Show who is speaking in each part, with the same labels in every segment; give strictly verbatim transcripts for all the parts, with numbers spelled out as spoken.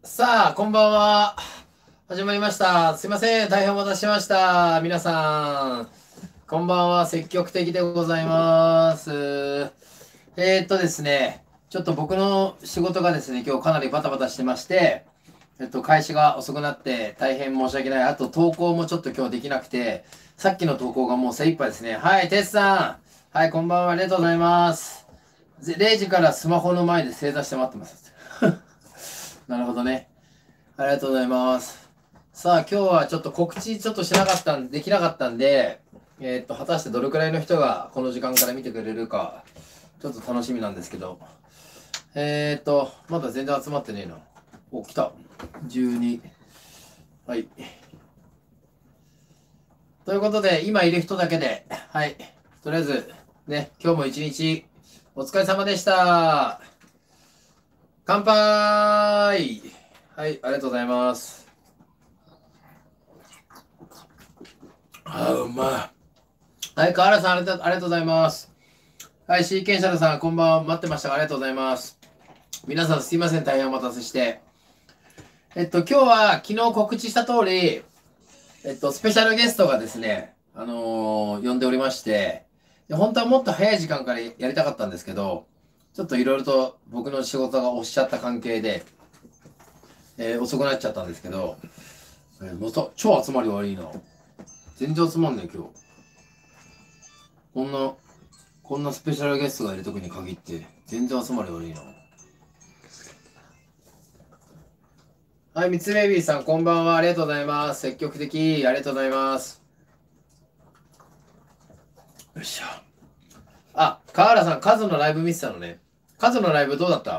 Speaker 1: さあ、こんばんは。始まりました。すいません。大変お待たせしました。皆さん。こんばんは。積極的でございます。えーっとですね。ちょっと僕の仕事がですね、今日かなりバタバタしてまして、えっと、開始が遅くなって大変申し訳ない。あと、投稿もちょっと今日できなくて、さっきの投稿がもう精一杯ですね。はい、テスさん。はい、こんばんは。ありがとうございます。れいじからスマホの前で正座して待ってます。なるほどね。ありがとうございます。さあ、今日はちょっと告知ちょっとしなかったんで、きなかったんで、えーっと、果たしてどれくらいの人がこの時間から見てくれるか、ちょっと楽しみなんですけど、えーっと、まだ全然集まってねえな。お、来た。じゅうに。はい。ということで、今いる人だけで、はい。とりあえず、ね、今日も一日、お疲れ様でした。乾杯。はい、ありがとうございます。あー、うまい。はい、河原さん、ありがとうありがとうございます。はい、シーケンシャルさん、こんばんは。待ってましたが、ありがとうございます。皆さん、すいません。大変お待たせして。えっと、今日は、昨日告知した通り、えっと、スペシャルゲストがですね、あのー呼んでおりまして、で本当はもっと早い時間からやりたかったんですけど、ちょっといろいろと僕の仕事が押しちゃった関係で、えー遅くなっちゃったんですけど、えーまた、超集まり悪いな。全然集まんねえ、今日。こんな、こんなスペシャルゲストがいる時に限って、全然集まり悪いな。はい、みつベイビーさん、こんばんは。ありがとうございます。積極的、ありがとうございます。よっしゃ。あ、川原さん、カズのライブ見てたのね。カズのライブどうだった？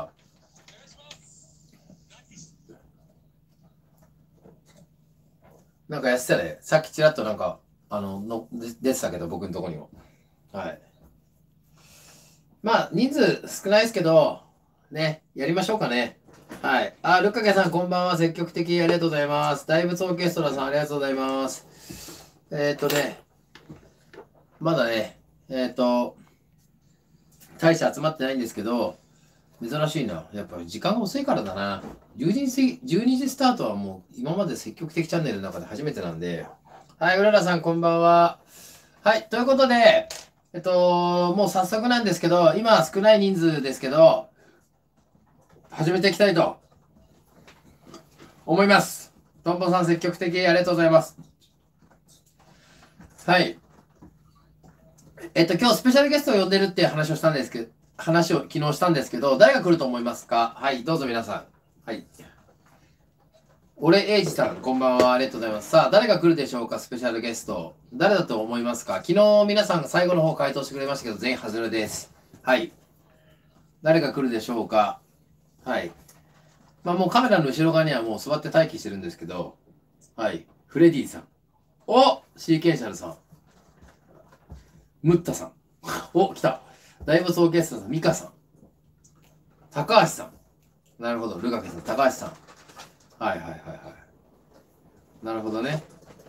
Speaker 1: なんかやってたね。さっきちらっとなんか、あの、の、で出てたけど、僕のとこにも。はい。まあ、人数少ないですけど、ね、やりましょうかね。はい。あ、ルカケさん、こんばんは。積極的、ありがとうございます。大仏オーケストラさん、ありがとうございます。えーっとね、まだね、えーっと、大して集まってないんですけど、珍しいな。やっぱり時間が遅いからだな。じゅうにじ、じゅうにじスタートはもう今まで積極的チャンネルの中で初めてなんで。はい、うららさんこんばんは。はい、ということで、えっと、もう早速なんですけど、今は少ない人数ですけど、始めていきたいと思います。トンボさん積極的ありがとうございます。はい。えっと、今日スペシャルゲストを呼んでるっていう話をしたんですけど、話を昨日したんですけど、誰が来ると思いますか？はい、どうぞ皆さん。はい。俺、エイジさん、こんばんは。ありがとうございます。さあ、誰が来るでしょうか、スペシャルゲスト。誰だと思いますか？昨日皆さん最後の方回答してくれましたけど、全員外れです。はい。誰が来るでしょうか？はい。まあもうカメラの後ろ側にはもう座って待機してるんですけど、はい。フレディさん。おシーケンシャルさん。ムッタさん。お来た。大仏オーケストラさん。ミカさん。高橋さん。なるほど。ルカケさん。高橋さん。はいはいはいはい。なるほどね。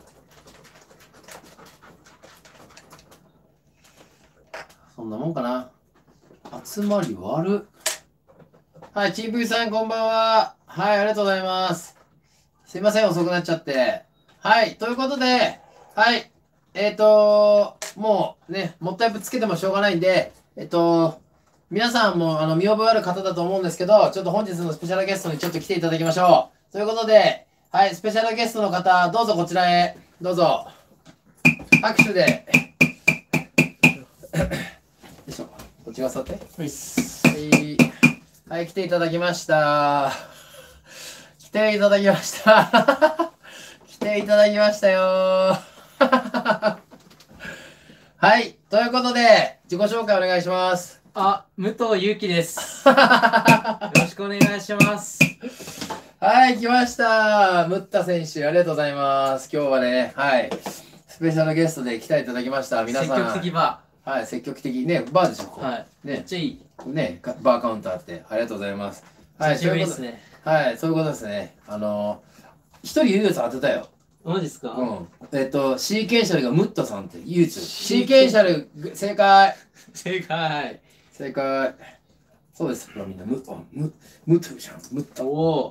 Speaker 1: そんなもんかな。集まり悪。はい、チープイさんこんばんは。はい、ありがとうございます。すいません、遅くなっちゃって。はい、ということで、はい、えっ、ー、ともうね、もったいぶつけてもしょうがないんで、えっ、と皆さんもあの見覚えある方だと思うんですけど、ちょっと本日のスペシャルゲストにちょっと来ていただきましょう。ということで、はい、スペシャルゲストの方、どうぞこちらへ、どうぞ。拍手で。よいしょ、こっち側座って。はい。はい、来ていただきました。来ていただきました。来ていただきましたよ。はい、ということで、自己紹介お願いします。
Speaker 2: あ、武藤祐樹です。よろしくお願いします。
Speaker 1: はい、来ました。ムッタ選手、ありがとうございます。今日はね、はい、スペシャルゲストで来ていただきました。皆さん。
Speaker 2: 積極的バ
Speaker 1: ー。はい、積極的。ね、バーでしょ、ここ。
Speaker 2: はい。
Speaker 1: ね、
Speaker 2: めっちゃいい。
Speaker 1: ね、バーカウンターって。ありがとうございます。はい、
Speaker 2: 久しぶりですね。
Speaker 1: はい、そういうことですね。あのー、一人ユーザー当てたよ。
Speaker 2: マジですか？
Speaker 1: うん。えっと、シーケンシャルがムッタさんってユーチュー。シーケンシャル、正解。
Speaker 2: 正解。
Speaker 1: 正解。そうです。ほらみんな、ム、あ、ム、ムトゥじゃん。ムッタ。
Speaker 2: おお。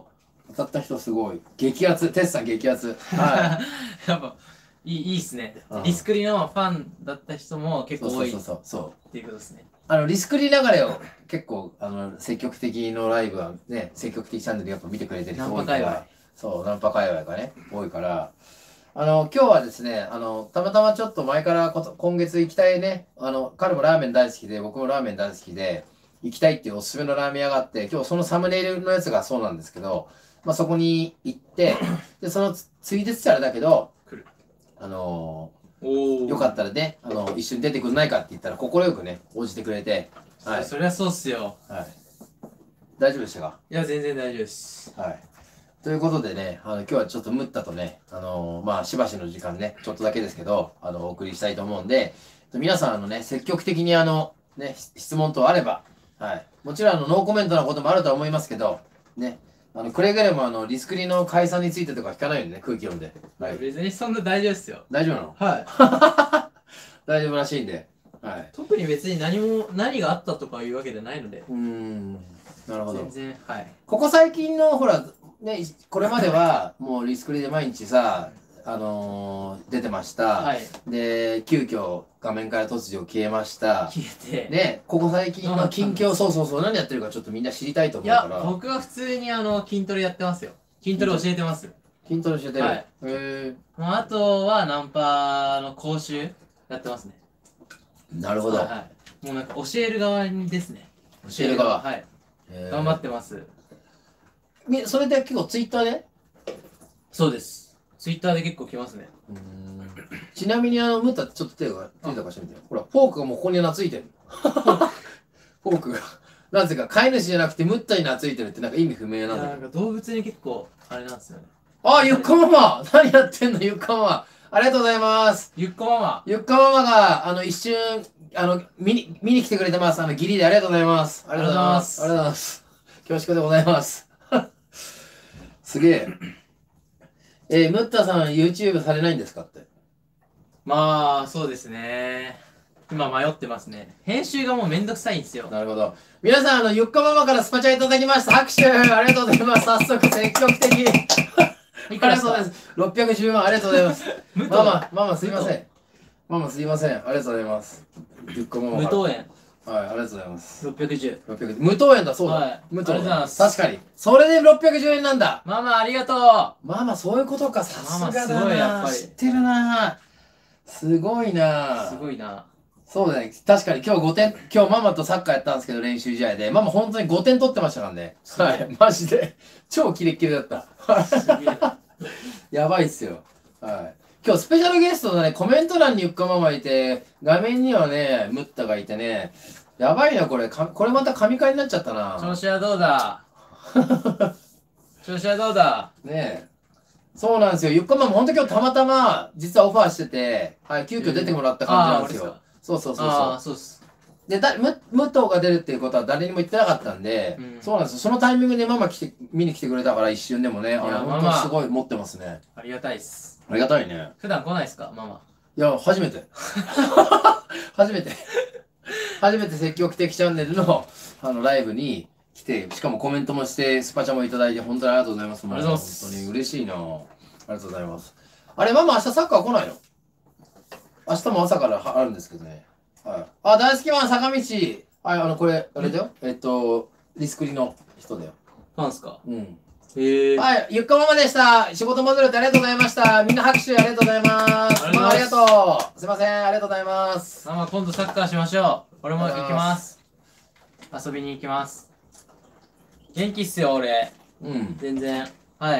Speaker 1: 当たった人すごい。激アツ。テスさん激アツ。は
Speaker 2: やっぱ、いい、いいっすね
Speaker 1: うん。
Speaker 2: リスクリのファンだった人も
Speaker 1: い。
Speaker 2: 結構多いっ
Speaker 1: そうそうそう。
Speaker 2: ていうことですね。
Speaker 1: あの、リスクリ流れを結構、あの、積極的のライブはね、積極的チャンネルやっぱ見てくれてる人多いか
Speaker 2: ナンパ界隈
Speaker 1: ら、そう、ナンパ界隈がね、多いから、あの、今日はですね、あの、たまたまちょっと前からこと今月行きたいね、あの、彼もラーメン大好きで、僕もラーメン大好きで、行きたいっていうおすすめのラーメン屋があって、今日そのサムネイルのやつがそうなんですけど、まあ、そこに行って、で、そのつ、ついでつつあれだけど、
Speaker 2: 来る。
Speaker 1: あの
Speaker 2: お
Speaker 1: ー、
Speaker 2: ー。
Speaker 1: よかったらね、あの、一緒に出てくんないかって言ったら、快くね、応じてくれて、はい。
Speaker 2: そりゃそうっすよ。
Speaker 1: はい。大丈夫でしたか？
Speaker 2: いや、全然大丈夫です。
Speaker 1: はい。ということでね、あの、今日はちょっとムッタとね、あのーまあ、しばしの時間ね、ちょっとだけですけど、あの、お送りしたいと思うんで、皆さん、あのね、積極的にあの、ね、し質問等あれば、はい。もちろん、あの、ノーコメントなこともあるとは思いますけど、ね、あの、くれぐれも、あの、リスクリの解散についてとか聞かないようにね、空気読んで。はい。
Speaker 2: 別にそんな大丈夫っすよ。
Speaker 1: 大丈夫なの？
Speaker 2: はい。
Speaker 1: 大丈夫らしいんで。はい。
Speaker 2: 特に別に何も、何があったとかいうわけじゃないので。
Speaker 1: うーん。なるほど。
Speaker 2: 全然、はい。
Speaker 1: ここ最近の、ほら、ね、これまでは、もうリスクリで毎日さ、あのー、出てました。
Speaker 2: はい。
Speaker 1: で、急遽画面から突如消えました。
Speaker 2: 消えて。
Speaker 1: ね、ここ最近の近況、そうそうそう、何やってるかちょっとみんな知りたいと
Speaker 2: いや、
Speaker 1: 思うから。
Speaker 2: 僕は普通にあの、筋トレやってますよ。筋トレ教えてます。
Speaker 1: 筋トレしてる。
Speaker 2: はい。
Speaker 1: へえ。
Speaker 2: もうあとはナンパの講習やってますね。
Speaker 1: なるほど。
Speaker 2: はいはい。もうなんか教える側にですね。
Speaker 1: 教える側。
Speaker 2: はい。
Speaker 1: へー
Speaker 2: 頑張ってます。
Speaker 1: みそれで結構ツイッターで
Speaker 2: そうです。ツイッターで結構来ますね。
Speaker 1: うーんちなみにあの、ムッタちょっと手が、手とかしてみてよ。ほら、フォークがもうここに懐いてる。フォークが。なぜか飼い主じゃなくてムッタに懐いてるってなんか意味不明
Speaker 2: いや
Speaker 1: なんだけど。
Speaker 2: なんか動物に結構、あれなんですよね。
Speaker 1: あ、ゆっこママ何やってんのゆっこママありがとうございます
Speaker 2: ゆっこママ。
Speaker 1: ゆっこママが、あの、一瞬、あの、見に、見に来てくれてます。あの、ギリでありがとうございます。ありがとうございます。ありがとうございます。恐縮でございます。すげえ。えー、ムッタさん YouTube されないんですかって。
Speaker 2: まあ、そうですね。今迷ってますね。編集がもうめんどくさいんですよ。
Speaker 1: なるほど。皆さん、あの、ゆっこママからスパチャいただきました。拍手ありがとうございます。早速、積極的。ありがとうございます。ろっぴゃくじゅうまんありがとうございます。
Speaker 2: 無
Speaker 1: ママ、ママすいません。ママすいません。ありがとうございます。ゆっこママ
Speaker 2: 無
Speaker 1: から。
Speaker 2: 糖園
Speaker 1: はい、ありがとうございます。
Speaker 2: ろっぴゃくじゅう。
Speaker 1: ろっぴゃく無糖円だ、そうだ。
Speaker 2: はい
Speaker 1: 無糖
Speaker 2: ありがとうございます
Speaker 1: 確かに。それでろっぴゃくじゅうえんなんだ。
Speaker 2: ママありがとう。
Speaker 1: ママ、そういうことか。さすがだな。
Speaker 2: ママすごいやっぱり
Speaker 1: 知ってるな。すごいな。
Speaker 2: すごいな。
Speaker 1: そうだね。確かに今日ごてん、今日ママとサッカーやったんですけど、練習試合で。ママ本当にごてん取ってましたからね。はい。マジで。超キレッキレだった。
Speaker 2: すげえ。
Speaker 1: やばいっすよ。はい。今日スペシャルゲストのね、コメント欄にゆっかママいて、画面にはね、ムッタがいてね、やばいな、これ。かこれまた神回になっちゃったな。
Speaker 2: 調子はどうだ調子はどうだ
Speaker 1: ねえ。そうなんですよ。ゆっかママ、ほんと今日たまたま、実はオファーしてて、はい、急遽出てもらった感じなんですよ。そうそうそう
Speaker 2: ああ、
Speaker 1: そう。
Speaker 2: そうっす。
Speaker 1: で、だ、む、武藤が出るっていうことは誰にも言ってなかったんで、
Speaker 2: うん
Speaker 1: そうなんですよ。そのタイミングでママ来て、見に来てくれたから一瞬でもね、あの、
Speaker 2: いや
Speaker 1: ほんとすごい持ってますね。
Speaker 2: ありがたいっす。
Speaker 1: ありがたいね。
Speaker 2: 普段来ないっすか、ママ。
Speaker 1: いや、初めて。初めて。初めて積極的チャンネルの、あの、ライブに来て、しかもコメントもして、スパチャもいただいて、本当にありがとうございます。
Speaker 2: ありがとうございます
Speaker 1: 本当に嬉しいな。ありがとうございます。あれ、ママ明日サッカー来ないの？明日も朝からあるんですけどね。はい。あ、大好きマン坂道。はい、あの、これ、あれだよ。えっと、リスクリの人だよ。
Speaker 2: ファンっすか？
Speaker 1: うん。
Speaker 2: へえ。
Speaker 1: はい、ゆっかママでした。仕事戻れてありがとうございました。みんな拍手ありがとうございます。
Speaker 2: ありがとうございます
Speaker 1: ママありがとう。すいません、ありがとうございます。
Speaker 2: ママ、今度サッカーしましょう。俺も行きます。遊びに行きます。元気っすよ、俺。
Speaker 1: うん。
Speaker 2: 全然。はい。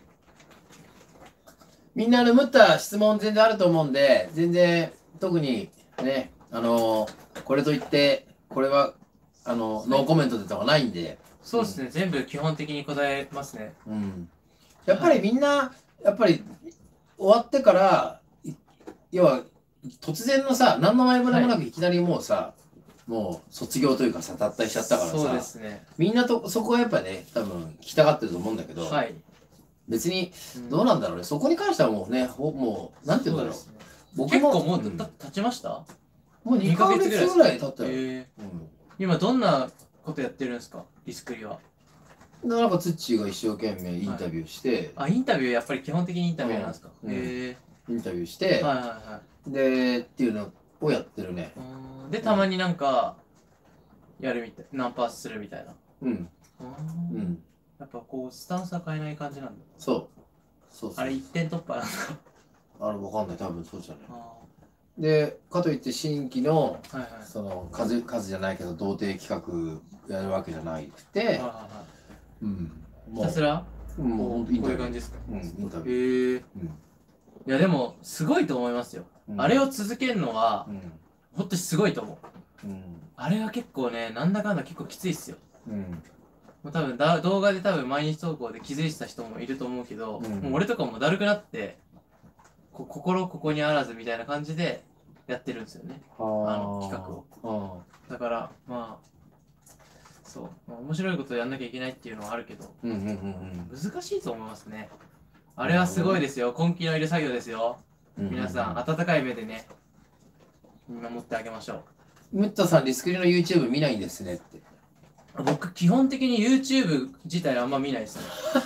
Speaker 1: みんなあの、ムッタ質問全然あると思うんで、全然、特にね、あのー、これといって、これは、あの、ノーコメントでとかないんで、
Speaker 2: そうっすね、全部基本的に答えますね。
Speaker 1: うん。やっぱりみんな、やっぱり、終わってから、い要は、突然のさ、何の前触れもなくいきなりもうさ、もう卒業というかさ、脱退しちゃったから
Speaker 2: そうで
Speaker 1: さ、
Speaker 2: すね。
Speaker 1: みんなと、そこはやっぱね、多分聞きたがってると思うんだけど、
Speaker 2: はい。
Speaker 1: 別に、
Speaker 2: うん
Speaker 1: どうなんだろうね、そこに関してはもうね、ほもう、なんて言うんだろう。
Speaker 2: そうですね
Speaker 1: 僕も
Speaker 2: 結構もう、
Speaker 1: うん
Speaker 2: た経ちました
Speaker 1: もうにかげつぐらい経ったよ。
Speaker 2: へえ。
Speaker 1: うん
Speaker 2: 今どんなことやってるんですか、リスクリは。
Speaker 1: なんかツッチーが一生懸命インタビューして、
Speaker 2: あ、インタビューやっぱり基本的にインタビューなんですか。
Speaker 1: うん
Speaker 2: へえ。
Speaker 1: インタビューし
Speaker 2: はい
Speaker 1: て、
Speaker 2: はいは
Speaker 1: で、っていうのをやってるね。
Speaker 2: い。うーんで、たまになんか、やるみたい。ナンパするみたいな。
Speaker 1: うん。
Speaker 2: うー
Speaker 1: うんん。
Speaker 2: やっぱこう、スタンスは変えない感じなんだ。
Speaker 1: そう。そうそう。
Speaker 2: あれ一点突破なんですか。
Speaker 1: あれわかんない。多分そうじゃない。
Speaker 2: あ
Speaker 1: で、かといって新規の、
Speaker 2: ーはいはい。
Speaker 1: その数、数じゃないけど、童貞企画やるわけじゃなくて、
Speaker 2: はいはいは
Speaker 1: うん。
Speaker 2: い。ひたすら
Speaker 1: うん、もうほんとイン
Speaker 2: こう
Speaker 1: タビュー。
Speaker 2: いう感じですか。
Speaker 1: うん、インタビュー。
Speaker 2: へえ。
Speaker 1: うん。
Speaker 2: いやでも、すごいと思いますよ。
Speaker 1: うん
Speaker 2: あれを続けるのは
Speaker 1: う、ん。
Speaker 2: ほんとすごいと思う。
Speaker 1: うん。
Speaker 2: あれは結構ね、なんだかんだ結構きついっすよ。
Speaker 1: うん。
Speaker 2: もう多分だ動画で多分毎日投稿で気づいてた人もいると思うけど、
Speaker 1: うん
Speaker 2: もう俺とかもだるくなってこ心ここにあらずみたいな感じでやってるんですよね。
Speaker 1: あ
Speaker 2: の企画を
Speaker 1: を。
Speaker 2: だからまあそう、まあ面白いことをやんなきゃいけないっていうのはあるけど
Speaker 1: うんうんうんうん
Speaker 2: 難しいと思いますね。あれはすごいですよ。根気のいる作業ですよ。
Speaker 1: うん。
Speaker 2: 皆さん温かい目でね見守ってあげましょ
Speaker 1: ムッタさん、リスクリの YouTube 見ないんですねって。
Speaker 2: う。僕基本的に YouTube 自体あんま見ないですね。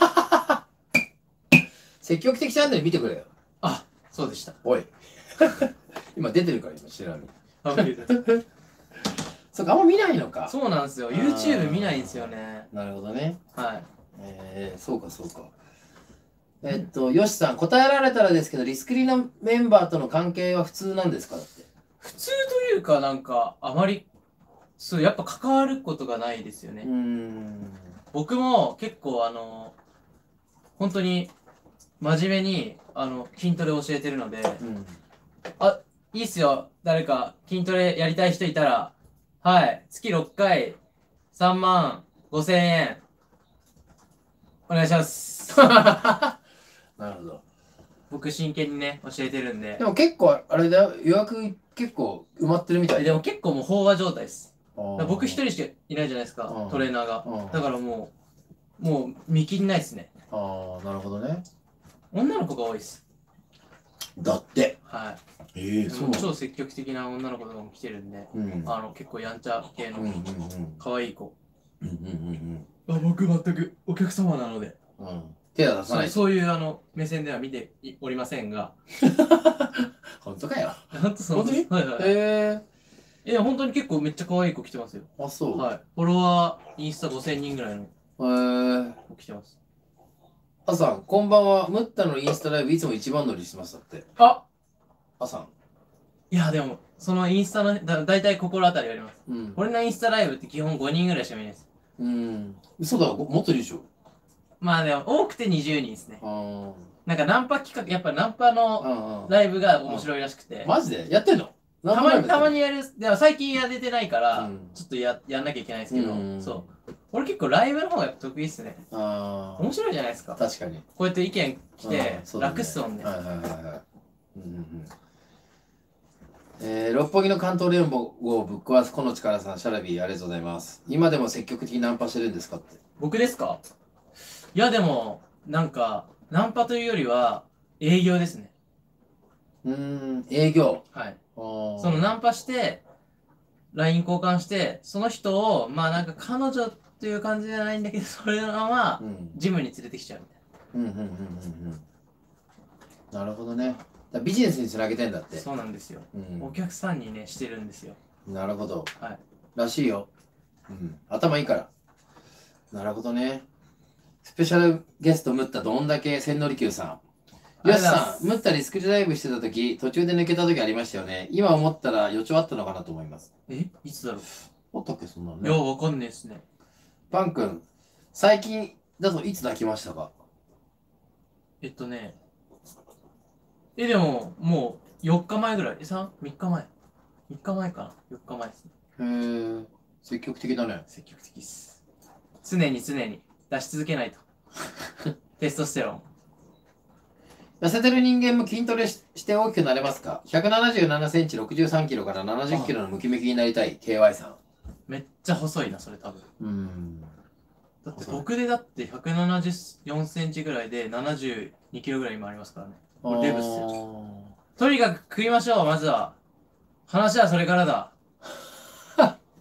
Speaker 1: 積極的チャンネル見てくれよ。
Speaker 2: あ、そうでした。
Speaker 1: おい。今出てるから、今、知らん。
Speaker 2: あ見れた
Speaker 1: そうか、あんま見ないのか。
Speaker 2: そうなんですよ。
Speaker 1: あー
Speaker 2: YouTube 見ないんですよね。
Speaker 1: なるほどね。
Speaker 2: はい。
Speaker 1: えー、そうか、そうか。えっと、よしさん、答えられたらですけど、リスクリのメンバーとの関係は普通なんですかだって。
Speaker 2: 普通というか、なんか、あまり、そう、やっぱ関わることがないですよね。
Speaker 1: うーん。
Speaker 2: 僕も結構、あの、本当に、真面目に、あの、筋トレ教えてるので、
Speaker 1: うん。
Speaker 2: あ、いいっすよ。誰か筋トレやりたい人いたら、はい。月ろっかい、さんまんごせんえん。お願いします。
Speaker 1: なるほど。
Speaker 2: 僕真剣にね、教えてるんで
Speaker 1: で。も結構、あれだよ、予約結構埋まってるみたい
Speaker 2: でも結構もう飽和状態です。
Speaker 1: あー
Speaker 2: だから僕一人しかいないじゃないですか、
Speaker 1: うん
Speaker 2: トレーナーが。
Speaker 1: うん
Speaker 2: だからもう、もう見切りないですね。
Speaker 1: ああ、なるほどね。
Speaker 2: 女の子が多いです。
Speaker 1: だって。
Speaker 2: は
Speaker 1: ええ
Speaker 2: い。もう超積極的な女の子とかも来てるんで、
Speaker 1: うん。
Speaker 2: あの、結構やんちゃ系の
Speaker 1: うんうんうん。
Speaker 2: 可愛い子。
Speaker 1: うんうん
Speaker 2: あ、僕全くお客様なので。
Speaker 1: うんうん。手は出さ
Speaker 2: そう
Speaker 1: ない。
Speaker 2: そういうあの目線では見ておりませんが。
Speaker 1: 本当かよ。
Speaker 2: 本当その
Speaker 1: 本当に
Speaker 2: はいはい。
Speaker 1: え
Speaker 2: いや、本当に結構めっちゃ可愛い子来てますよ。
Speaker 1: えあ、そう。
Speaker 2: はい。フォロワー、インスタごせんにんぐらいの
Speaker 1: へえ
Speaker 2: 子来てます。
Speaker 1: あさん、こんばんは。ムッタのインスタライブいつも一番乗りしてますだって。
Speaker 2: あ
Speaker 1: あさん。
Speaker 2: いや、でも、そのインスタの、だだいたい心当たりあります。
Speaker 1: うん。
Speaker 2: 俺のインスタライブって基本ごにんぐらいしか見ないです。
Speaker 1: うん。嘘だ、ごもっといるでしょ。
Speaker 2: まあでも、多くてにじゅうにんですね。
Speaker 1: あ
Speaker 2: なんかナンパ企画、やっぱナンパ
Speaker 1: あ。
Speaker 2: の
Speaker 1: ああ。
Speaker 2: ライブが面白いらしくて。
Speaker 1: マジでやってんの
Speaker 2: たまに、たま
Speaker 1: に。
Speaker 2: にやる、でも最近やれてないから、
Speaker 1: うん
Speaker 2: ちょっとや、やんなきゃいけないですけど、
Speaker 1: うん
Speaker 2: そう。俺結構ライブの方が得意っすね。
Speaker 1: ああ。
Speaker 2: 面白いじゃないですか。
Speaker 1: 確かに。
Speaker 2: こうやって意見来て
Speaker 1: うん、そうだね
Speaker 2: 楽っすもんね。
Speaker 1: はいはいはいはい。うんうんうん。えー、六本木の関東連合をぶっ壊すこの力さん、シャラビーありがとうございます。今でも積極的にナンパしてるんですかって。
Speaker 2: 僕ですか？いやでも、なんか、ナンパというよりは、営業ですね。
Speaker 1: うーん、営業。
Speaker 2: はい。
Speaker 1: そ
Speaker 2: そのナンパして、ライン 交換して、その人を、まあなんか彼女っていう感じじゃないんだけど、それのまま
Speaker 1: う、ん。
Speaker 2: ジムに連れてきちゃうみたい
Speaker 1: うんうんうんうんうん。なるほどね。だからビジネスにつなげてんだって。
Speaker 2: な。そうなんですよ。
Speaker 1: うん
Speaker 2: お客さんにね、してるんですよ。
Speaker 1: なるほど。
Speaker 2: はい。
Speaker 1: らしいよ。うん。頭いいから。なるほどね。スペシャルゲストムッタどんだけ千利休さん。よしさん、ムッタリスクリライブしてた時、途中で抜けた時ありましたよね。今思ったら予兆あったのかなと思います。
Speaker 2: えいつだろ
Speaker 1: あったっけ、そんなの
Speaker 2: ういや、
Speaker 1: ね。
Speaker 2: わかんねえっすね。
Speaker 1: パン君、最近だといつ泣きましたか？
Speaker 2: えっとね、え、でも、もう、よっかまえぐらい。え、さん?みっかまえ。みっかまえかな ?よっかまえですね。
Speaker 1: へー、積極的だね。
Speaker 2: 積極的っす。常に常に出し続けないと。テストステロン。
Speaker 1: 痩せてる人間も筋トレしして大きくなれますか？ ひゃくななじゅうななセンチろくじゅうさんキロからななじゅっキロのムキムキになりたい ケーワイ さん。
Speaker 2: めっちゃ細いな、それ多分。
Speaker 1: うーん。
Speaker 2: だって
Speaker 1: 細い
Speaker 2: 僕でだってひゃくななじゅうよんセンチぐらいでななじゅうにキロぐらい今ありますからね。これデブっすよ。
Speaker 1: よ。
Speaker 2: とにかく食いましょう、まずは。話はそれからだ。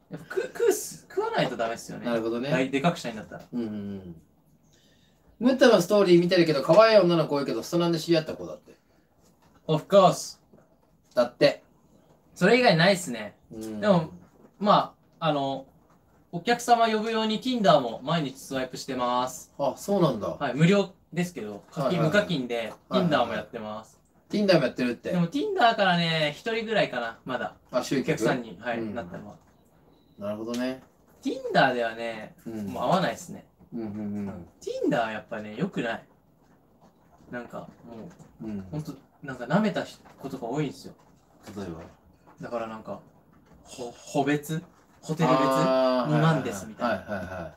Speaker 2: やっぱ食食うす食わないとダメっすよね。
Speaker 1: なるほどね。
Speaker 2: 大でかくしたいんだったら。
Speaker 1: うんうんうん。ムッタのストーリー見てるけど、可愛い女の子多いけど、ストなんで知り合った子だって。
Speaker 2: Of course。
Speaker 1: だって。
Speaker 2: それ以外ないっすね。
Speaker 1: うん、
Speaker 2: でも、まあ、あの、お客様呼ぶように Tinder も毎日スワイプしてます。
Speaker 1: あ、そうなんだ。
Speaker 2: はい、無料ですけど、課金、無課金で Tinder もやってます。
Speaker 1: Tinder もやってるって。
Speaker 2: でも Tinder からね、一人ぐらいかな、まだ。
Speaker 1: あ、集
Speaker 2: お客さんに、はい、
Speaker 1: うん、
Speaker 2: なったのは。
Speaker 1: なるほどね。
Speaker 2: Tinder ではね、
Speaker 1: うん、
Speaker 2: もう合わないですね。
Speaker 1: うんうんうん。
Speaker 2: Tinder はやっぱね、良くない。なんか、もう、
Speaker 1: うん、
Speaker 2: ほんと、なんか舐めたことが多いんですよ。
Speaker 1: 例えば。
Speaker 2: だからなんか、ほ、個別ホテル別にまんですみたいな。
Speaker 1: はいはいはい。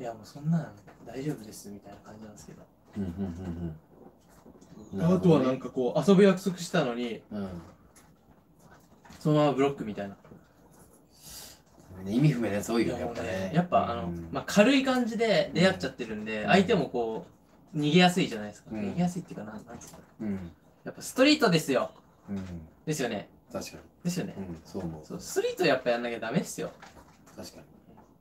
Speaker 2: いやもうそんなの大丈夫ですみたいな感じなんですけど。
Speaker 1: うんうんうん
Speaker 2: うん。あとはなんかこう遊ぶ約束したのに、
Speaker 1: うん。
Speaker 2: そのままブロックみたいな。
Speaker 1: 意味不明なやつ多いよね、やっぱね。
Speaker 2: やっぱあの、まあ軽い感じで出会っちゃってるんで、相手もこう、逃げやすいじゃないですか。逃げやすいっていうか、なんなんですか。うん。やっぱストリートですよ。うん。ですよね。
Speaker 1: 確かに。
Speaker 2: ですよね。
Speaker 1: うん、そう思う。そう、
Speaker 2: ストリートやっぱやんなきゃダメっすよ。
Speaker 1: 確かに。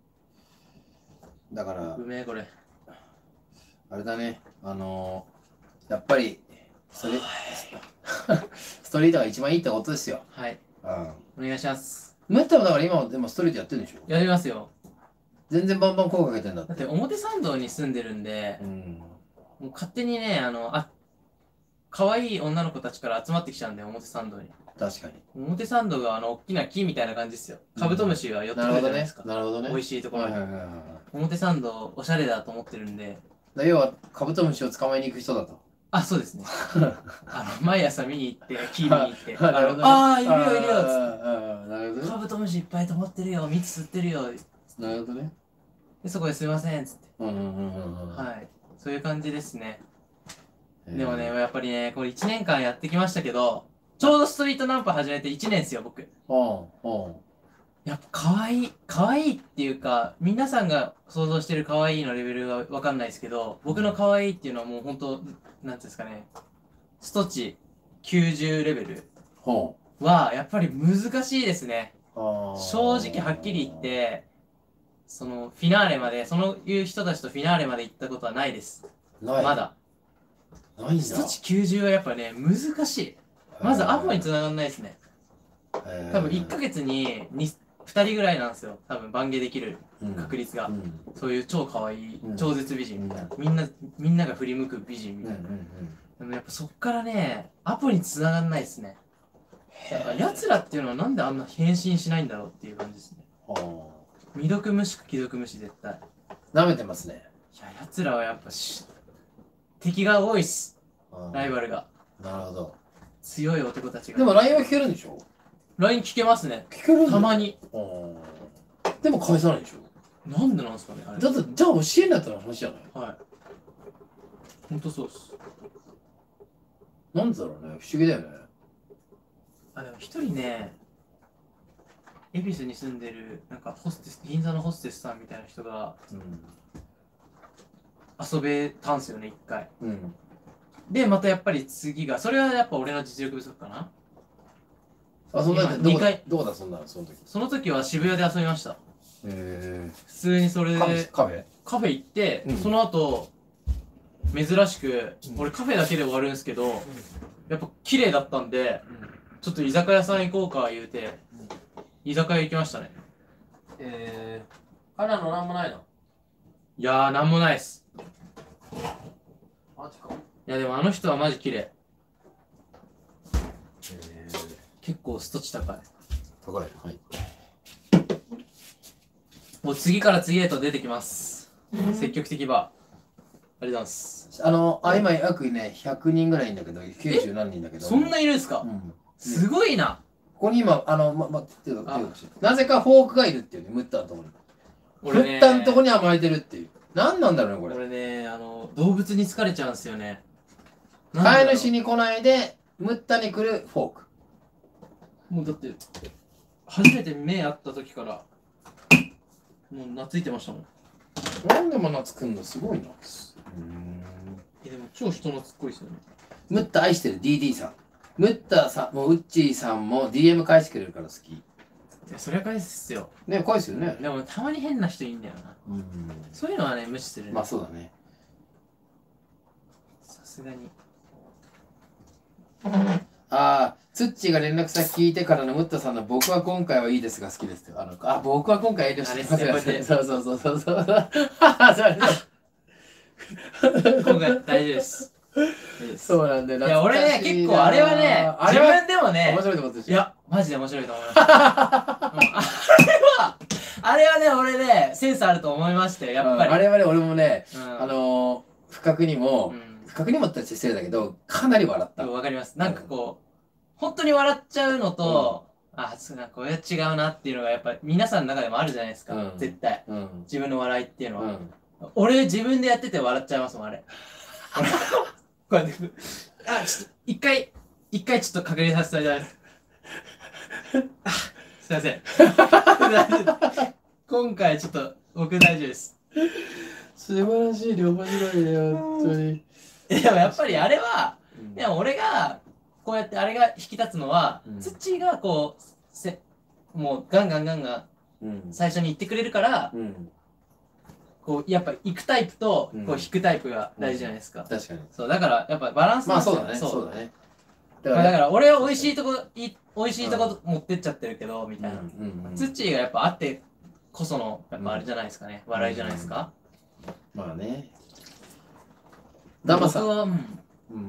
Speaker 1: だから、
Speaker 2: うめえこれ。
Speaker 1: あれだね、あのー、やっぱり、ストリストリートが一番いいってことですよ。
Speaker 2: はい。
Speaker 1: うん。
Speaker 2: お願いします。
Speaker 1: ムッタもだから今でもストリートやってるんでしょ？
Speaker 2: やりますよ。
Speaker 1: 全然バンバン声かけてんだって。
Speaker 2: だって表参道に住んでるんで、うん、もう勝手にね、あの、あ、可愛い女の子たちから集まってきちゃうんで、表参道に。
Speaker 1: 確かに。
Speaker 2: 表参道があの、大きな木みたいな感じですよ。カブトムシが寄ってくるじゃないですか。
Speaker 1: なるほどね。
Speaker 2: 美味しいところに。表参道、おしゃれだと思ってるんで。
Speaker 1: 要は、カブトムシを捕まえに行く人だと。
Speaker 2: あ、そうですね。あの、毎朝見に行って、木見に行って。あの、あー、いるよ、いるよ、つって。カブトムシいっぱい止まってるよ、蜜吸ってるよ。
Speaker 1: なるほどね。
Speaker 2: で、そこですいません、つって。
Speaker 1: は
Speaker 2: い。そういう感じですね。でもね、やっぱりね、これいちねんかんやってきましたけど、ちょうどストリートナンパ始めていちねんですよ、僕。やっぱ可愛い、可愛いっていうか、皆さんが想像してる可愛いのレベルがわかんないですけど、僕の可愛いっていうのはもう本当なんていうんですかね、スト値きゅうじゅうレベルはやっぱり難しいですね。正直はっきり言って、そのフィナーレまで、そのいう人たちとフィナーレまで行ったことはないです。まだ。ないんだ。スト値きゅうじゅうはやっぱね、難しい。まずアポに繋がんないですね。多分いっかげつに 2, 2人ぐらいなんですよ。多分番芸できる確率が。うん、そういう超可愛い、うん、超絶美人みたいな。みんな、みんなが振り向く美人みたいな。でもやっぱそっからね、アポに繋がんないですね。だから奴らっていうのはなんであんな変身しないんだろうっていう感じですね。未読無視か既読無視絶対。舐めてますね。いや、奴らはやっぱし、敵が多いっす。ライバルが。なるほど。強い男たちが。でも ライン は聞けるんでしょ？ ライン 聞けますね。聞けるんだ。たまに。でも返さないでしょ？なんでなんすかねあれ。だって、じゃあ教えんだったら話じゃない？はい。ほんとそうっす。なんでだろうね。不思議だよね。あ、でも一人ね、恵比寿に住んでる、なんかホステス、銀座のホステスさんみたいな人が、うん、遊べたんすよね、一回。うん。で、またやっぱり次が、それはやっぱ俺の実力不足かな。あ、そんなにどこだ、どこだ、そんなの、その時。その時は渋谷で遊びました。へえ。普通にそれで、カフェカフェ行って、うん、その後、珍しく、うん、俺カフェだけで終わるんですけど、うん、やっぱ綺麗だったんで、うん、ちょっと居酒屋さん行こうか言うて、うん、居酒屋行きましたね。えー、彼らのなんもないの？いやー、なんもないっす。マジか。いやでもあの人はマジ綺麗。えー、結構スト値高い。高い。はい。もう次から次へと出てきます。積極的バー。ありがとうございます。あの、あ、今約ね、ひゃくにんぐらいいんだけど、きゅうじゅう何人だけど。そんないるんすか？うん。すごいな。ここに今、あの、ま、ま、手が、手がなぜかフォークがいるっていうね、ムッタのところに。俺ね。ムッタのところに甘えてるっていう。何なんだろうね、これ。俺ね、あの、動物に疲れちゃうんすよね。飼い主に来ないで、ムッタに来るフォーク。もうだって、初めて目合った時から、もう懐いてましたもん。なんでも懐くんだ、すごいな。うん。え、でも超人懐っこいですよね。ムッタ愛してる ディーディー さん。ムッタさんもウッチーさんも ディーエム 返してくれるから好き。 や、そりゃ返すよ。
Speaker 1: ね、怖いですよね。
Speaker 2: でも、たまに変な人いいんだよな。
Speaker 1: うん。
Speaker 2: そういうのはね、無視するね。
Speaker 1: まあそうだね。
Speaker 2: さすがに。
Speaker 1: ああ、ツッチーが連絡先聞いてからのムッタさんの僕は今回はいいですが好きですって。あの、あ、僕は今回遠慮してます
Speaker 2: あれ
Speaker 1: そうそうそうそうそう。
Speaker 2: 今回大丈夫です。
Speaker 1: そうなんで、
Speaker 2: いや、俺ね、結構あれはね、自分でもね、
Speaker 1: 面白いと思って
Speaker 2: いや、マジで面白いと思いました。あれは、あれはね、俺ね、センスあると思いましたよ、やっぱり。
Speaker 1: あれはね、俺もね、あの、不覚にも、不覚にもって失礼だけど、かなり笑った。
Speaker 2: わかります。なんかこう、本当に笑っちゃうのと、あ、そうなんかこれは違うなっていうのがやっぱ皆さんの中でもあるじゃないですか、絶対。自分の笑いっていうのは。俺自分でやってて笑っちゃいますもん、あれ。こうやって、あ、ちょっと、一回、一回ちょっと確認させていただきます。あ、すいません。今回ちょっと、僕大丈夫です。
Speaker 1: 素晴らしいね、面白いね、本当に。
Speaker 2: でもやっぱりあれは、でも俺が、こうやってあれが引き立つのは、土がこう、せ、もうガンガンガンガン、最初に言ってくれるから、こう、やっぱ行くタイプと、こう引くタイプが大事じゃないですか。
Speaker 1: 確かに。
Speaker 2: そう、だから、やっぱバランス
Speaker 1: まあそうだね、そうだね。
Speaker 2: だから俺は美味しいとこ、い美味しいとこ持ってっちゃってるけど、みたいな。土がやっぱあってこその、やっぱあれじゃないですかね。笑いじゃないですか。
Speaker 1: まあね。ダマさん。うん、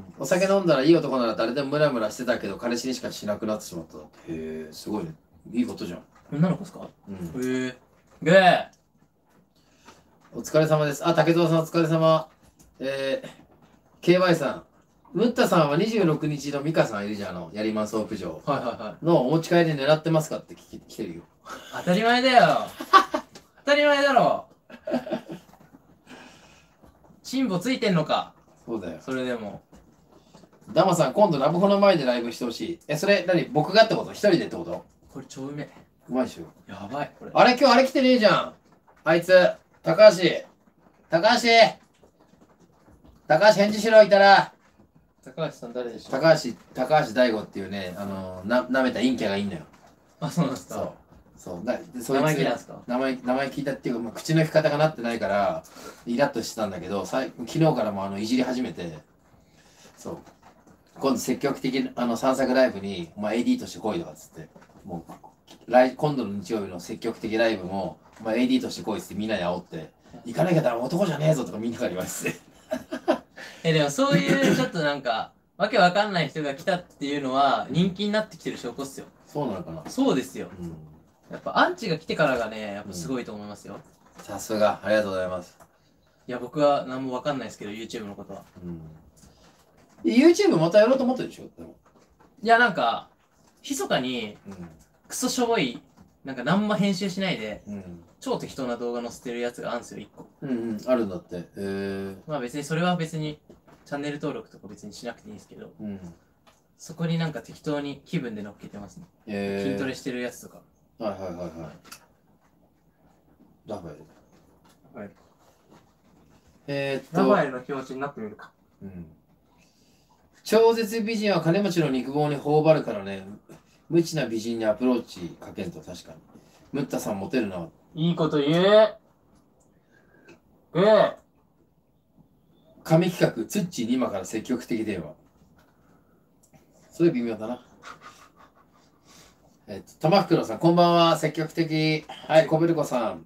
Speaker 1: お酒飲んだらいい男なら誰でもムラムラしてたけど彼氏にしかしなくなってしまった。へえ、すごいね。いいことじゃん。
Speaker 2: 女の子ですか？うん。へえ。ゲー。
Speaker 1: お疲れ様です。あ、竹蔵さんお疲れ様。えー、ケーワイ さん。ムッタさんはにじゅうろくにちのミカさんいるじゃん、あの、やりまんソープ場。
Speaker 2: はいはいはい。
Speaker 1: のお持ち帰り狙ってますかって聞き来てるよ。
Speaker 2: 当たり前だよ。当たり前だろ。チンボついてんのか。
Speaker 1: そうだよ。
Speaker 2: それでも。
Speaker 1: ダマさん、今度ラブホの前でライブしてほしい。え、それ、何僕がってこと？一人でってこと？
Speaker 2: これ超うめえ。
Speaker 1: うまいでしょ。
Speaker 2: やばい、これ。
Speaker 1: あれ、今日あれ来てねえじゃん。あいつ、高橋。高橋高橋返事しろ、いたら。
Speaker 2: 高橋さん誰でしょう？
Speaker 1: 高橋、高橋大悟っていうね、あのー、な、舐めた陰キャがいいんだよ。
Speaker 2: あ、そうなんですか。
Speaker 1: そう。そう。だそ
Speaker 2: 名前聞いたんですか？
Speaker 1: 名前、名前聞いたっていうか、まあ、口の利き方がなってないから、イラッとしてたんだけど、さい昨日からもあの、いじり始めて、そう。今度積極的にあの散策ライブに、お前 エーディー として来いとかっつって、もう、来今度の日曜日の積極的ライブも、お前 エーディー として来いっつってみんなに煽って、行かなきゃだめ男じゃねえぞとかみんなが言われてて。
Speaker 2: え、でもそういうちょっとなんか、わけわかんない人が来たっていうのは人気になってきてる証拠っすよ。
Speaker 1: そうなのかな？
Speaker 2: そうですよ。うん、やっぱアンチが来てからがね、やっぱすごいと思いますよ。
Speaker 1: さすが、ありがとうございます。
Speaker 2: いや、僕は何もわかんないですけど、YouTube のことは。
Speaker 1: うん、YouTube またやろうと思ってるでしょ？でも
Speaker 2: いや、なんか、密かに、クソしょぼい、なんか何も編集しないで、うん、超適当な動画載せてるやつがあるんですよ、いっこ。
Speaker 1: うんうん、あるんだって。へえ。
Speaker 2: まあ別にそれは別に、チャンネル登録とか別にしなくていいんですけど、うん、そこになんか適当に気分で乗っけてますね。へえ。筋トレしてるやつとか。
Speaker 1: はいはいはいはい。ラファエル。はい。えー、っと。
Speaker 2: ラファエルの表紙になってみるか。うん。
Speaker 1: 超絶美人は金持ちの肉棒に頬張るからね、無知な美人にアプローチかけんと確かに。ムッタさんモテるな。
Speaker 2: いいこと言え。ええ。
Speaker 1: 神企画、ツッチーに今から積極的電話。それ微妙だな。えっと、玉袋さん、こんばんは。積極的。はい、コベルコさん。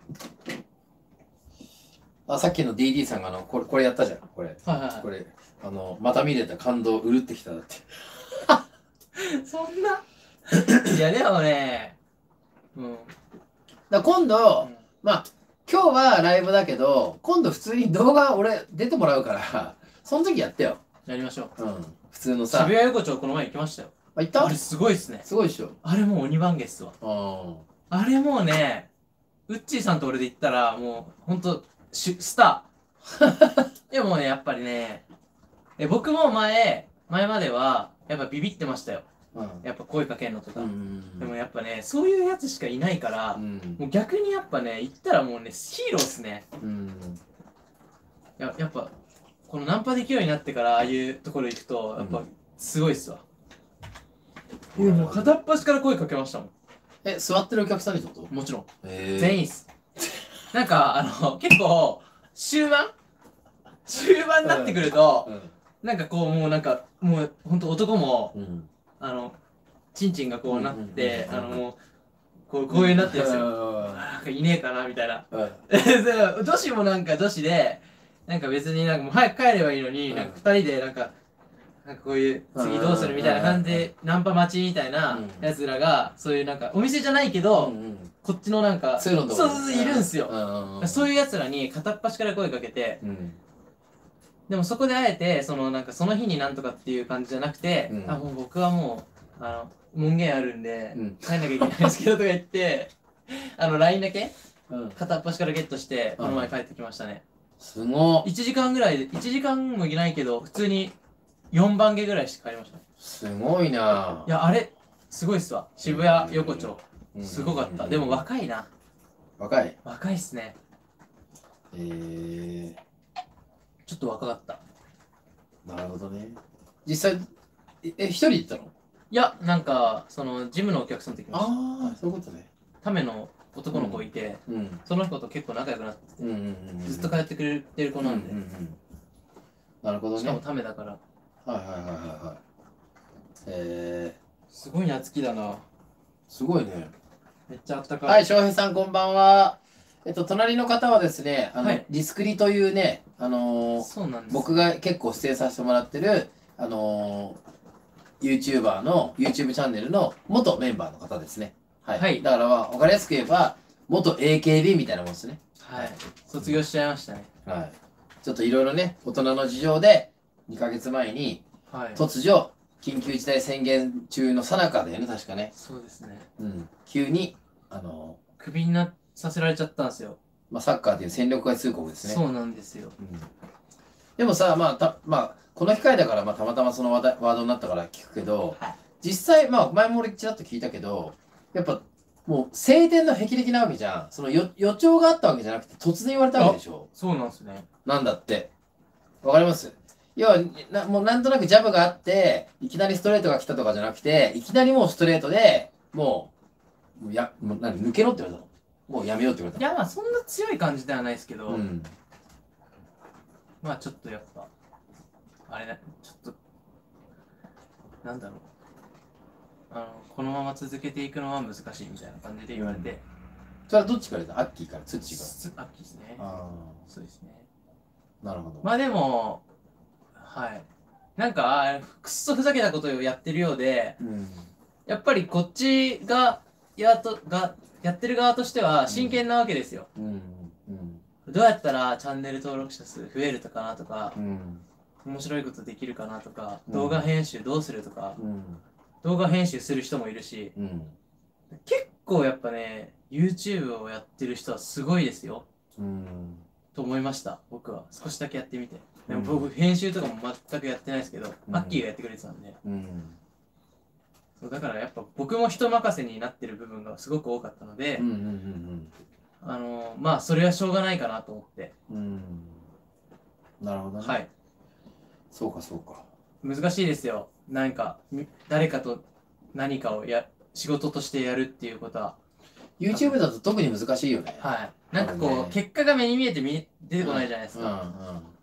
Speaker 1: あ、さっきの ディーディー さんがあの、これ、これやったじゃん。これ。はいはいはい、これ。あの、また見れた感動、うるってきただって。
Speaker 2: そんないや、でもね、うん。
Speaker 1: だ今度、うん、まあ、今日はライブだけど、今度普通に動画俺出てもらうから、その時やってよ。
Speaker 2: やりましょう。うん。
Speaker 1: 普通のさ。
Speaker 2: 渋谷横丁この前行きましたよ。
Speaker 1: あ、行った？
Speaker 2: あれすごいっすね。
Speaker 1: すごいっしょ。
Speaker 2: あれもう鬼番ゲっすわ。ああ。あれもうね、ウッチーさんと俺で行ったら、もう、ほんと、スター。でもね、やっぱりね、え僕も前、前までは、やっぱビビってましたよ。うん、やっぱ声かけんのとか。でもやっぱね、そういうやつしかいないから、うん、もう逆にやっぱね、行ったらもうね、ヒーローっすね。うん、ややっぱ、このナンパできるようになってから、ああいうところ行くと、やっぱ、すごいっすわ。うん、もう片っ端から声かけましたもん。
Speaker 1: え、座ってるお客さんにってこと？
Speaker 2: もちろん。
Speaker 1: へー
Speaker 2: 全員っす。なんか、あの、結構、終盤終盤になってくると、なんかこう、もうなんか、もう、ほんと男も、
Speaker 1: うん。うん。
Speaker 2: あの、チンチンがこうなっ
Speaker 1: うん
Speaker 2: て、
Speaker 1: うんうんうん
Speaker 2: あの、もう、こう、こういうなってるんですよ。
Speaker 1: よ。
Speaker 2: なんかいねえかなみたいな。
Speaker 1: うん
Speaker 2: そう女子もなんか女子で、なんか別になんかもう早く帰ればいいのに、
Speaker 1: うん
Speaker 2: なんか二人でなんか、なんかこういう次どうするみたいな感じで、ナンパ待ちみたいなやつらが、そういうなんかお店じゃないけど、こっちのなんか、
Speaker 1: そういうの
Speaker 2: そうそうそういるんすよ。そういう
Speaker 1: う
Speaker 2: やつらに片っ端から声かけて、
Speaker 1: ん。
Speaker 2: でもそこであえて、そのなんかその日になんとかっていう感じじゃなくて、
Speaker 1: うん
Speaker 2: あ、もう僕はもう、あの、門限あるんで
Speaker 1: う、ん。
Speaker 2: 帰んなきゃいけないんですけどとか言って、あの、ライン だけ
Speaker 1: うん。
Speaker 2: 片っ端からゲットして、この前帰ってきましたね。
Speaker 1: すごっ。
Speaker 2: いちじかんぐらいで、いちじかんもいないけど、普通によんばんげぐらいして帰りましたね。
Speaker 1: すごいな。
Speaker 2: いや、あれ、すごいっすわ。渋谷横丁。
Speaker 1: うん
Speaker 2: すごかった。でも若いな。
Speaker 1: 若い。
Speaker 2: 若いっすね。
Speaker 1: えー、
Speaker 2: ちょっと若かった。
Speaker 1: なるほどね。実際、え、え一人行ったの？
Speaker 2: いや、なんか、その、ジムのお客さんと行きました。
Speaker 1: ああ、そういうことね。
Speaker 2: ための男の子いて、
Speaker 1: うん。
Speaker 2: その子と結構仲良くなってて、
Speaker 1: うんうんうんうん。
Speaker 2: ずっと通ってくれてる子なんで、
Speaker 1: うんうんうんなるほどね。
Speaker 2: しかもためだから。
Speaker 1: はいはいはいはいはい。え
Speaker 2: すごい夏希だな。
Speaker 1: ー、すごいね。
Speaker 2: めっちゃあったかい。
Speaker 1: はい、翔平さんこんばんは。えっと、隣の方はですね、あの、
Speaker 2: はい
Speaker 1: リスクリというね、あのー
Speaker 2: そうなんです。
Speaker 1: 僕が結構出演させてもらってる、あのー、YouTuber の、YouTube チャンネルの元メンバーの方ですね。はい。
Speaker 2: はい
Speaker 1: だから、まあ、わかりやすく言えば、元 エーケービー みたいなもんですね。
Speaker 2: はい。卒業しちゃいましたね。
Speaker 1: はい。ちょっといろいろね、大人の事情で、にかげつまえに、
Speaker 2: はい。
Speaker 1: 突如、緊急事態宣言中の最中だよね、確かね。
Speaker 2: そうですね。
Speaker 1: うん。急に、あの
Speaker 2: クビになさせられちゃったんですよ。
Speaker 1: ー、まあ、サッカーという戦力外通告ですね。
Speaker 2: そうなんですよ。
Speaker 1: うんでもさ、まあ、た、まあ、この機会だから、まあ、たまたまそのワードワードになったから聞くけど、
Speaker 2: はい
Speaker 1: 実際、まあ、前も俺ちらっと聞いたけど、やっぱ、もう、晴天の霹靂なわけじゃん。そのよ予兆があったわけじゃなくて、突然言われたわけでしょ。
Speaker 2: そうなんですね。
Speaker 1: なんだって。わかります？要はな、もうなんとなくジャブがあって、いきなりストレートが来たとかじゃなくて、いきなりもうストレートで、もう、もうや、もう何、抜けろって言われたの。もうやめようって言われた
Speaker 2: いや、まあそんな強い感じではないですけど、
Speaker 1: の。うん。
Speaker 2: まあちょっとやっぱ、あれな、ちょっと、なんだろう。あの、このまま続けていくのは難しいみたいな感じで言われて、
Speaker 1: それはどっちから言った？アッキーから、ツッチーか
Speaker 2: すあっきですね。
Speaker 1: ら。あ
Speaker 2: そうですね。
Speaker 1: あ、なるほど。
Speaker 2: まあでも、はい。なんか、あくっそふざけたことをやってるようで、
Speaker 1: うん。
Speaker 2: やっぱりこっちが、やと、が、やってる側としては真剣なわけですよ。
Speaker 1: うん。うん。
Speaker 2: どうやったらチャンネル登録者数増えるとかなとか、
Speaker 1: うん。
Speaker 2: 面白いことできるかなとか、
Speaker 1: うん
Speaker 2: 動画編集どうするとか、
Speaker 1: うん。
Speaker 2: 動画編集する人もいるし、
Speaker 1: うん。
Speaker 2: 結構やっぱね、YouTube をやってる人はすごいですよ。
Speaker 1: うん。
Speaker 2: と思いました、僕は。少しだけやってみて。でも
Speaker 1: うん
Speaker 2: 僕、編集とかも全くやってないですけど、
Speaker 1: うん
Speaker 2: アッキーがやってくれてたんで。
Speaker 1: うん。
Speaker 2: そうだからやっぱ僕も人任せになってる部分がすごく多かったので、
Speaker 1: うん。うん。
Speaker 2: あのー、まあ、それはしょうがないかなと思って。
Speaker 1: うん。なるほどね。
Speaker 2: はい。
Speaker 1: そうか、そうか。
Speaker 2: 難しいですよ。なんか、み誰かと何かをや、仕事としてやるっていうことは。
Speaker 1: YouTube だと特に難しいよね。
Speaker 2: はい。なんかこう、
Speaker 1: 多分ね
Speaker 2: 結果が目に見えて見出てこないじゃないです
Speaker 1: うん。うん。
Speaker 2: か。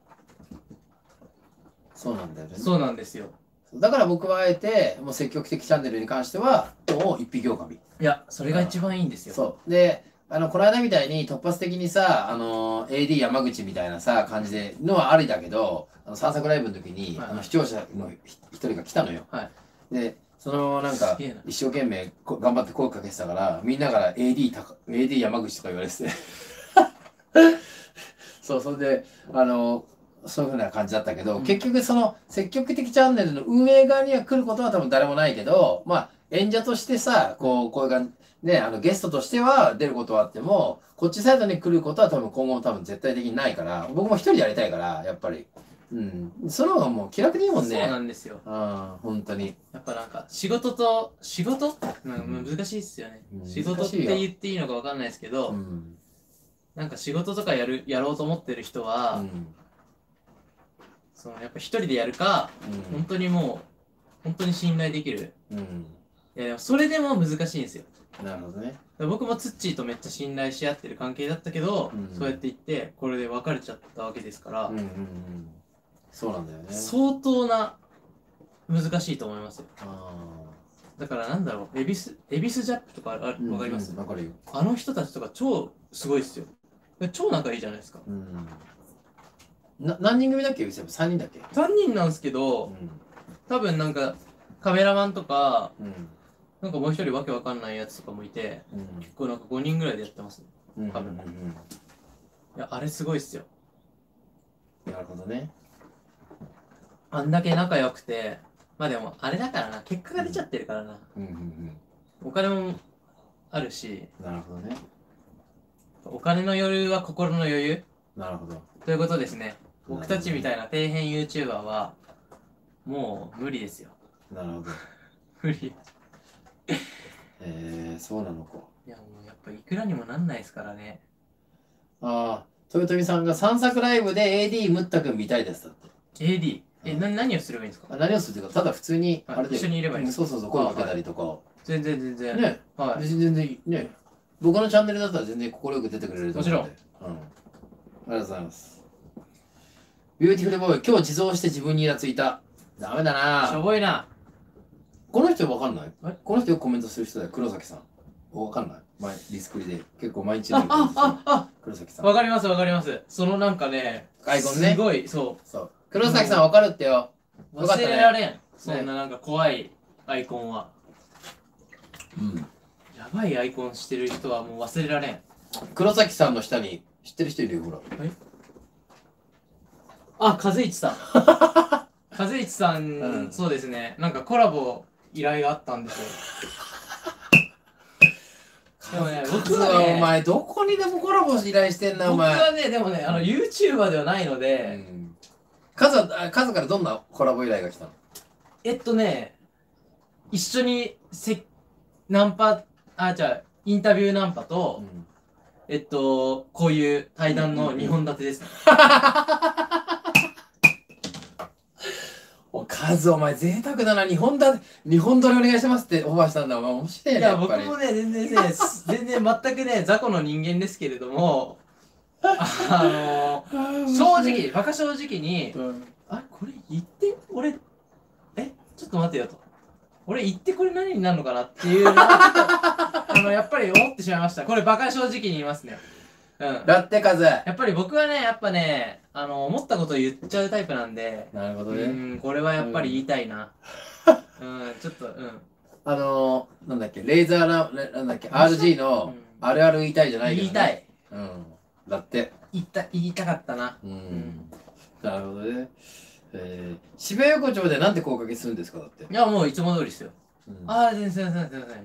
Speaker 1: そうなんだよね。
Speaker 2: そうなんですよ。
Speaker 1: だから僕はあえて、もう積極的チャンネルに関しては、もう一匹狼。
Speaker 2: いや、それが一番いいんですよ。
Speaker 1: そう。で、あの、この間みたいに突発的にさ、あの、エーディー 山口みたいなさ、感じで、のはありだけど、あの、散策ライブの時に、
Speaker 2: はい
Speaker 1: あの、視聴者のひ一人が来たのよ。
Speaker 2: はい。
Speaker 1: で、その、なんか
Speaker 2: すげえな、
Speaker 1: 一生懸命こ頑張って声かけてたから、みんなから エーディー たか、エーディー 山口とか言われてて。そう、それで、あの、そういうふうな感じだったけど、
Speaker 2: うん
Speaker 1: 結局その積極的チャンネルの運営側には来ることは多分誰もないけど、まあ演者としてさ、こう、こういう感じ、ね、あのゲストとしては出ることはあっても、こっちサイドに来ることは多分今後も多分絶対的にないから、僕も一人でやりたいから、やっぱり。うん。その方がもう気楽でいいもんね。
Speaker 2: そうなんですよ。
Speaker 1: うん、本当に。
Speaker 2: やっぱなんか、仕事と、仕事なんか難しいっすよね。
Speaker 1: うん
Speaker 2: 仕事って言っていいのかわかんないですけど、
Speaker 1: うん。
Speaker 2: なんか仕事とかやる、やろうと思ってる人は、
Speaker 1: うん。
Speaker 2: そのやっぱ一人でやるか、本当にもう、本当に信頼できる
Speaker 1: うん。
Speaker 2: いやでもそれでも難しいんですよ。
Speaker 1: なるほどね。
Speaker 2: 僕もツッチーとめっちゃ信頼し合ってる関係だったけど、
Speaker 1: うん
Speaker 2: そうやって言ってこれで別れちゃったわけですから、
Speaker 1: うんうんうん。そうなんだよね。
Speaker 2: 相当な難しいと思いますよ。
Speaker 1: あ
Speaker 2: だからなんだろう、エビスエビスジャップとかあわか
Speaker 1: ーうん
Speaker 2: ります、
Speaker 1: うんわかるよ。
Speaker 2: あの人たちとか超すごいっすよ。超仲いいじゃないですか。
Speaker 1: うん。な何人組だっけ？さんにんだっけ？
Speaker 2: さんにんなんですけど、
Speaker 1: うん。
Speaker 2: 多分なんかカメラマンとか、
Speaker 1: うん。
Speaker 2: なんかもう一人わけわかんないやつとかもいて、
Speaker 1: うん。
Speaker 2: 結構なんかごにんぐらいでやってますね。
Speaker 1: うん。
Speaker 2: 多分
Speaker 1: うんうん
Speaker 2: いや、あれすごいっすよ。
Speaker 1: なるほどね。
Speaker 2: あんだけ仲良くて、まあでもあれだからな、結果が出ちゃってるからな。
Speaker 1: うんうん
Speaker 2: お金もあるし、
Speaker 1: うん。なるほどね。
Speaker 2: お金の余裕は心の余裕
Speaker 1: なるほど。
Speaker 2: ということですね。僕たちみたいな底辺 YouTuber は、もう無理ですよ。
Speaker 1: なるほど。
Speaker 2: 無理。
Speaker 1: えー、そうなのか。
Speaker 2: いやもうやっぱいくらにもなんないですからね。
Speaker 1: ああ、豊臣さんが散策ライブで エーディー ムッタ君見たいですだって。
Speaker 2: エーディー。え、
Speaker 1: うん
Speaker 2: な、何をすればいいんですか？
Speaker 1: あ何をするっていうか、ただ普通に、
Speaker 2: はい
Speaker 1: あれで、
Speaker 2: 一緒にいればいいんです
Speaker 1: そうそうそう、声かけたりとか。
Speaker 2: 全然全然。
Speaker 1: ね、
Speaker 2: はい。
Speaker 1: 別に全然いい、ね。僕のチャンネルだったら全然快く出てくれると思うんで。
Speaker 2: もち
Speaker 1: うん。ありがとうございます。ビューティフルボーイ、今日自走して自分にイラついた。ダメだ
Speaker 2: しょ
Speaker 1: な。
Speaker 2: ぼいな。
Speaker 1: この人わかんない
Speaker 2: え
Speaker 1: この人よくコメントする人だよ、黒崎さん。わかんない前、リスクリで。結構毎日
Speaker 2: あ、あ、あ、あ、
Speaker 1: 黒崎さん。
Speaker 2: わかりますわかります。そのなんかね、
Speaker 1: アイコンね
Speaker 2: すごい、そ
Speaker 1: そう。黒崎さんわかるってよ。
Speaker 2: う。
Speaker 1: よかったね
Speaker 2: 忘れられん。そんななんか怖いアイコンは。
Speaker 1: うん。
Speaker 2: やばいアイコンしてる人はもう忘れられん。
Speaker 1: 黒崎さんの下に知ってる人いるよ、ほら。
Speaker 2: あ、和一さん。和一さん、
Speaker 1: うん
Speaker 2: そうですね。なんかコラボ依頼があったんですよ。でもね、僕はね、
Speaker 1: お前、どこにでもコラボ依頼してんな、お
Speaker 2: 僕
Speaker 1: 前。
Speaker 2: はね、でもね、あの、YouTuber ではないの
Speaker 1: う
Speaker 2: で、
Speaker 1: ん。カズは、あカズからどんなコラボ依頼が来たの
Speaker 2: えっとね、一緒にせ、ナンパ、あ、じゃあ、インタビューナンパと、
Speaker 1: ん。
Speaker 2: えっと、こういう対談のにほん立てですね。
Speaker 1: おカズ、お前、贅沢だな。日本だ、日本撮りお願いしますってオファーしたんだ。お前、面白いね。
Speaker 2: いや、
Speaker 1: やっぱり
Speaker 2: 僕もね、全然ね、全然全くね、雑魚の人間ですけれども、あの正直、バカ正直に、
Speaker 1: うん。
Speaker 2: あ、これ言って、俺、え、ちょっと待ってよと。俺言ってこれ何になるのかなっていうのを、あの、やっぱり思ってしまいました。これバカ正直に言いますね。うん。
Speaker 1: だってカズ。
Speaker 2: やっぱり僕はね、やっぱね、あの、思ったことを言っちゃうタイプなんで、う
Speaker 1: なるほどね。
Speaker 2: ん、これはやっぱり言いたいな。うん、ちょっと、うん。
Speaker 1: あのー、なんだっけ、レーザーラ、レなんだっけ、アールジー の
Speaker 2: うん
Speaker 1: あるある言いたいじゃないけど、ね。
Speaker 2: 言いたい。
Speaker 1: うん。だって。
Speaker 2: 言いた、言いたかったな。
Speaker 1: う
Speaker 2: うんん。
Speaker 1: なるほどね。えー、渋谷横丁でなんで声かけするんですかだって。
Speaker 2: いや、もういつも通りですよ。
Speaker 1: うん
Speaker 2: ああ、全然、全然、全然。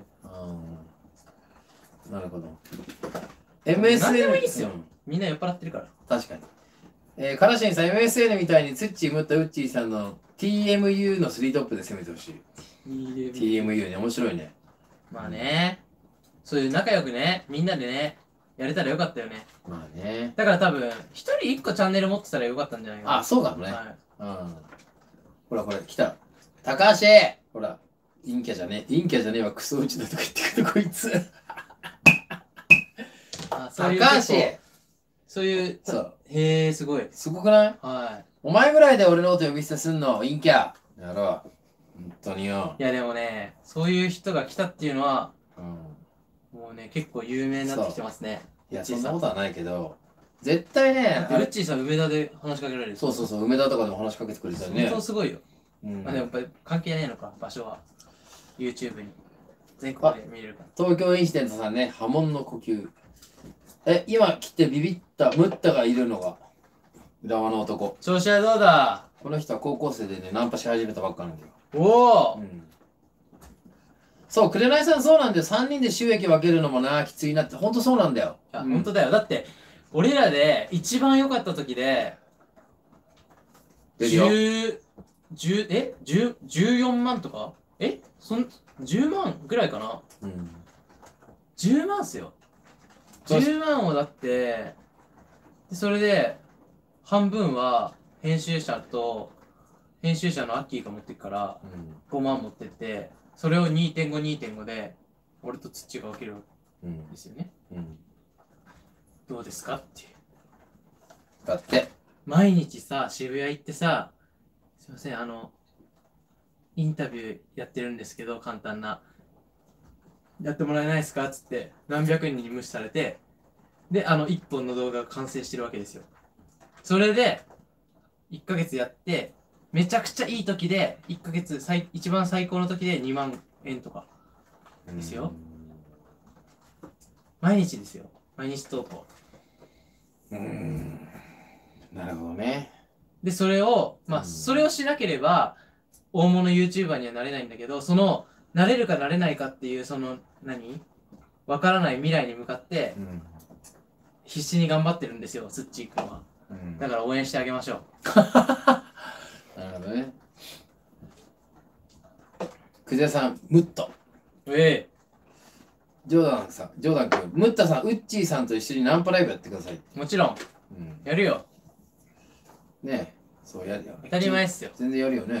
Speaker 1: うんなるほど。エムエスエヌ
Speaker 2: 何でもいいっすよ
Speaker 1: うん
Speaker 2: みんな酔っ払ってるから。
Speaker 1: 確かに。えー、カラシンさん、エムエスエヌ みたいにツッチー、ムッタ、ウッチーさんの ティーエムユー のスリートップで攻めてほしい。ティーエムユー ね、面白いね。
Speaker 2: まあね、そういう仲良くね、みんなでね、やれたらよかったよね。
Speaker 1: まあね。
Speaker 2: だから多分、一人一個チャンネル持ってたらよかったんじゃないかな。
Speaker 1: あ、そうかもね。
Speaker 2: は
Speaker 1: うん。ほら、これ、来た。高橋ほら、陰キャじゃねえ。陰キャじゃねえわ、クソ打ちだとか言ってくる、こいつ。
Speaker 2: い。あ、そういう
Speaker 1: 高
Speaker 2: 結構
Speaker 1: 橋
Speaker 2: そういう、
Speaker 1: そう。
Speaker 2: へえ、すごい。
Speaker 1: すごくない
Speaker 2: は
Speaker 1: お前ぐらいで俺のこと呼び捨てすんの、陰キャ。やろう。本当によ。
Speaker 2: い。いやでもね、そういう人が来たっていうのは、
Speaker 1: うん。
Speaker 2: もうね、結構有名になってきてますね。
Speaker 1: いや、
Speaker 2: うっちーさん
Speaker 1: そんなことはないけど、絶対ね、
Speaker 2: だってルッ
Speaker 1: あれ
Speaker 2: チーさん梅田で話しかけられる。
Speaker 1: そうそうそう、梅田とかでも話しかけてくれたよね
Speaker 2: 相。当すごいよ。
Speaker 1: うん
Speaker 2: まあでもやっぱり関係ねえのか、場所は。YouTube に。全国で見れるから。
Speaker 1: 東京インシデントさんね、波紋の呼吸。え、今来てビビった、ムッタがいるのが、浦和の男。
Speaker 2: 調子はどうだ？
Speaker 1: この人は高校生でね、ナンパし始めたばっかなんだよ。
Speaker 2: おお、
Speaker 1: うん。そう、紅さんそうなんだよ。さんにんで収益分けるのもな、きついなって。ほんとそうなんだよ。
Speaker 2: いや、
Speaker 1: うん
Speaker 2: 本当だよ。だって、俺らで一番良かった時で、
Speaker 1: 出るよ
Speaker 2: 10、10、え ?10、じゅうよんまんとかえそん、じゅうまんぐらいかな？
Speaker 1: うん。
Speaker 2: じゅう 万っすよ。
Speaker 1: そう
Speaker 2: じゅうまんをだって、でそれで、半分は編集者と、編集者のアッキーが持ってくから、
Speaker 1: うん。
Speaker 2: ごまん持ってって、 それをにてんご、にてんごで、俺と土が分けるわ
Speaker 1: うん
Speaker 2: けですよね。
Speaker 1: うん。
Speaker 2: どうですかっていう。
Speaker 1: だって。
Speaker 2: 毎日さ、渋谷行ってさ、すいません、あの、インタビューやってるんですけど、簡単な。やってもらえないですかっつって、何百人に無視されて、で、あの、一本の動画が完成してるわけですよ。それで、いっかげつやって、めちゃくちゃいい時で、いっかげつ最、一番最高の時でにまんえんとか。ですよ。毎日ですよ。毎日投稿。
Speaker 1: うーん。なるほどね。
Speaker 2: で、それを、まあ、
Speaker 1: うん
Speaker 2: それをしなければ、大物 YouTuber にはなれないんだけど、その、なれるかなれないかっていう、その、何わからない未来に向かって、
Speaker 1: うん。
Speaker 2: 必死に頑張ってるんですよ、スッチーくんは。
Speaker 1: うん、
Speaker 2: だから応援してあげましょ
Speaker 1: なるほどね。くじゃさん、ムット。
Speaker 2: う。ええ
Speaker 1: ジョーダンさん、ジョーダン君、ムッタさん、ウッチーさんと一緒にナンパライブやってください。
Speaker 2: もちろん、
Speaker 1: うん。
Speaker 2: やるよ。
Speaker 1: ねえ、そうやるよ。
Speaker 2: 当たり前っすよ。
Speaker 1: 全然やるよね。
Speaker 2: うん、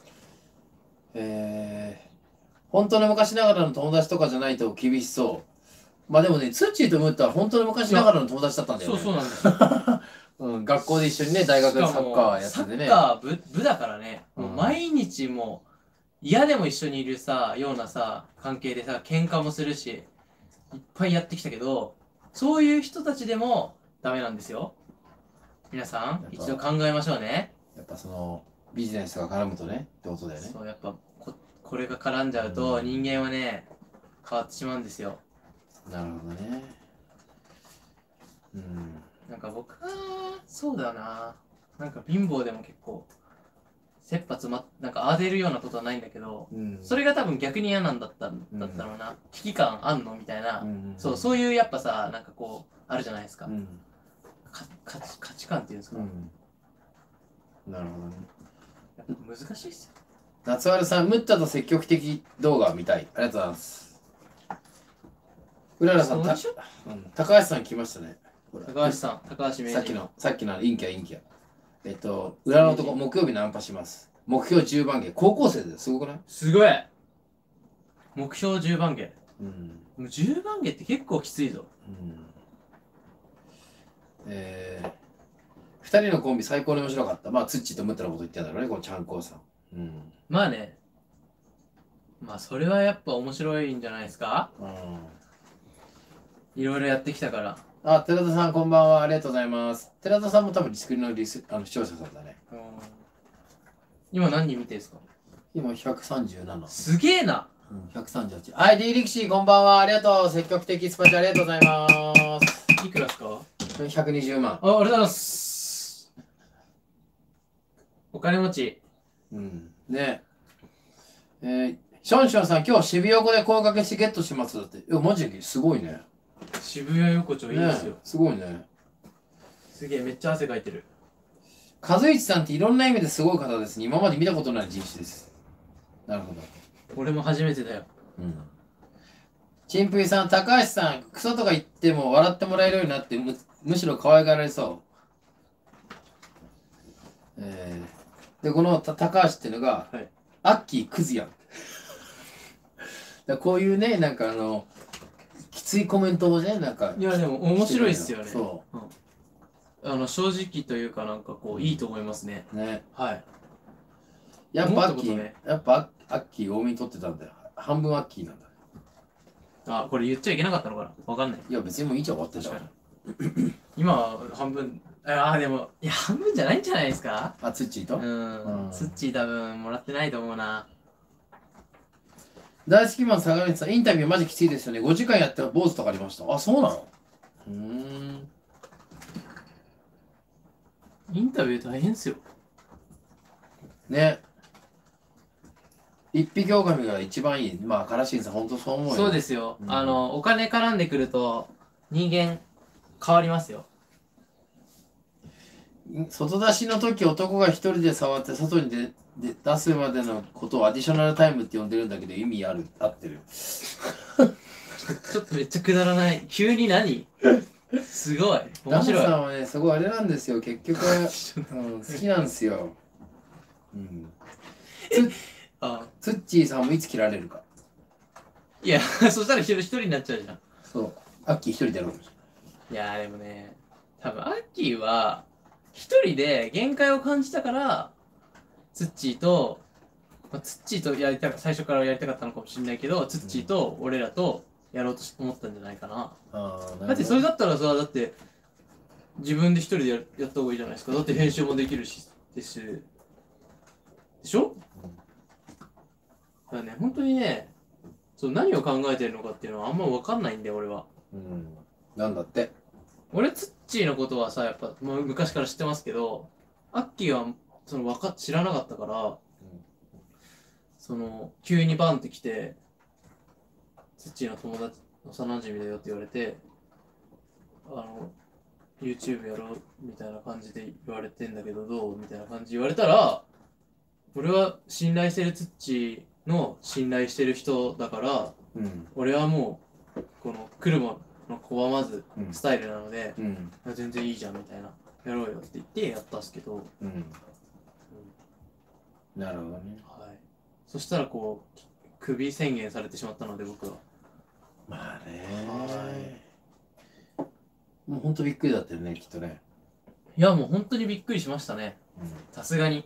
Speaker 1: えー、本当の昔ながらの友達とかじゃないと厳しそう。まあでもね、ツッチーとムッタは本当の昔ながらの友達だったんだよね。
Speaker 2: そうそうなんですよ。
Speaker 1: うん、学校で一緒にね、大学でサッカーやっててね。
Speaker 2: サッカー部部だからね、もう
Speaker 1: うん
Speaker 2: 毎日もう嫌でも一緒にいるさ、ようなさ、関係でさ、喧嘩もするし、いっぱいやってきたけど、そういう人たちでもダメなんですよ。皆さん、一度考えましょうね。
Speaker 1: やっぱその、ビジネスとか絡むとね、ってことだよね。
Speaker 2: そう、やっぱこ、これが絡んじゃうと、人間はね、変わってしまうんですよ。
Speaker 1: なるほどね。うん。
Speaker 2: なんか僕は、そうだな。なんか貧乏でも結構、切羽詰まっ、なんか当てるようなことはないんだけど、
Speaker 1: うん、
Speaker 2: それが多分逆に嫌なんだったんだったろうな。危機感あんのみたいな。
Speaker 1: うん
Speaker 2: そう、そういうやっぱさ、なんかこう、あるじゃないですか。
Speaker 1: うん
Speaker 2: か価値価値観っていうんですか。
Speaker 1: うん、なるほどね。
Speaker 2: やっぱ難しいっすよ。
Speaker 1: 夏丸さん、ムッタと積極的動画見たい。ありがとうございます。うららさん、た、うん、高橋さん来ましたね。
Speaker 2: 高橋さん、高橋名人。
Speaker 1: さっきの、さっきの陰キャ陰キャ。えっと、裏の男、木曜日ナンパします。目標じゅうばんげ。高校生ですごくない？
Speaker 2: すごい目標じゅうばんげ。
Speaker 1: うん。
Speaker 2: もうじゅうばんげって結構きついぞ。
Speaker 1: うん。えー、ふたりのコンビ最高に面白かった。まあ、ツッチーとムッタのこと言ってたんだろうね、このちゃんこうさん。うん。
Speaker 2: まあね。まあ、それはやっぱ面白いんじゃないですか？
Speaker 1: うん。
Speaker 2: いろいろやってきたから。
Speaker 1: あ、寺田さん、こんばんは。ありがとうございます。寺田さんも多分リスクリのリスあの視聴者さんだね。
Speaker 2: うん、今何人見てんすか？
Speaker 1: 今ひゃくさんじゅうなな。
Speaker 2: すげえな。
Speaker 1: うん、ひゃくさんじゅうはち。はい、D 力士、こんばんは。ありがとう。積極的スパチャありがとうございます。
Speaker 2: いくらですか？
Speaker 1: ひゃくにじゅうまん。
Speaker 2: あ、ありがとうございます。お金持ち。
Speaker 1: うん。ねえー、ションションさん、今日渋谷横で声かけしてゲットしますだって。いや、マジですごいね。
Speaker 2: 渋谷横丁いいですよ。
Speaker 1: ね、すごいね。
Speaker 2: すげえ、めっちゃ汗かいてる。
Speaker 1: 和一さんっていろんな意味ですごい方ですね。今まで見たことない人種です。なるほど。
Speaker 2: 俺も初めてだよ。
Speaker 1: うん。チンプイさん、高橋さん、クソとか言っても笑ってもらえるようになってむ、むしろ可愛がられそう。えー、で、このた高橋っていうのが、
Speaker 2: はい、
Speaker 1: アッキークズやん。だこういうね、なんかあの、きついコメントをね、なんか。
Speaker 2: いや、でも面白いっすよね。
Speaker 1: そう。
Speaker 2: うん、あの、正直というか、なんかこう、いいと思いますね。
Speaker 1: ね。
Speaker 2: はい。
Speaker 1: やっぱアッキー、
Speaker 2: ね、
Speaker 1: やっぱアッキー多めに取ってたんだよ。半分アッキーなんだ。
Speaker 2: あ、これ言っちゃいけなかったのかな、わかんない。
Speaker 1: いや、別にもういいじゃん、終わってんじゃん。
Speaker 2: 今は半分、ああ、でも、いや、半分じゃないんじゃないですか？
Speaker 1: あ、ツッチーと
Speaker 2: うん。ツッチー多分もらってないと思うな。
Speaker 1: 大好きマン坂道さん、インタビューマジきついですよね。ごじかんやって坊主とかありました。あ、そうなの？うーん。
Speaker 2: インタビュー大変っすよ。
Speaker 1: ね。一匹狼が一番いい。まあ、カラシンさん、ほんとそう思うよ。
Speaker 2: そうですよ。
Speaker 1: うん、
Speaker 2: あの、お金絡んでくると、人間、変わりますよ。
Speaker 1: 外出しの時、男が一人で触って外に出で出すまでのことをアディショナルタイムって呼んでるんだけど、意味ある、合ってる。
Speaker 2: ちょっとめっちゃくだらない。急に何すごい。面白い。
Speaker 1: ダムさんはね、すごいあれなんですよ。結局、うん、好きなんですよ。うん。
Speaker 2: あ
Speaker 1: ツッチーさんもいつ切られるか。
Speaker 2: いや、そしたら一人一人になっちゃうじゃん。
Speaker 1: そう。アッキー一人でやろうかもし
Speaker 2: いやーでもね、多分アッキーは、一人で限界を感じたから、ツッチーと、まあ、ツッチーとやりたか最初からやりたかったのかもしれないけど、ツッチーと俺らとやろうと思ったんじゃないかな。
Speaker 1: ああ、
Speaker 2: だってそれだったらさ、だって自分で一人でややった方がいいじゃないですか。だって編集もできるし、ですし。でしょ？だからね、本当にね、そう何を考えてるのかっていうのはあんま分かんないんだよ、俺は。
Speaker 1: うん。なんだって。
Speaker 2: 俺、ツッチーのことはさ、やっぱもう昔から知ってますけど、アッキーはそのわか知らなかったから、その急にバンって来て、ツッチーの友達、幼馴染だよって言われて、あの、YouTube やろうみたいな感じで言われてんだけど、どうみたいな感じで言われたら、俺は信頼してるツッチーの信頼してる人だから、
Speaker 1: うん。
Speaker 2: 俺はもう、この車の拒まず
Speaker 1: うん
Speaker 2: スタイルなので、
Speaker 1: うん。
Speaker 2: 全然いいじゃんみたいな、やろうよって言ってやったんすけど、
Speaker 1: うん。なるほどね。
Speaker 2: はい。そしたらこう、クビ宣言されてしまったので、僕は。
Speaker 1: まあね
Speaker 2: は
Speaker 1: もうほんとびっくりだったよね、きっとね。
Speaker 2: いや、もう本当にびっくりしましたね。さすがに。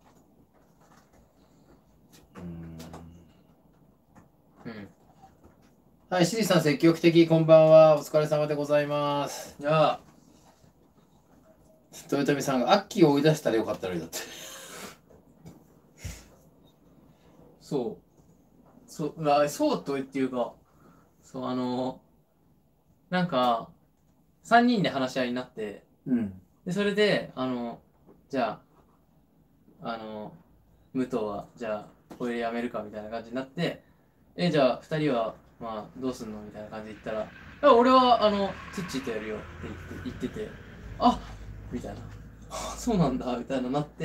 Speaker 1: うん。
Speaker 2: うん。
Speaker 1: はい、シリさん積極的、こんばんは。お疲れ様でございます。
Speaker 2: いや
Speaker 1: 豊臣さんがアッキーを追い出したらよかったのにだって。
Speaker 2: そう。そう、あそうとっていうか、そう、あの、なんか、さんにんで話し合いになって、
Speaker 1: うん。
Speaker 2: で、それで、あの、じゃあ、あの、武藤は、じゃあ、これやめるかみたいな感じになって、え、じゃあ、ふたりは、まあ、どうすんのみたいな感じで言ったら、あ俺は、あの、ツッチーとやるよって言って言ってて、あみたいな。あそうなんだ、みたいななって、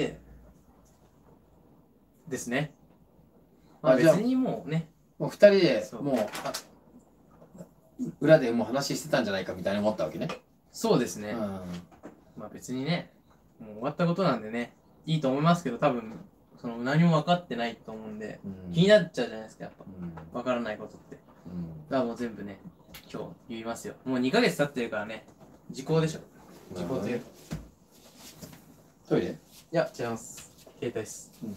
Speaker 2: ですね。まあ、別
Speaker 1: あじゃあ
Speaker 2: にもうね、
Speaker 1: もう二人で
Speaker 2: そう
Speaker 1: もうあ裏でもう話してたんじゃないかみたいに思ったわけね。
Speaker 2: そうですね。
Speaker 1: うん。
Speaker 2: まあ別にね、もう終わったことなんでね、いいと思いますけど、多分、その何も分かってないと思うんで、
Speaker 1: うん
Speaker 2: 気になっちゃうじゃないですか、やっぱ。
Speaker 1: うん
Speaker 2: 分からないことって。
Speaker 1: うん
Speaker 2: だからもう全部ね、今日言いますよ。もうにかげつ経ってるからね、時効でしょ。時効という。い
Speaker 1: トイレ
Speaker 2: や、違います。携帯です。
Speaker 1: うん。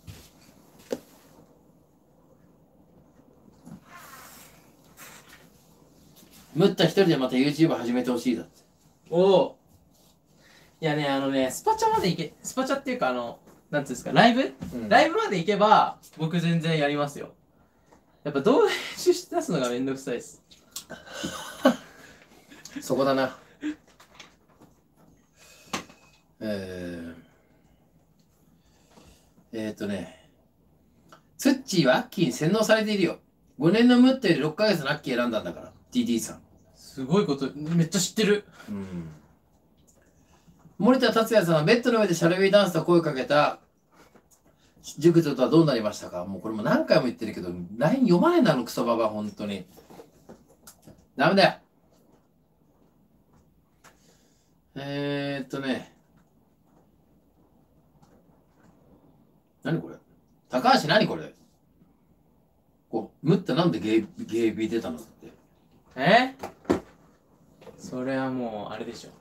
Speaker 1: ムッタ一人でまた YouTube 始めてほしいだって。
Speaker 2: おおいやね、あのね、スパチャまで行け、スパチャっていうか、あの、なんつうんですか、ライブ、
Speaker 1: うん
Speaker 2: ライブまで行けば、僕全然やりますよ。やっぱ動画編集して出すのがめんどくさいです。
Speaker 1: そこだな。えー、えーとね、ツッチーはアッキーに洗脳されているよ。ごねんのムッタよりろっかげつのアッキー選んだんだから、ティーティー さん。
Speaker 2: すごいこと、めっちゃ知ってる。
Speaker 1: うん。森田達也さんはベッドの上でシャルウィーダンスと声をかけた塾とはどうなりましたか。もうこれも何回も言ってるけど、ライン 読まないんだのクソババ、本当に。ダメだよ。えー、っとね。何これ高橋何これこう、ムッタなんでゲイ、ゲイビー出たのって。
Speaker 2: えそれはもう、あれでしょ。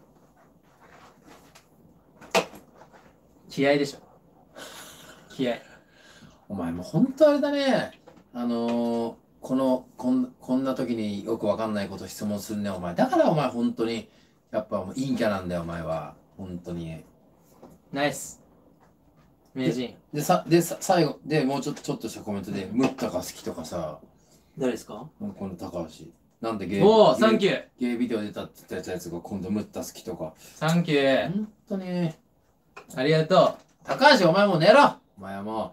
Speaker 2: 気合でしょ。気合。
Speaker 1: お前もう本当あれだね。あのー、このこん、こんな時によくわかんないこと質問するね、お前。だからお前本当に、やっぱもう陰キャなんだよ、お前は。本当に。
Speaker 2: ナイス。名人。
Speaker 1: で、さ、で、さ、最後、で、もうちょっと、ちょっとしたコメントで、ムッタが好きとかさ、
Speaker 2: 誰ですか？
Speaker 1: この高橋。なんでゲイ、
Speaker 2: おお、サン
Speaker 1: ゲイ
Speaker 2: キュー。
Speaker 1: ゲイビデオ出たって言ったやつが今度ムッタ好きとか。
Speaker 2: サンキュー。
Speaker 1: 本当に。
Speaker 2: ありがと
Speaker 1: 高橋、お前もう寝ろお前はも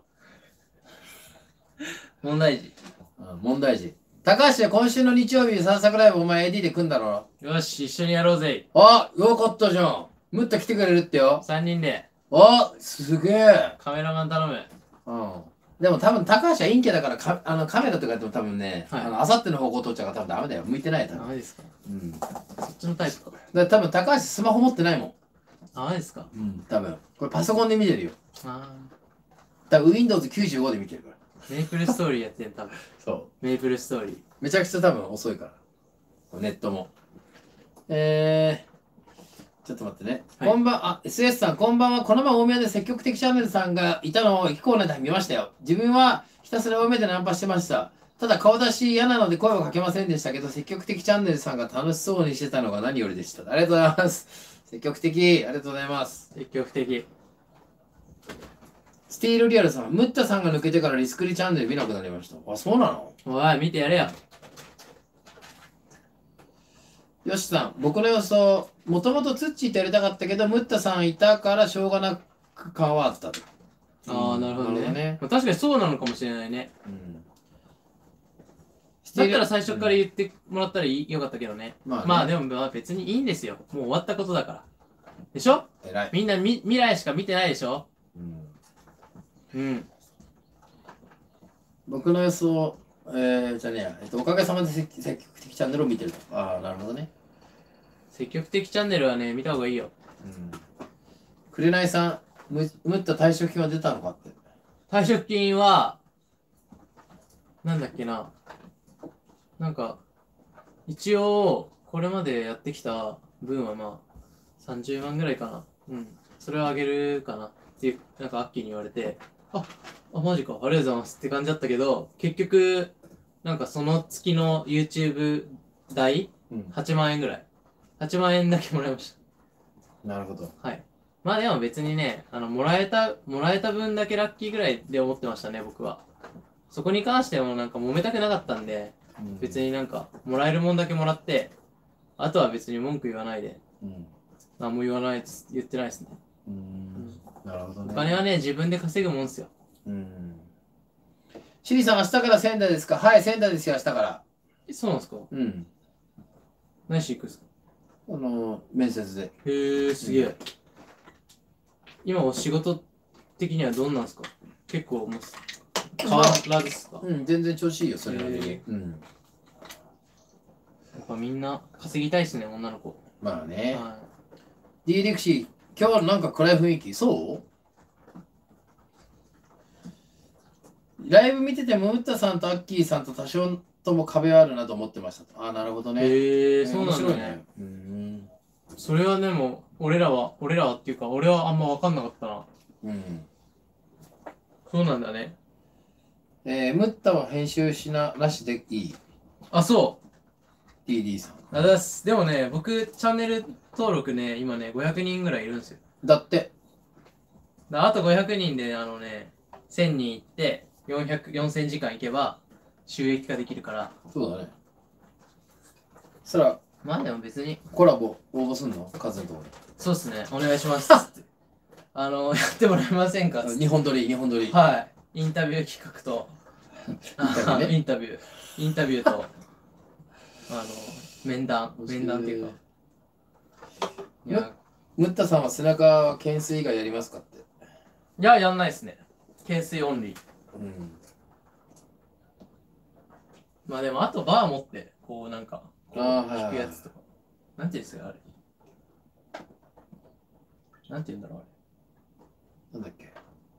Speaker 2: う。問題児。
Speaker 1: う、うん、問題児。高橋は今週の日曜日に散策ライブお前 エーディー で組んだろ。
Speaker 2: よし、一緒にやろうぜ。
Speaker 1: あ、よかったじゃん。ムッタ来てくれるってよ。
Speaker 2: さんにんで。
Speaker 1: あ、すげえ。
Speaker 2: カメラマン頼む。
Speaker 1: うん。でも多分高橋は陰キャだからかあのカメラとかやっても多分ね、
Speaker 2: はい
Speaker 1: あの、あさっての方向通っちゃうから多分ダメだよ。向いてないよ、多分。
Speaker 2: ダメですか？
Speaker 1: うん。だか
Speaker 2: そっちのタイプか。
Speaker 1: ら多分高橋スマホ持ってないもん。
Speaker 2: ダメですか？
Speaker 1: うん、多分。これパソコンで見てるよ。
Speaker 2: あ
Speaker 1: 多分 ウィンドウズきゅうじゅうご で見てるから。
Speaker 2: メイプルストーリーやってん、多分。
Speaker 1: そう。
Speaker 2: メイプルストーリー。
Speaker 1: めちゃくちゃ多分遅いから。ネットも。えー、ちょっと待ってね。
Speaker 2: はい
Speaker 1: こんばん、あ、エスエス さん、こんばんは。この前大宮で積極的チャンネルさんがいたのを駅構内で見ましたよ。自分はひたすら大宮でナンパしてました。ただ顔出し嫌なので声はかけませんでしたけど、積極的チャンネルさんが楽しそうにしてたのが何よりでした。ありがとうございます。積極的、ありがとうございます。
Speaker 2: 積極的。
Speaker 1: スティールリアルさん、ムッタさんが抜けてからリスクリチャンネル見なくなりました。あ、そうなの？
Speaker 2: おい、見てやれよ。
Speaker 1: よしさん、僕の予想、もともとツッチーとやりたかったけど、ムッタさんいたからしょうがなく変わったと。
Speaker 2: ああ、なるほどね。
Speaker 1: ね。
Speaker 2: まあ確かにそうなのかもしれないね。
Speaker 1: うん、
Speaker 2: だったら最初から言ってもらったらいいよかったけどね。
Speaker 1: まあね
Speaker 2: まあでもまあ別にいいんですよ。もう終わったことだから。でしょ？
Speaker 1: 偉い。
Speaker 2: みんなみ未来しか見てないでしょ？
Speaker 1: うん、
Speaker 2: うん。
Speaker 1: 僕の予想、えー、じゃねえや、えっと、おかげさまで積積極的チャンネルを見てると。ああ、なるほどね。
Speaker 2: 積極的チャンネルはね、見た方がいいよ。
Speaker 1: うん。くれないさん、ムムッタ退職金は出たのかって。
Speaker 2: 退職金は、なんだっけな。なんか、一応、これまでやってきた分はまあ、さんじゅうまんぐらいかな。うん。それをあげるかなっていう、なんかアッキーに言われて、あ、あ、マジか、ありがとうございますって感じだったけど、結局、なんかその月の YouTube 代、
Speaker 1: うん、
Speaker 2: はちまん円ぐらい。はちまん円だけもらいまし
Speaker 1: なるほど。
Speaker 2: た。はい。まあでも別にね、あの、もらえた、もらえた分だけラッキーぐらいで思ってましたね、僕は。そこに関してもなんか揉めたくなかったんで、
Speaker 1: うん、
Speaker 2: 別になんか、もらえるもんだけもらって、あとは別に文句言わないで、
Speaker 1: うん、
Speaker 2: 何も言わないっつ言ってないですね。
Speaker 1: うん、なるほどね。
Speaker 2: お金はね、自分で稼ぐもんっすよ。
Speaker 1: うん。シリさん、明日から仙台ですか？はい、仙台ですよ、明日から。
Speaker 2: え、そうなんですか？
Speaker 1: うん。
Speaker 2: 何しに行くんですか？
Speaker 1: あの、面接で。
Speaker 2: へえ、すげえ。今お仕事的にはどんなんですか？結構もう、変わらずっすか？
Speaker 1: うん、全然調子いいよ、それなりに
Speaker 2: へ。
Speaker 1: うん。
Speaker 2: やっぱみんな稼ぎたいっすね、女の子。
Speaker 1: まあね。
Speaker 2: は
Speaker 1: D リクシー、今日なんか暗い雰囲気、そうライブ見てても、ムッタさんとアッキーさんと多少とも壁はあるなと思ってましたと。ああ、なるほど
Speaker 2: い。
Speaker 1: ね。
Speaker 2: へえ、
Speaker 1: ね
Speaker 2: そうなんだ
Speaker 1: 面白い
Speaker 2: ね。
Speaker 1: うん。
Speaker 2: それはでも、俺らは、俺らはっていうか、俺はあんま分かんなかったな。
Speaker 1: うん。
Speaker 2: そうなんだね。
Speaker 1: えー、ムッタは編集しな、なしでいい。
Speaker 2: あ、そう。
Speaker 1: ディーディー さん。
Speaker 2: あざっす。でもね、僕、チャンネル登録ね、今ね、ごひゃくにんぐらいいるんですよ。
Speaker 1: だって。
Speaker 2: だあとごひゃくにんで、あのね、せんにん行って、よんひゃく、よんせんじかん行けば、収益化できるから。
Speaker 1: そうだね。そしたら、
Speaker 2: まあでも別に、
Speaker 1: コラボ応募すんのカズのとこ
Speaker 2: そうっすね、お願いしますっつって。あの、やってもらえませんかっつって。
Speaker 1: 日本撮り、日本撮り。
Speaker 2: はい。インタビュー企画と、
Speaker 1: インタビューね
Speaker 2: インタビュー。インタビューと、あの、面談。面談っていうか。いや、
Speaker 1: ムッタさんは背中懸垂以外やりますかって。
Speaker 2: いや、やんないっすね。懸垂オンリー。
Speaker 1: うん。
Speaker 2: まあでも、あとバー持って、こうなんか、こう
Speaker 1: あーはいはい
Speaker 2: 引くやつとか。なんていうんですか、あれ。なんていうんだろう、
Speaker 1: なんだっけ。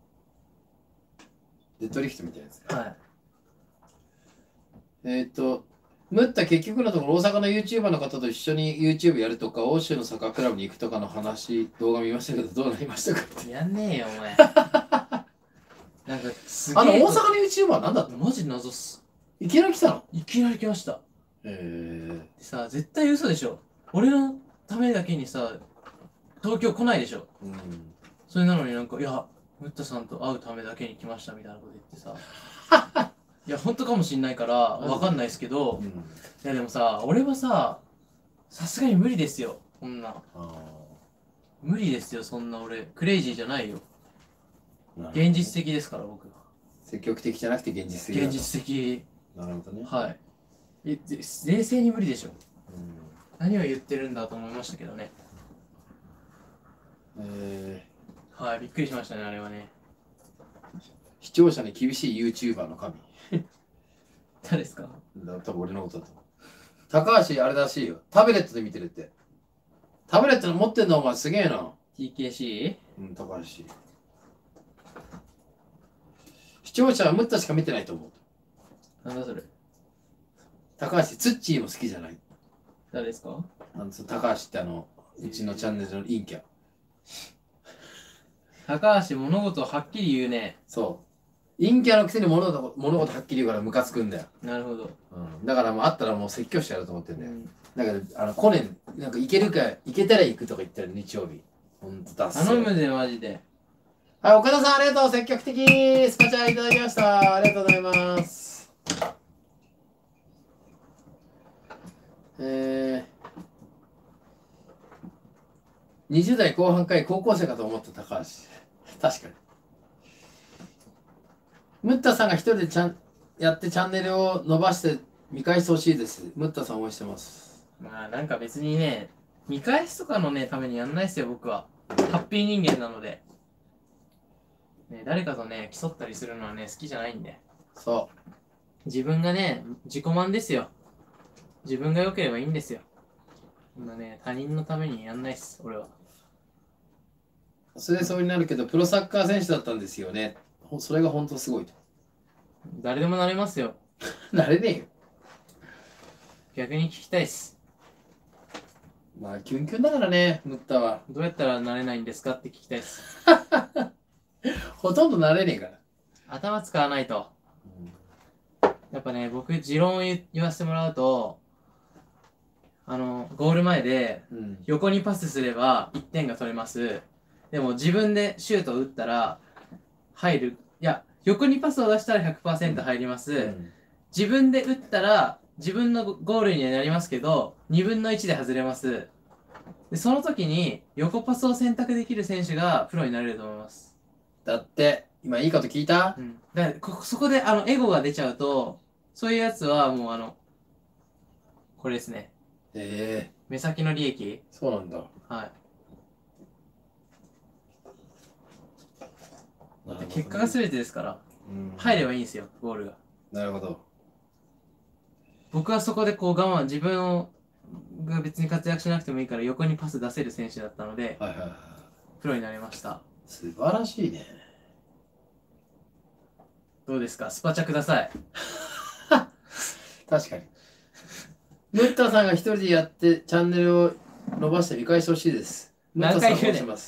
Speaker 1: デッドリフトみたいなやつ。
Speaker 2: あれ。はい。
Speaker 1: えーっと、ムッタ結局のところ大阪の YouTuber の方と一緒に YouTube やるとか、欧州のサッカークラブに行くとかの話、動画見ましたけど、どうなりましたかって。
Speaker 2: やんねえよ、お前。なんか、すげえ。
Speaker 1: あの、大阪の YouTuber は何だったの？
Speaker 2: マジ謎っす。
Speaker 1: いきなり来たの？
Speaker 2: いきなり来ました。
Speaker 1: え
Speaker 2: でさ、絶対嘘でしょ。俺のためだけにさ、東京来ないでしょ。
Speaker 1: ー。うん。
Speaker 2: それなのになんか、いや、ムッタさんと会うためだけに来ましたみたいなこと言ってさ。いや、本当かもしんないから、わかんないですけど、
Speaker 1: うん。
Speaker 2: いやでもさ、俺はさ、さすがに無理ですよ。こんな。
Speaker 1: あ
Speaker 2: 無理ですよ、そんな俺。クレイジーじゃないよ。
Speaker 1: ーなるほどね
Speaker 2: 現実的ですから、僕は。
Speaker 1: 積極的じゃなくて現実的だと。
Speaker 2: 現実的。
Speaker 1: なるほどね。
Speaker 2: はい。え、ぜ冷静に無理でしょ。
Speaker 1: うん。
Speaker 2: 何を言ってるんだと思いましたけどね。
Speaker 1: え
Speaker 2: はい、びっくりしましたね、あれはね。
Speaker 1: ー、視聴者に厳しい YouTuber の神。
Speaker 2: 誰ですか？
Speaker 1: だ多分俺のことだと思う。高橋あれらしいよ。タブレットで見てるって。タブレットの持ってんのお前すげえな。
Speaker 2: ティーケーシー？
Speaker 1: うん、高橋。視聴者はムッタしか見てないと思う。
Speaker 2: なんだそれ。
Speaker 1: 高橋、ツッチーも好きじゃない。
Speaker 2: 誰ですか？
Speaker 1: あの高橋ってあの、うちのチャンネルの陰キャ。
Speaker 2: 高橋、物事をはっきり言うね。
Speaker 1: そう。陰キャのくせに物事物事はっきり言うからムカつくんだよ。
Speaker 2: なるほど。
Speaker 1: うん、だからもう会ったらもう説教してやろうと思ってんだよ。
Speaker 2: うん、
Speaker 1: だからあのコネンなんか行けるか行けたら行くとか言ったら日曜日。ほんとだっせ。
Speaker 2: 頼むでマジで。
Speaker 1: はい、岡田さんありがとう。積極的スパチャいただきました。ありがとうございます。えー、にじゅう代後半かい高校生かと思った高橋。確かに。ムッタさんが一人でちゃんやってチャンネルを伸ばして見返してほしいです。ムッタさん応援してます。
Speaker 2: まあなんか別にね、見返すとかのね、ためにやんないっすよ、僕は。ハッピー人間なので。ね、誰かとね、競ったりするのはね、好きじゃないんで。
Speaker 1: そう。
Speaker 2: 自分がね、自己満ですよ。自分が良ければいいんですよ。今ね、他人のためにやんないっす、俺は。
Speaker 1: それでそうになるけど、プロサッカー選手だったんですよね。ほそれが本当すごいと。
Speaker 2: 誰でもなれますよ。
Speaker 1: なれねえよ。
Speaker 2: 逆に聞きたいっす。
Speaker 1: まあ、キュンキュンだからね、ムッタは。
Speaker 2: どうやったらなれないんですかって聞きたいっす。
Speaker 1: ほとんどなれねえから。
Speaker 2: 頭使わないと。やっぱね、僕、持論を言言わせてもらうと、あの、ゴール前で、
Speaker 1: うん。
Speaker 2: 横にパスすればいってんが取れます。でも自分でシュートを打ったら、入る。いや、横にパスを出したら ひゃくパーセント 入ります。
Speaker 1: うん
Speaker 2: 自分で打ったら、自分のゴールにはなりますけど、にぶんのいちで外れます。で、その時に、横パスを選択できる選手がプロになれると思います。
Speaker 1: だって、今いいこと聞いた
Speaker 2: うん。だからこ、そこで、あの、エゴが出ちゃうと、そういうやつはもうあの、これですね。
Speaker 1: ええ
Speaker 2: 目先の利益。
Speaker 1: そうなんだ。
Speaker 2: はい。
Speaker 1: なるほどね
Speaker 2: 結果が全てですから、
Speaker 1: うん
Speaker 2: 入ればいいんですよ、ゴールが。
Speaker 1: なるほど。
Speaker 2: 僕はそこでこう我慢、自分をが別に活躍しなくてもいいから横にパス出せる選手だったので、
Speaker 1: はいはいはい。
Speaker 2: プロになりました。
Speaker 1: 素晴らしいね。
Speaker 2: どうですか、スパチャください。
Speaker 1: 確かに。ムッタさんが一人でやってチャンネルを伸ばして見返してほしいです。ムッタさん
Speaker 2: 何回言うねん
Speaker 1: します。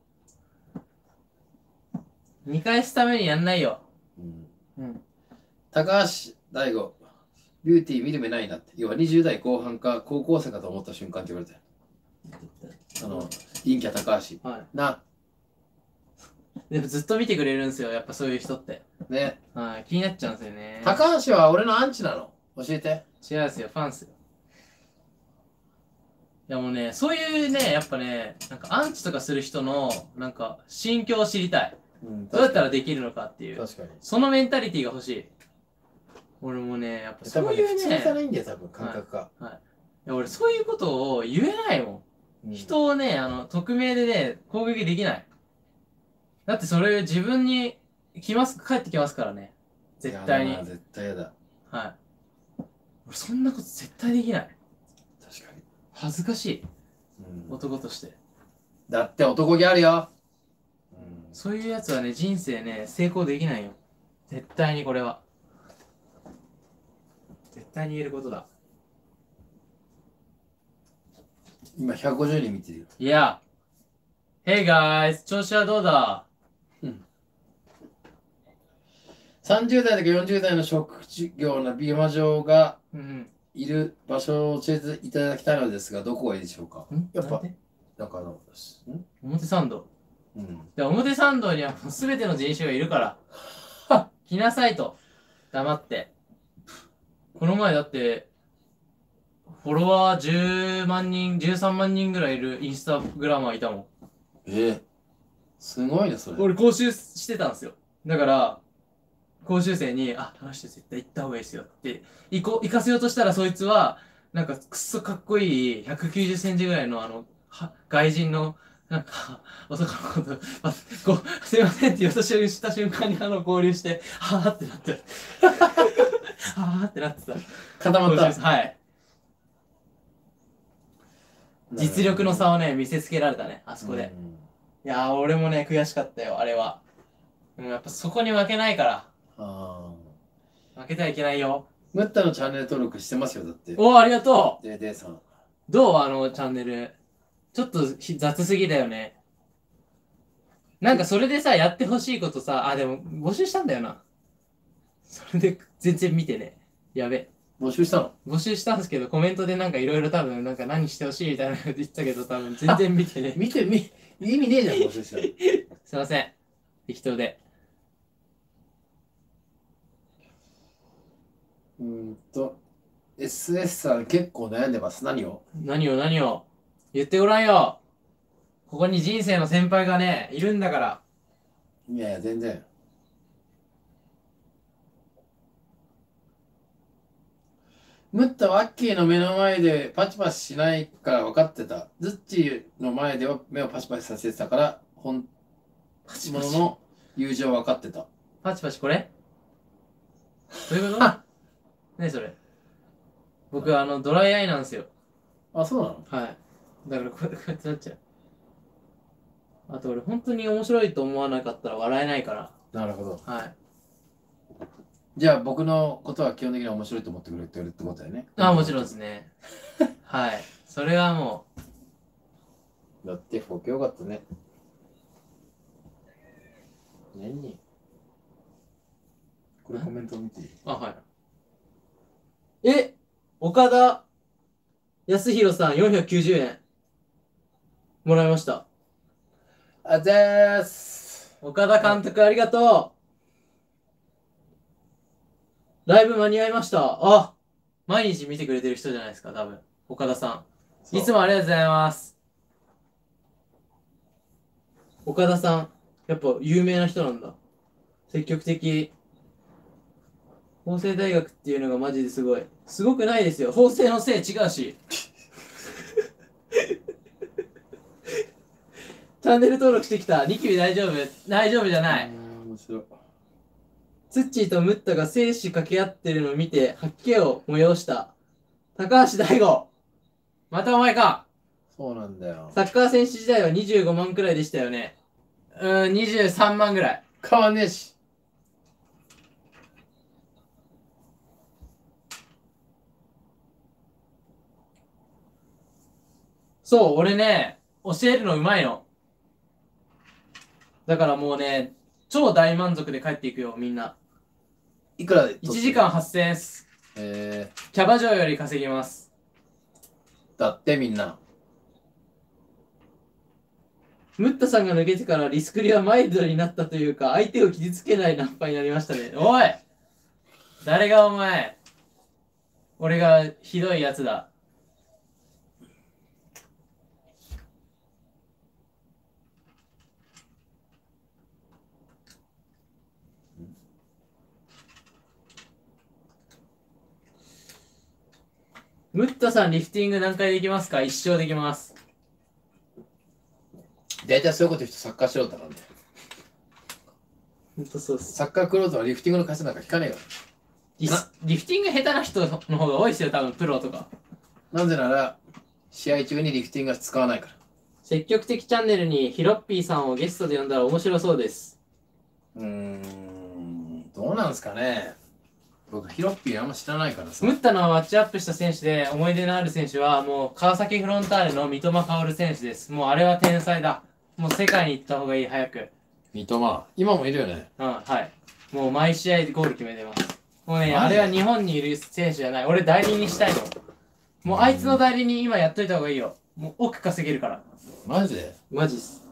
Speaker 2: 見返すためにやんないよ。
Speaker 1: うん、
Speaker 2: うん。
Speaker 1: 高橋大吾、ビューティー見る目ないなって。要はにじゅう代後半か高校生かと思った瞬間って言われたよ。あの、陰キャ高橋。
Speaker 2: は
Speaker 1: な、
Speaker 2: い。でもずっと見てくれるんですよ、やっぱそういう人って。
Speaker 1: ね。
Speaker 2: はい。気になっちゃうんですよね。
Speaker 1: 高橋は俺のアンチなの教えて。
Speaker 2: 違うんですよ、ファンっすよ。いやもうね、そういうね、やっぱね、なんかアンチとかする人の、なんか、心境を知りたい。
Speaker 1: うん
Speaker 2: どうやったらできるのかっていう。
Speaker 1: 確かに。
Speaker 2: そのメンタリティが欲しい。俺もね、やっぱ
Speaker 1: 多
Speaker 2: そういう
Speaker 1: 分ね、口じゃな
Speaker 2: ね、
Speaker 1: いんだよ、多分感覚が。
Speaker 2: はい。いや俺そういうことを言えないもん。
Speaker 1: うん
Speaker 2: 人をね、あの、匿名でね、攻撃できない。だってそれ自分に来ます、帰ってきますからね。絶対に。
Speaker 1: やだな絶対やだ。
Speaker 2: はい。俺そんなこと絶対できない。
Speaker 1: 確かに。
Speaker 2: 恥ずかしい。
Speaker 1: うん、
Speaker 2: 男として。
Speaker 1: だって男気あるよ。うん
Speaker 2: そういうやつはね、人生ね、成功できないよ。絶対にこれは。絶対に言えることだ。
Speaker 1: 今ひゃくごじゅうにん見てるよ。
Speaker 2: いや。Hey guys! 調子はどうだ？
Speaker 1: さんじゅう代とかよんじゅう代の職業の美魔女が
Speaker 2: うん
Speaker 1: いる場所を教えていただきたいのですが、どこがいいでしょうか。
Speaker 2: うん。ん
Speaker 1: やっぱ
Speaker 2: なんで
Speaker 1: なんかあの、ん
Speaker 2: 表参道。
Speaker 1: うん。
Speaker 2: で、表参道にはもう全ての人種がいるから。来なさいと。黙って。この前だって、フォロワーじゅうまん人、じゅうさんまん人ぐらいいるインスタグラマーいたもん。
Speaker 1: ええすごいね、それ。
Speaker 2: 俺講習してたんですよ。だから、講習生に、あ、話して絶対行った方がいいですよって、行こ、行かせようとしたらそいつは、なんかくっそかっこいいひゃくきゅうじゅっセンチぐらいのあの、は外人の、なんか、男の子と、あ、こう、すいませんって言おうとした瞬間にあの、合流して、はぁってなって、はぁってなってた。
Speaker 1: 固まった。
Speaker 2: はい。実力の差をね、見せつけられたね、あそこで。いやー、俺もね、悔しかったよ、あれは。でもやっぱそこに負けないから。
Speaker 1: あ
Speaker 2: 負けてはいけないよ。
Speaker 1: ムッタのチャンネル登録してますよ、だって。
Speaker 2: おー、ありがと
Speaker 1: で、でさん。
Speaker 2: う。どうあのチャンネル。ちょっとひ雑すぎだよね。なんかそれでさ、やってほしいことさ、あ、でも募集したんだよな。それで全然見てね。やべ。
Speaker 1: 募集したの？
Speaker 2: 募集したんですけど、コメントでなんかいろいろ多分、なんか何してほしいみたいなこと言ってたけど、多分全然見てね。
Speaker 1: 見て、み、意味ねえじゃん、募集したの。
Speaker 2: すいません。適当で。
Speaker 1: うーんと、エスエス さん結構悩んでます。何を？
Speaker 2: 何を何を言ってごらんよ。ここに人生の先輩がね、いるんだから。
Speaker 1: いやいや、全然。ムッタはアッキーの目の前でパチパチしないから分かってた。ズッチーの前では目をパチパチさせてたから、本物の友情分かってた。
Speaker 2: パチパチこれどういうこと何それ僕、あの、ドライアイなんですよ。
Speaker 1: あ、そうなの？
Speaker 2: はい。だからこうこうやってなっちゃう。あと俺、本当に面白いと思わなかったら笑えないから。
Speaker 1: なるほど。
Speaker 2: はい。
Speaker 1: じゃあ僕のことは基本的には面白いと思ってくれてるってことだよね。
Speaker 2: あ、もちろんですね。はい。それはも
Speaker 1: だってフォークよかったね。何にこれコメント見ていい？
Speaker 2: う、あ、はい。え岡田康弘さんよんひゃくきゅうじゅうえん。もらいました。
Speaker 1: あざーす。
Speaker 2: 岡田監督ありがとう。ライブ間に合いました。あ、毎日見てくれてる人じゃないですか、多分。岡田さん。いつもありがとうございます。岡田さん、やっぱ有名な人なんだ。積極的。法政大学っていうのがマジですごい。すごくないですよ。法政のせい違うし。チャンネル登録してきた。ニキビ大丈夫？大丈夫じゃない。
Speaker 1: 面白い。
Speaker 2: ツッチーとムッタが生死掛け合ってるのを見て吐き気を催した高橋大吾。またお前か。
Speaker 1: そうなんだよ。
Speaker 2: サッカー選手時代はにじゅうごまんくらいでしたよね。うーん、にじゅうさんまんぐらい。
Speaker 1: 変わんねえし。
Speaker 2: そう、俺ね、教えるのうまいの。だからもうね、超大満足で帰っていくよ、みんな。
Speaker 1: いくらで？
Speaker 2: いちじかんはっせんえんっす。
Speaker 1: え
Speaker 2: キャバ嬢より稼ぎます。
Speaker 1: ー、だってみんな。
Speaker 2: ムッタさんが抜けてからリスクリはマイルドになったというか、相手を傷つけないナンパになりましたね。おい誰がお前俺がひどいやつだ。ムッタさんリフティング何回できますか？一生できます。
Speaker 1: 大体そういうこと言う人サッカー素人なんで。
Speaker 2: ほんとそうっす。
Speaker 1: サッカークローズはリフティングの回数なんか聞かねえか
Speaker 2: リスリフティング下手な人の方が多いですよ、多分プロとか。
Speaker 1: ら。なぜなら、試合中にリフティングは使わないから。
Speaker 2: 積極的チャンネルにヒロッピーさんをゲストで呼んだら面白そうです。
Speaker 1: うーん、どうなんすかね。僕、ヒロッピーあんま知らないからさ。
Speaker 2: ムッタのマッチアップした選手で思い出のある選手はもう川崎フロンターレの三笘薫選手です。もうあれは天才だ。もう世界に行った方がいい、早く。
Speaker 1: 三笘。今もいるよね。
Speaker 2: うん、はい。もう毎試合でゴール決めてます。もうね、
Speaker 1: マジで
Speaker 2: あれは日本にいる選手じゃない。俺代理にしたいの。もうあいつの代理に今やっといた方がいいよ。もう億稼げるから。
Speaker 1: マジで？
Speaker 2: マジっす。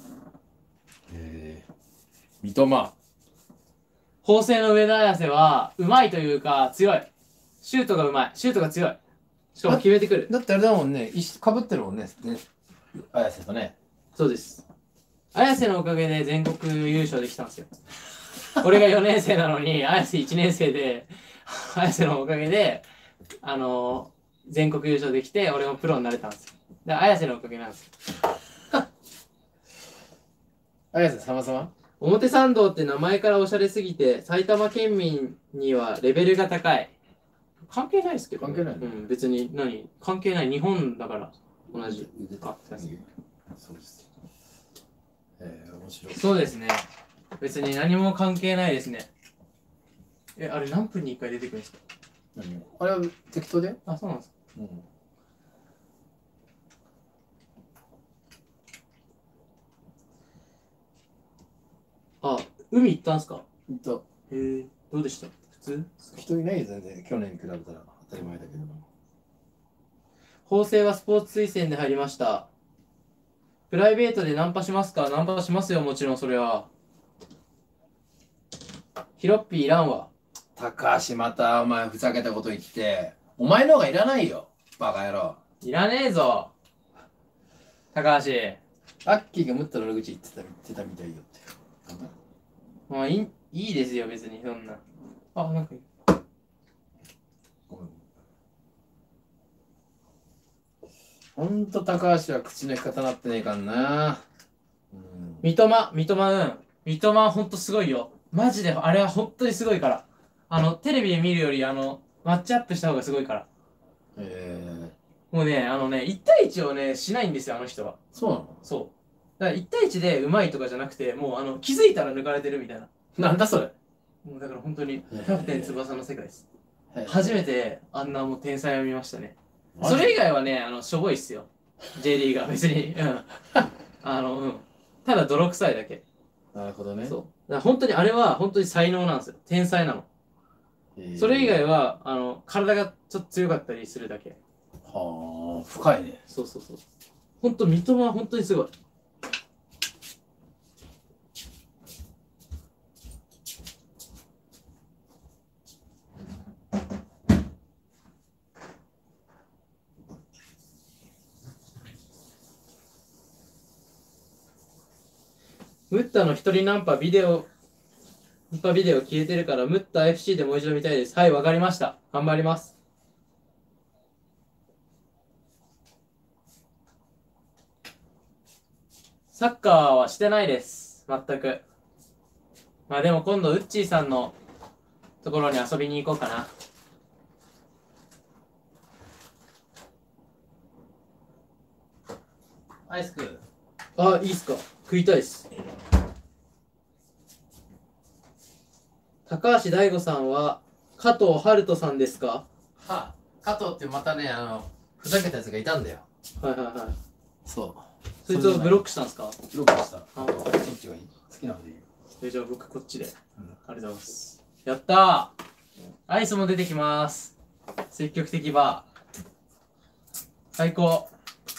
Speaker 1: えー、三笘。
Speaker 2: 法政の上田綺世は、うまいというか、強い。シュートがうまい。シュートが強い。しかも決めてくる。
Speaker 1: だってあれだもんね、一緒かぶってるもんね、ね綾瀬とね。
Speaker 2: そうです。綾瀬のおかげで全国優勝できたんですよ。俺がよねん生なのに、綾瀬いちねん生で、綾瀬のおかげで、あのー、全国優勝できて、俺もプロになれたんですよ。で、綾瀬のおかげなんですよ。
Speaker 1: 綾瀬様様？
Speaker 2: 表参道って名前からおしゃれすぎて、埼玉県民にはレベルが高い。関係ないですけど、ね、
Speaker 1: 関係ないね。
Speaker 2: うん、別に何関係ない。日本だから同じ。あ、
Speaker 1: そうです。えー、面白い。
Speaker 2: そうですね。別に何も関係ないですね。 え、あれ何分にいっかい出てくるんですか？
Speaker 1: 何あれは適当だよ。
Speaker 2: あ、そうなんですか。
Speaker 1: うん。
Speaker 2: あ、海行ったんすか？
Speaker 1: ほんと。
Speaker 2: へえ、どうでした？普通？
Speaker 1: 人いないよ、全然。去年に比べたら当たり前だけど。
Speaker 2: 法政はスポーツ推薦で入りました。プライベートでナンパしますか？ナンパしますよ、もちろんそれは。ヒロッピーいらんわ。
Speaker 1: 高橋またお前ふざけたこと言って。お前の方がいらないよ。バカ野郎。
Speaker 2: いらねえぞ。高橋。
Speaker 1: アッキーがムッタの悪口言ってた言ってたみたいよって。
Speaker 2: まあいい、いいですよ、別にそんな。あ、なんかいい。
Speaker 1: ごめん。ほんと高橋は口の利き方なってねえかんな。
Speaker 2: うん。三笘、三笘、うん。三笘はほんとすごいよ。マジで、あれはほんとにすごいから。あの、テレビで見るより、あの、マッチアップした方がすごいから。
Speaker 1: え
Speaker 2: えー、もうね、あのね、いち対いちをね、しないんですよ、あの人は。
Speaker 1: そうなの？
Speaker 2: そう。だからいち対いちでうまいとかじゃなくて、もうあの、気づいたら抜かれてるみたいな。
Speaker 1: なんだそれ。
Speaker 2: もうだから本当に、キャプテン翼の世界です。
Speaker 1: えー、
Speaker 2: 初めてあんなもう天才を見ましたね。それ以外はね、あの、しょぼいっすよ。J リーガー、別に。うん。あの、うん。ただ泥臭いだけ。
Speaker 1: なるほどね。
Speaker 2: そう。だから本当にあれは本当に才能なんですよ。天才なの。それ以外は、あの、体がちょっと強かったりするだけ。
Speaker 1: はあ、深いね。
Speaker 2: そうそうそう。本当、三笘は本当にすごい。ムッタの一人ナンパビデオ、ナンパビデオ消えてるから、ムッタ エフシー でもう一度見たいです。はい、わかりました。頑張ります。サッカーはしてないです。全く。まあでも今度、ウッチーさんのところに遊びに行こうかな。
Speaker 1: アイス食う？
Speaker 2: あ、いいっすか。食いたいっす。高橋大吾さんは、加藤春人さんですか？
Speaker 1: はあ、加藤ってまたね、あの、ふざけたやつがいたんだよ。
Speaker 2: はいはいはい。
Speaker 1: そう。
Speaker 2: そいつをブロックしたんですか？
Speaker 1: ブロックした。
Speaker 2: あ、
Speaker 1: どっちがいい？好きなのでいいよ。
Speaker 2: え、じゃあ僕こっちで。うん、ありがとうございます。やったー！アイスも出てきます。積極的バー。最高。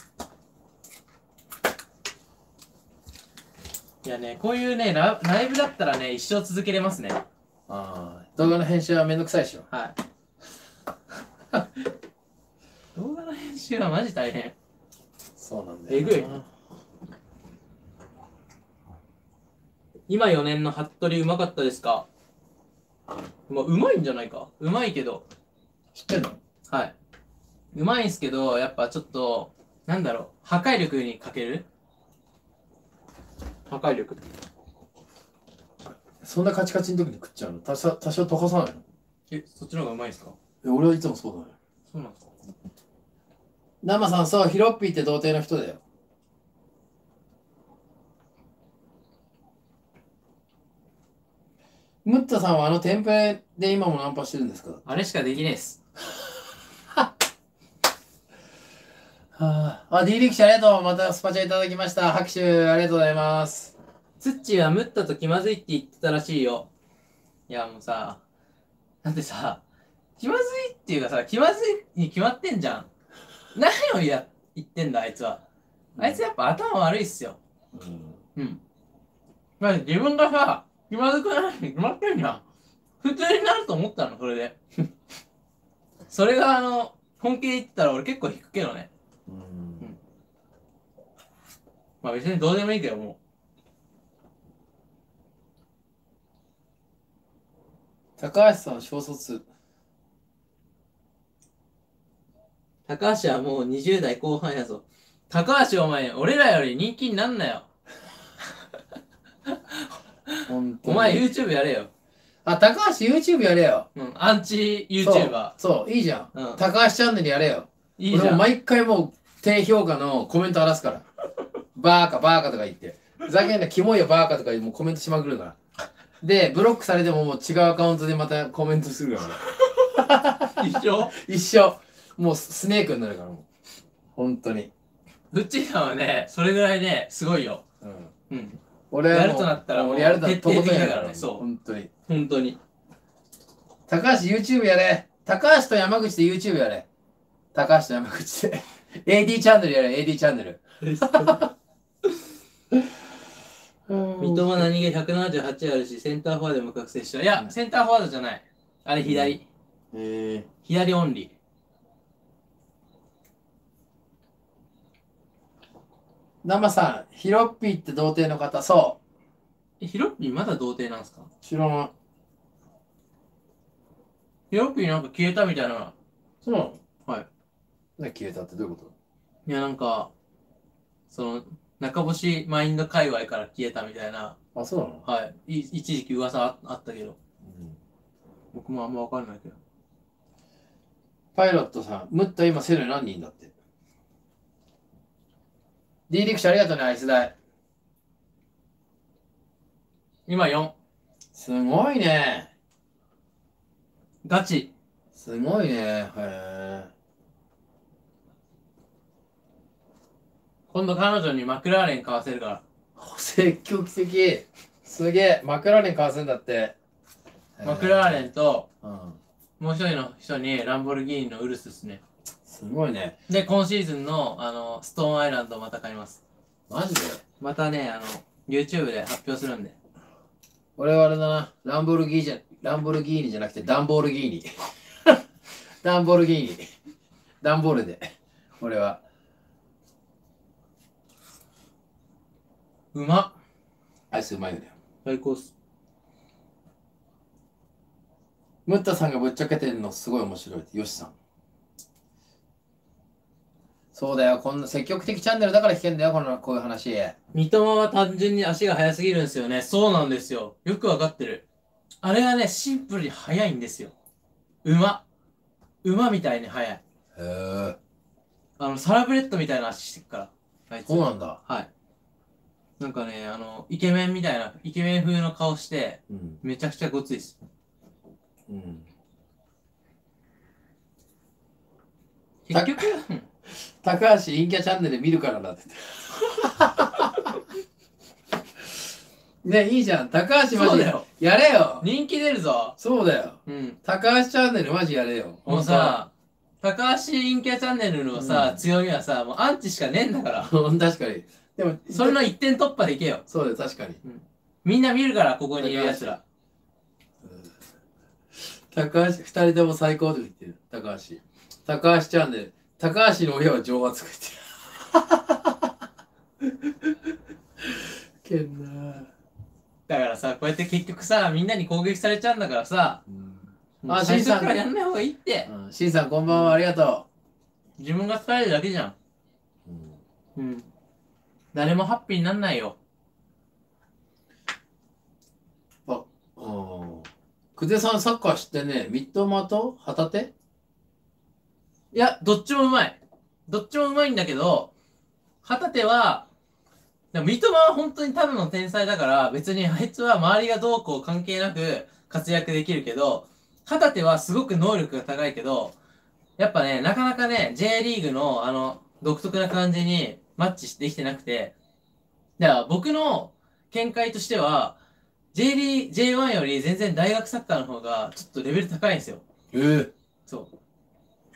Speaker 2: いやね、こういうね、ラ、ライブだったらね、一生続けれますね。
Speaker 1: ああ、動画の編集はめんどくさいでしょ。
Speaker 2: はい。動画の編集はマジ大変。
Speaker 1: そうなんだよ。
Speaker 2: えぐい。今よねんの服部うまかったですか？まあ、うまいんじゃないか。うまいけど。
Speaker 1: 知ってんの？
Speaker 2: はい。うまいんすけど、やっぱちょっと、なんだろう、破壊力に欠ける？破壊力。
Speaker 1: そんなカチカチの時に食っちゃうの？多少、多少溶かさないの？
Speaker 2: え、そっちの方がうまいんすか？
Speaker 1: え、俺はいつもそうだね。
Speaker 2: そうなんですか？
Speaker 1: 生さん、そう、ヒロッピーって童貞の人だよ。ムッタさんはあの天ぷらで今もナンパしてるんですか？
Speaker 2: あれしかできねえっす。
Speaker 1: はあ、あ、D 力士ありがとう。またスパチャいただきました。拍手ありがとうございます。
Speaker 2: ツッチーはムッタと気まずいって言ってたらしいよ。いやもうさ、だってさ、気まずいっていうかさ、気まずいに決まってんじゃん。何をや言ってんだ、あいつは。あいつやっぱ頭悪いっすよ。うん。うん。まあ自分がさ、気まずくないに決まってんじゃん。普通になると思ったの、それで。それがあの、本気で言ってたら俺結構引くけどね。うん。うん、まあ別にどうでもいいけどもう。
Speaker 1: 高橋さん、小卒。
Speaker 2: 高橋はもうにじゅう代後半やぞ。高橋お前、俺らより人気になんなよ。お前 YouTube やれよ。
Speaker 1: あ、高橋 YouTube やれよ。
Speaker 2: うん、アンチ YouTuber。
Speaker 1: そう、そういいじゃん。
Speaker 2: うん、
Speaker 1: 高橋チャンネルやれよ。いいじゃん。俺も毎回もう低評価のコメント荒らすから。バーカバーカとか言って。ふざけんな、キモいよバーカとかもうコメントしまくるから。 で、ブロックされてももう違うアカウントでまたコメントするからね。
Speaker 2: 一緒
Speaker 1: 一緒。もうスネークになるからもう。本当に。
Speaker 2: グッチーさんはね、それぐらいね、すごいよ。
Speaker 1: うん。
Speaker 2: うん。
Speaker 1: 俺はもう
Speaker 2: やるとなったらもう
Speaker 1: 俺やると
Speaker 2: 徹底的だ
Speaker 1: や
Speaker 2: からねそう
Speaker 1: 本当に。
Speaker 2: 本当に。
Speaker 1: 高橋 YouTube やれ。高橋と山口で YouTube やれ。高橋と山口で。エーディー チャンネルやれ、エーディー チャンネル。
Speaker 2: 三笘何気ひゃくななじゅうはちあるし、センターフォワードも覚醒した。いや、センターフォワードじゃない。あれ左。
Speaker 1: へえ。
Speaker 2: 左オンリ
Speaker 1: 生さん、ヒロッピーって童貞の方、そ
Speaker 2: ー。え、ヒロッピーまだ童貞なんすか？
Speaker 1: う。知らない。
Speaker 2: ヒロッピーなんか消えたみたいな。
Speaker 1: そうなの？
Speaker 2: はい。
Speaker 1: ね、消えたってどういうこ
Speaker 2: いや、なんか、その、中星マインド界隈から消えたみたいな。
Speaker 1: と？あ、そうなの？
Speaker 2: はい。い一時期噂ああったけど、
Speaker 1: うん、
Speaker 2: 僕もあんまわかんないけど。
Speaker 1: パイロットさん、ムッタ今セル何人だって。D リクシありがとうね、アイス代。
Speaker 2: 今よん。
Speaker 1: すごいね。
Speaker 2: ガチ。
Speaker 1: すごいね。へえ。
Speaker 2: 今度彼女にマクラーレン買わせるから。
Speaker 1: 積極的。すげえ。マクラーレン買わせんだって。
Speaker 2: マクラーレンと、
Speaker 1: うん。
Speaker 2: もう一人の人にランボルギーニのウルスですね。
Speaker 1: すごいね。
Speaker 2: で、今シーズンの、あの、ストーンアイランドをまた買います。
Speaker 1: マジで？
Speaker 2: またね、あの、YouTube で発表するんで。
Speaker 1: 俺はあれだな。ランボルギーニじゃ、ランボルギーニじゃなくてダンボールギーニ。ダンボールギーニ。ダンボールで。俺は。
Speaker 2: うまっ。
Speaker 1: アイスうまいよね。
Speaker 2: 最高っす。
Speaker 1: ムッタさんがぶっちゃけてるのすごい面白いって。よしさん。そうだよ。こんな積極的チャンネルだから聞けんだよ。この、こういう話。
Speaker 2: 三笘は単純に足が速すぎるんですよね。そうなんですよ。よくわかってる。あれはね、シンプルに速いんですよ。馬。馬みたいに速い。
Speaker 1: へえ。
Speaker 2: あの、サラブレッドみたいな足してるから。あいつ。
Speaker 1: そうなんだ。
Speaker 2: はい。なんかね、あの、イケメンみたいな、イケメン風の顔して、
Speaker 1: うん。
Speaker 2: めちゃくちゃごついです。
Speaker 1: うん。
Speaker 2: 結局、
Speaker 1: 高橋陰キャチャンネル見るからなって。ね、いいじゃん。高橋マジ
Speaker 2: そうだよ。
Speaker 1: やれよ。
Speaker 2: 人気出るぞ。
Speaker 1: そうだよ。
Speaker 2: うん。
Speaker 1: 高橋チャンネルマジやれよ。
Speaker 2: もうさ、高橋陰キャチャンネルのさ、
Speaker 1: うん
Speaker 2: 強みはさ、もうアンチしかねえんだから。
Speaker 1: ほんと確かに。でも、
Speaker 2: それの一点突破でいけよ。
Speaker 1: そうだよ、確かに。
Speaker 2: みんな見るから、ここにいる奴ら。
Speaker 1: 高橋、二人とも最高とか言ってる。高橋。高橋チャンネル。高橋の親は情圧とか言ってる。けんな。
Speaker 2: だからさ、こうやって結局さ、みんなに攻撃されちゃうんだからさ、
Speaker 1: うん、あ、
Speaker 2: 最
Speaker 1: シンさん。
Speaker 2: 初からやんない方がいいって。
Speaker 1: うん、シンさんこんばんは、ありがと
Speaker 2: 自分が疲れるだけじゃん。
Speaker 1: う。うん、
Speaker 2: うん。誰もハッピーになんないよ。
Speaker 1: あ、うん。久世さんサッカー知ってね、ミッドマと旗手？
Speaker 2: いや、どっちもうまい。どっちもうまいんだけど、旗手は、でも三笘は本当にただの天才だから、別にあいつは周りがどうこう関係なく活躍できるけど、旗手はすごく能力が高いけど、やっぱね、なかなかね、J リーグのあの、独特な感じにマッチできてなくて、だから僕の見解としては、J リー、ジェイワン より全然大学サッカーの方がちょっとレベル高いんですよ。
Speaker 1: えー、
Speaker 2: そう。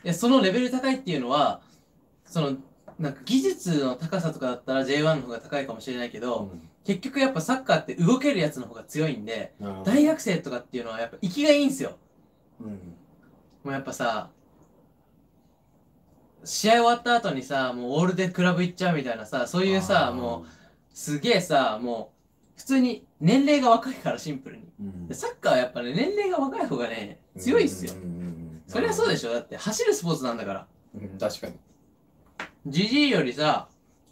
Speaker 2: で、そのレベル高いっていうのは、その、なんか技術の高さとかだったら ジェイワン の方が高いかもしれないけど、
Speaker 1: うん、
Speaker 2: 結局やっぱサッカーって動けるやつの方が強いんで、大学生とかっていうのはやっぱ息がいいんですよ。
Speaker 1: うん、
Speaker 2: もうやっぱさ、試合終わった後にさ、もうオールでクラブ行っちゃうみたいなさ、そういうさ、もう、すげえさ、もう、普通に年齢が若いからシンプルに。
Speaker 1: うん、
Speaker 2: でサッカーはやっぱね、年齢が若い方がね、強いっすよ。そりゃそうでしょ。だって走るスポーツなんだから。
Speaker 1: うん、確かに。
Speaker 2: ジジイよりさ、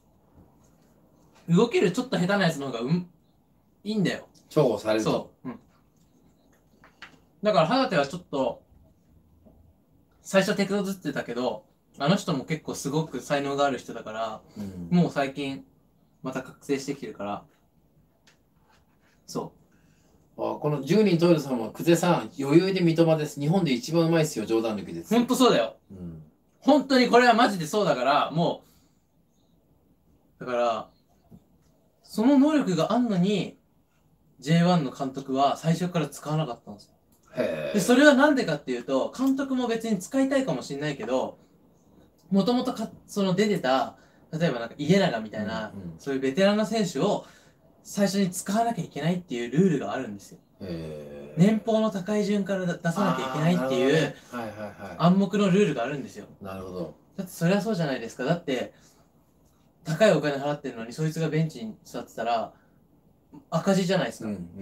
Speaker 2: 動けるちょっと下手なやつの方がうんいいんだよ。
Speaker 1: 重宝されると。
Speaker 2: そう。うん。だから、肌手はちょっと、最初手こずってたけど、あの人も結構すごく才能がある人だから、
Speaker 1: うん、
Speaker 2: もう最近、また覚醒してきてるから、そ
Speaker 1: あ、このじゅうにんトイレさんも、久世さん、余裕で三笘です。日本で一番うまいっすよ、冗談抜きです。
Speaker 2: ほんとそうだよ。
Speaker 1: うん。
Speaker 2: 本当にこれはマジでそうだから、もう、だから、その能力があんのに、ジェイワン の監督は最初から使わなかったんですよ。
Speaker 1: へえ。
Speaker 2: で、それはなんでかっていうと、監督も別に使いたいかもしれないけど、もともとか、その出てた、例えばなんか家長みたいな、
Speaker 1: うんうん
Speaker 2: そういうベテランの選手を最初に使わなきゃいけないっていうルールがあるんですよ。
Speaker 1: へえ。
Speaker 2: 年俸の高い順から出さなきゃいけないっていう、
Speaker 1: あーなるほどね、はいはいはい。
Speaker 2: 暗黙のルールがあるんですよ。
Speaker 1: なるほど。
Speaker 2: だってそれはそうじゃないですか。だって、高いお金払ってるのにそいつがベンチに座ってたら赤字じゃないですか。
Speaker 1: うんうんうん。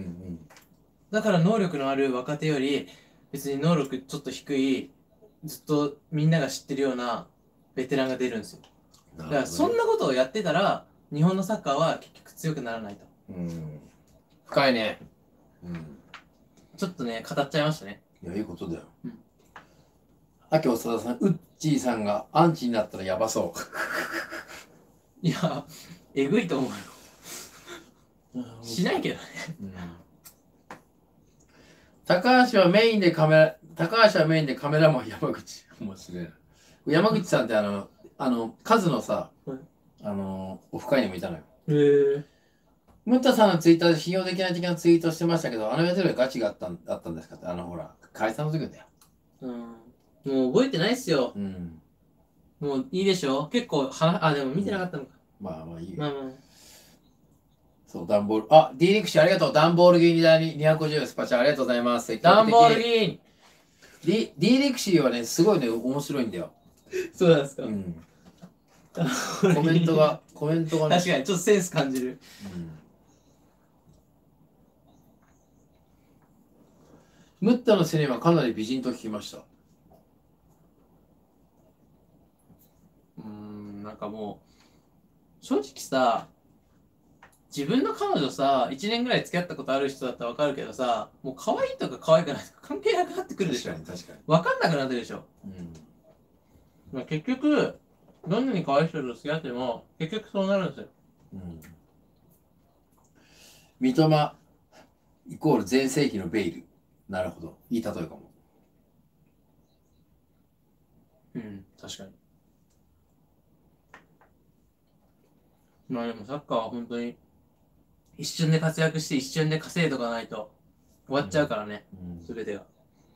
Speaker 2: だから能力のある若手より別に能力ちょっと低い、ずっとみんなが知ってるようなベテランが出るんですよ。だからそんなことをやってたら日本のサッカーは結局強くならないと。
Speaker 1: うん。深いね。うん。
Speaker 2: ちょっとね、語っちゃいましたね。
Speaker 1: いや、いいことだよ。
Speaker 2: うん。
Speaker 1: 秋長田さん、ウッチーさんがアンチになったらやばそう。
Speaker 2: いや、えぐいと思うよ。しないけどね。
Speaker 1: うん。高橋はメインでカメラ、高橋はメインでカメラマン山口。面白いな。山口さんってあの、あの、カズのさ、
Speaker 2: はい、
Speaker 1: あの、オフ会にもいたのよ。
Speaker 2: へえ。
Speaker 1: ムッタさんのツイッターで信用できない的なツイートしてましたけど、あのやつらガチがあったんあったんですかって、あのほら、解散の時だよ。
Speaker 2: うん。もう覚えてないっすよ。
Speaker 1: うん。
Speaker 2: もういいでしょ結構は、あ、でも見てなかったのか。
Speaker 1: まあまあいいよ。
Speaker 2: まあまあ。
Speaker 1: そう、ダンボール。あ、D リクシーありがとう。ダンボールギニダににひゃくごじゅうスパチャありがとうございます。
Speaker 2: ダンボールギーン
Speaker 1: D, D リクシーはね、すごいね、面白いんだよ。
Speaker 2: そうなんですか。
Speaker 1: うん。コメントが、コメントがね。
Speaker 2: 確かに、ちょっとセンス感じる。
Speaker 1: うん。ムッタのセレンはかなり美人と聞きました。
Speaker 2: うーん、なんかもう、正直さ、自分の彼女さ、いちねんぐらい付き合ったことある人だったらわかるけどさ、もう可愛いとか可愛くないとか関係なくなってくるでしょ。
Speaker 1: 確かに確かに。
Speaker 2: わかんなくなってるでしょ。
Speaker 1: うん。
Speaker 2: まあ、結局、どんなに可愛い人と付き合っても、結局そうなるんですよ。
Speaker 1: うん。三笘イコール全盛期のベイル。なるほど。いい例えかも。
Speaker 2: うん、確かに。まあでもサッカーは本当に、一瞬で活躍して一瞬で稼いとかないと終わっちゃうからね、すべ、うん、てが。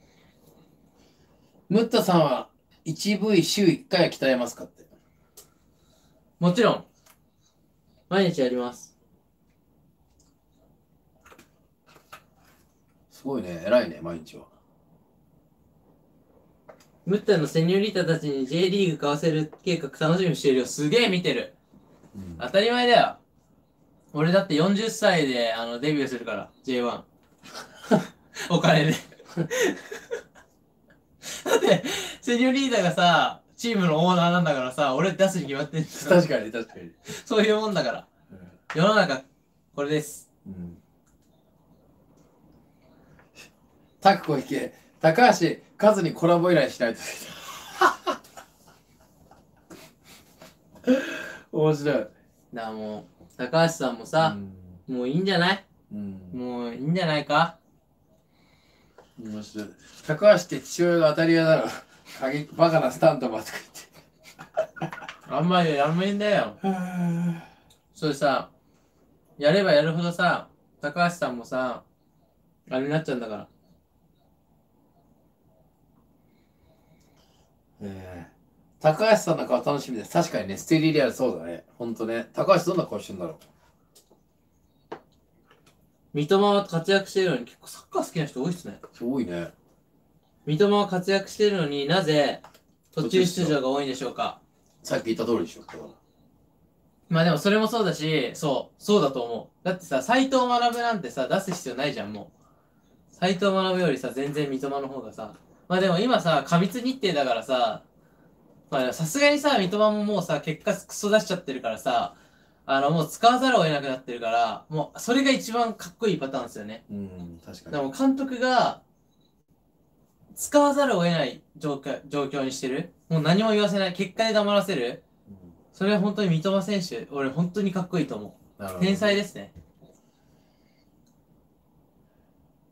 Speaker 1: ムッタさんは いちブイ 週いっかいは鍛えますかって。
Speaker 2: もちろん、毎日やります。
Speaker 1: すごいね、偉いね、毎日は。
Speaker 2: ムッタのセニョリータたちに J リーグ買わせる計画楽しみにしてるよ。すげえ見てる。うん、当たり前だよ。俺だってよんじゅっさいであのデビューするから、ジェイワン。お金で。だって、セニョリータがさ、チームのオーナーなんだからさ、俺出すに決まってん
Speaker 1: す確かに、確かに。
Speaker 2: そういうもんだから。うん、世の中、これです。うん。
Speaker 1: タクコ引け。高橋、カズにコラボ依頼しないと。面白い。だ
Speaker 2: からもう、高橋さんもさ、うん、もういいんじゃない、うん、もういいんじゃないか。
Speaker 1: 面白い。高橋って父親が当たり屋だろ。バカなスタントばとか
Speaker 2: 言って。あんまりやめんだよ。それさ、やればやるほどさ、高橋さんもさ、あれになっちゃうんだから。
Speaker 1: えー、高橋さんの顔楽しみです。確かにね、ステディリアルそうだね。ほんとね。高橋どんな顔してんだろう。
Speaker 2: 三笘は活躍してるのに結構サッカー好きな人多いっすね。
Speaker 1: 多いね。
Speaker 2: 三笘は活躍してるのになぜ途中出場が多いんでしょうか。
Speaker 1: さっき言った通りでしょ。
Speaker 2: まあでもそれもそうだし、そう、そうだと思う。だってさ、斎藤学なんてさ、出す必要ないじゃん、もう。斎藤学よりさ、全然三笘の方がさ。まあでも今さ、過密日程だからさ、まあさすがにさ、三笘ももうさ、結果クソ出しちゃってるからさ、あの、もう使わざるを得なくなってるから、もう、それが一番かっこいいパターンですよね。
Speaker 1: うん、確かに。
Speaker 2: でも監督が、使わざるを得ない状況、状況にしてる。もう何も言わせない。結果で黙らせる。うん、それは本当に三笘選手、俺本当にかっこいいと思う。天才ですね。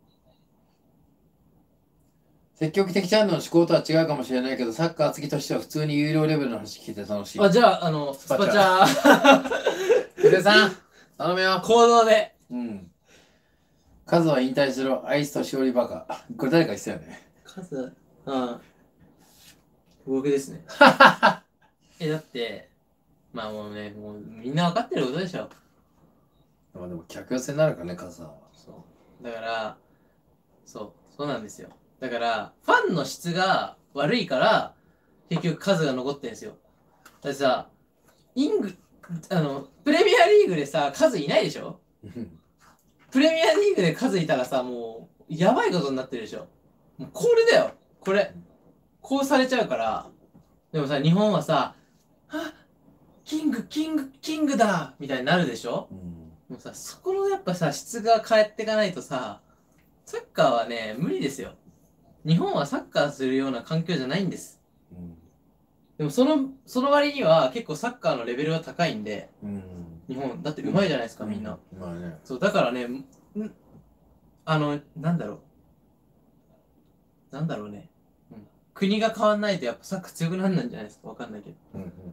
Speaker 1: 積極的チャンネルの思考とは違うかもしれないけど、サッカー好きとしては普通に有料レベルの話聞いて楽しい。
Speaker 2: あ、じゃあ、あの、スパチャー。
Speaker 1: テレさん、頼むよ。
Speaker 2: 行動で。
Speaker 1: うん。カズは引退しろ。アイスとしおりバカ。これ誰か言ってたよね。
Speaker 2: カズ、うん。僕ですね。え、だって、まあもうね、もうみんな分かってることでしょ。
Speaker 1: まあでも客寄せになるからね、カズは。
Speaker 2: そう。だから、そう、そうなんですよ。だから、ファンの質が悪いから、結局数が残ってんですよ。だってさ、イング、あの、プレミアリーグでさ、数いないでしょ。プレミアリーグで数いたらさ、もう、やばいことになってるでしょ。もうこれだよ。これ。こうされちゃうから。でもさ、日本はさ、あ、キング、キング、キングだみたいになるでしょ。うん、もうさ、そこのやっぱさ、質が変えていかないとさ、サッカーはね、無理ですよ。日本はサッカーするような環境じゃないんです。うん、でもその、その割には結構サッカーのレベルは高いんで、うん、日本、だって上手いじゃないですか、うん、みんな。まあね。そう、だからね、んあの、なんだろう。なんだろうね。うん、国が変わんないとやっぱサッカー強くなんないんじゃないですか、わかんないけど。うんうんうん、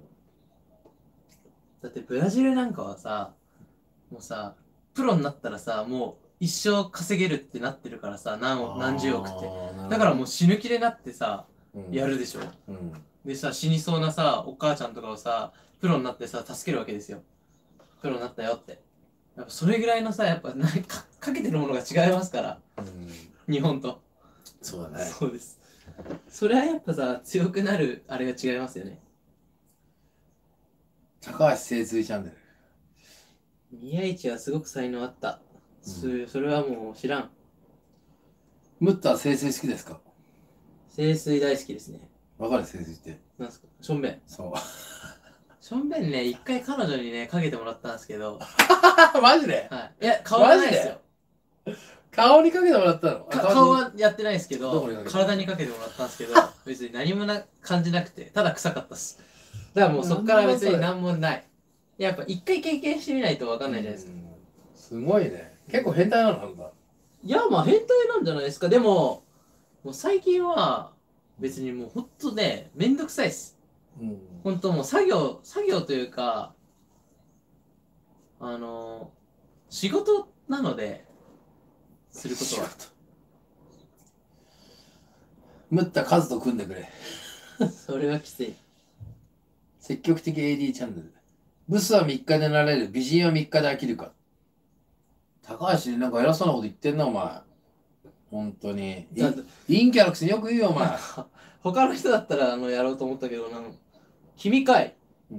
Speaker 2: だってブラジルなんかはさ、もうさ、プロになったらさ、もう一生稼げるってなってるからさ、何何十億って。だからもう死ぬ気でなってさ、うん、やるでしょ、うん。でさ、死にそうなさ、お母ちゃんとかをさ、プロになってさ、助けるわけですよ。プロになったよって。やっぱそれぐらいのさ、やっぱかかけてるものが違いますから。うん、日本と。そうだね。そうです。それはやっぱさ、強くなるあれが違いますよね。
Speaker 1: 高橋聖水チャンネル。
Speaker 2: 宮市はすごく才能あった。うん、それはもう知らん。
Speaker 1: ムッタは聖水好きですか？
Speaker 2: 聖水大好きですね。
Speaker 1: わかる聖水って。
Speaker 2: なんすか？しょんべん。そう。しょんべんね、一回彼女にね、かけてもらったんですけど。
Speaker 1: マジで？
Speaker 2: はい。いや、顔はないですよ。
Speaker 1: 顔にかけてもらったの？
Speaker 2: 顔はやってないですけど、体にかけてもらったんですけど、別に何もな感じなくて、ただ臭かったっす。だからもうそっから別に何もない。やっぱ一回経験してみないと分かんないじゃないですか。
Speaker 1: すごいね。結構変態なのなんだ。
Speaker 2: いや、まあ変態なんじゃないですか。でも、もう最近は別にもうほんとね、めんどくさいっす。うん、ほんともう作業、作業というか、あのー、仕事なので、することは。
Speaker 1: ムッタカズと組んでくれ。
Speaker 2: それはきつい。
Speaker 1: 積極的 エーディー チャンネル。ブスはみっかでなれる、美人はみっかで飽きるか。高橋なんか偉そうなこと言ってんなお前。本当に。陰キャのくせによく言うよお前。
Speaker 2: 他の人だったらあのやろうと思ったけどな。君かい。うん、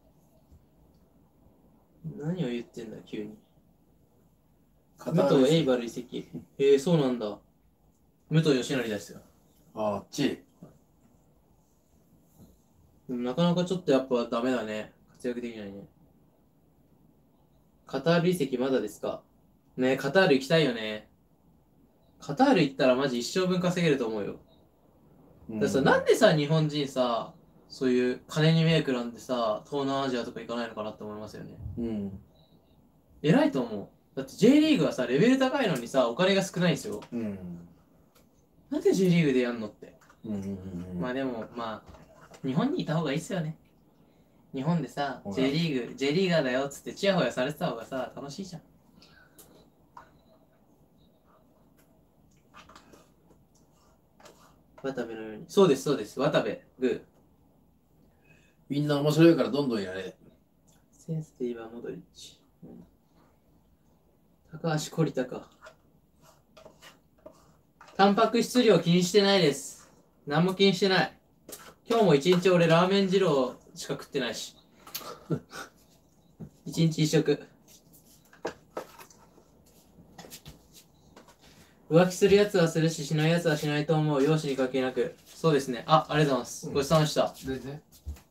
Speaker 2: 何を言ってんだ急に。武藤エイバル移籍。ええー、そうなんだ。武藤義則ですよ。
Speaker 1: あっち。
Speaker 2: でもなかなかちょっとやっぱダメだね。活躍できないね。カタール移籍まだですか？ねえ、カタール行きたいよね。カタール行ったらマジ一生分稼げると思うよ。だからさ、なんでさ、日本人さ、そういう金にメイクなんでさ、東南アジアとか行かないのかなって思いますよね。うん。偉いと思う。だって J リーグはさ、レベル高いのにさ、お金が少ないんですよ。うん。なんで J リーグでやんのって。うんうんうんうん。まあでも、まあ、日本にいた方がいいっすよね。日本でさ、J リーグ、J リーガーだよっつってチヤホヤされてた方がさ、楽しいじゃん。渡部のように。そうです、そうです。渡部、グー。
Speaker 1: みんな面白いからどんどんやれ。
Speaker 2: センスといえばモドリッチ。うん、高橋コリタか。タンパク質量気にしてないです。何も気にしてない。今日も一日俺ラーメン二郎しか食ってないし。一日一食。浮気するやつはするし、しないやつはしないと思う。容姿に関係なく。そうですね。あ、ありがとうございます。うん、ごちそうさまでした。全然。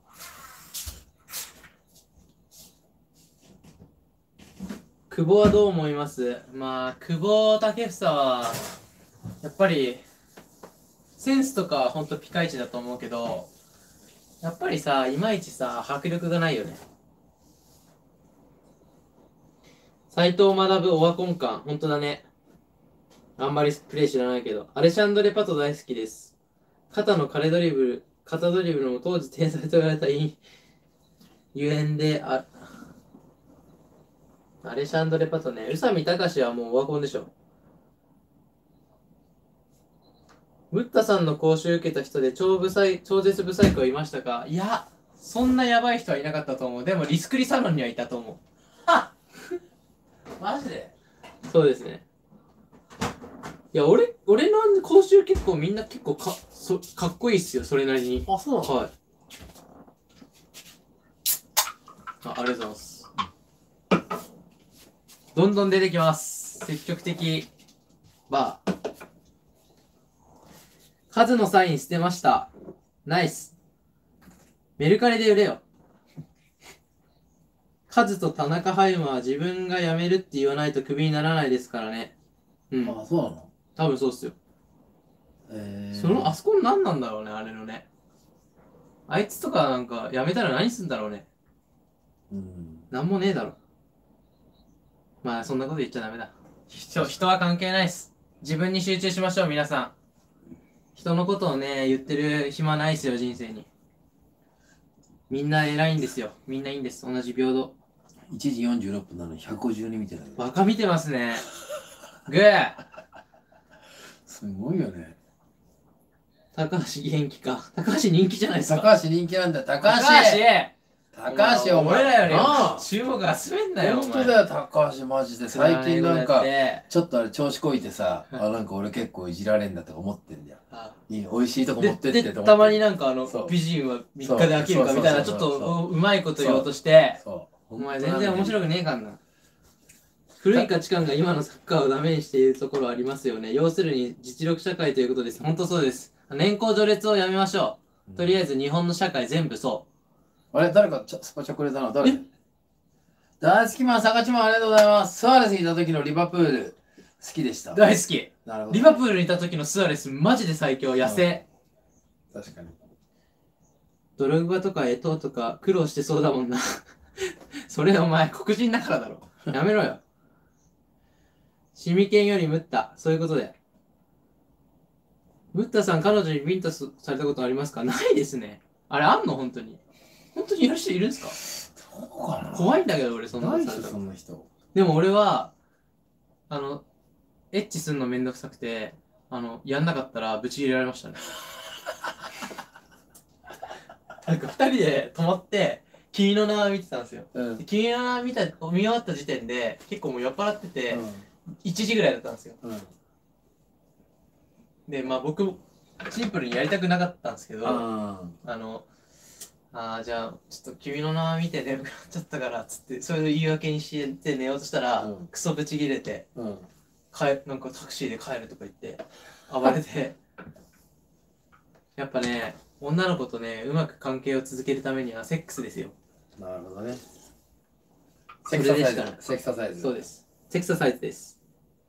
Speaker 2: 久保はどう思います？まあ、久保建英は、やっぱり、センスとかはほんとピカイチだと思うけど、やっぱりさ、いまいちさ、迫力がないよね。斎藤学オワコン感、ほんとだね。 あんまりプレイ知らないけど。アレシャンドレ・パト大好きです。肩の彼ドリブル、肩ドリブルも当時天才と言われたゆえんで、あ、アレシャンドレ・パトね。宇佐美隆はもうオワコンでしょ。ブッダさんの講習受けた人で超ブサイ、超絶ブサイクはいましたか？いや、そんなやばい人はいなかったと思う。でもリスクリサロンにはいたと思う。
Speaker 1: あマジで
Speaker 2: そうですね。いや、俺、俺の講習結構みんな結構か、そ、かっこいいっすよ、それなりに。
Speaker 1: あ、そうなの？
Speaker 2: はい。あ、ありがとうございます。どんどん出てきます。積極的。バー。カズのサイン捨てました。ナイス。メルカリで売れよ。カズと田中ハイマは自分が辞めるって言わないとクビにならないですからね。うん。
Speaker 1: あ、そうなの？
Speaker 2: 多分そうっすよ。
Speaker 1: えー、
Speaker 2: その、あそこ何なんだろうね、あれのね。あいつとかなんか辞めたら何すんだろうね。
Speaker 1: うん。
Speaker 2: なんもねえだろ。まあ、そんなこと言っちゃダメだ。人、人は関係ないっす。自分に集中しましょう、皆さん。人のことをね、言ってる暇ないっすよ、人生に。みんな偉いんですよ。みんないいんです。同じ平等。
Speaker 1: いちじよんじゅうろっぷんなのにひゃくごじゅうに見てない。
Speaker 2: バカ見てますね。グー。
Speaker 1: すごいよね。
Speaker 2: 高橋元気か。高橋人気じゃないですか。
Speaker 1: 高橋人気なんだよ。高橋
Speaker 2: 高橋
Speaker 1: 高橋お前
Speaker 2: 俺らより
Speaker 1: あ
Speaker 2: 注目集めんなよ。
Speaker 1: 本当だよ、高橋マジで。最近なんか、ちょっとあれ調子こいてさ、
Speaker 2: はい
Speaker 1: あ、なんか俺結構いじられんだとか思ってんだよ。
Speaker 2: あ
Speaker 1: いい、美味しいとこ持ってって
Speaker 2: で
Speaker 1: と思って。
Speaker 2: たまになんかあの
Speaker 1: そう
Speaker 2: 美人はみっかで飽きるかみたいなちょっ
Speaker 1: そうそうそうそう
Speaker 2: とうまいこと言おうとして
Speaker 1: そう
Speaker 2: お前全然面白
Speaker 1: く
Speaker 2: くねえかんな。古い価値観が今のサッカーをダメにしているところありますよね。要するに実力社会ということです。本当そうです。年功序列をやめましょう。とりあえず日本の社会全部そ
Speaker 1: あれ誰かちょスパチョくれたの誰？大好きマン、坂地マンありがとうございます。スアレスにいた時のリバプール好きでした。
Speaker 2: う。大好き。
Speaker 1: なるほど。
Speaker 2: リバプールにいた時のスアレスマジで最強。野生。
Speaker 1: 確かに。
Speaker 2: ドログバとかエトーとか苦労してそうだもんな。それお前黒人だからだろ。やめろよ。シミケンよりムッタ。そういうことで。ムッタさん、彼女にビンタされたことありますか？ないですね。あれあんの本当に。本当にいる人いるんすか？
Speaker 1: どうかな。
Speaker 2: 怖いんだけど俺そんな
Speaker 1: ない人
Speaker 2: のされたら。
Speaker 1: そんな人。
Speaker 2: でも俺は、あの、エッチすんのめんどくさくて、あの、やんなかったらブチ切れられましたね。なんか二人で泊まって、君の名は見てたんですよ。
Speaker 1: うん。
Speaker 2: で君の名は見た、見終わった時点で、結構もう酔っ払ってて、いちじぐらいだったんですよ。
Speaker 1: うん。うん。
Speaker 2: で、まあ僕、シンプルにやりたくなかったんですけど、
Speaker 1: あ
Speaker 2: あの、ああ、じゃあ、ちょっと君の名は見て眠くなっちゃったから、つって、それを言い訳にして寝ようとしたら、
Speaker 1: うん
Speaker 2: クソブチ切れて、
Speaker 1: あ。うん。
Speaker 2: 帰、なんかタクシーで帰るとか言って、暴れて、やっぱね、女の子とね、うまく関係を続けるためにはセックスですよ。
Speaker 1: なるほどね。
Speaker 2: それでしたね。
Speaker 1: セクササイズ。
Speaker 2: そうです。セクササイズです。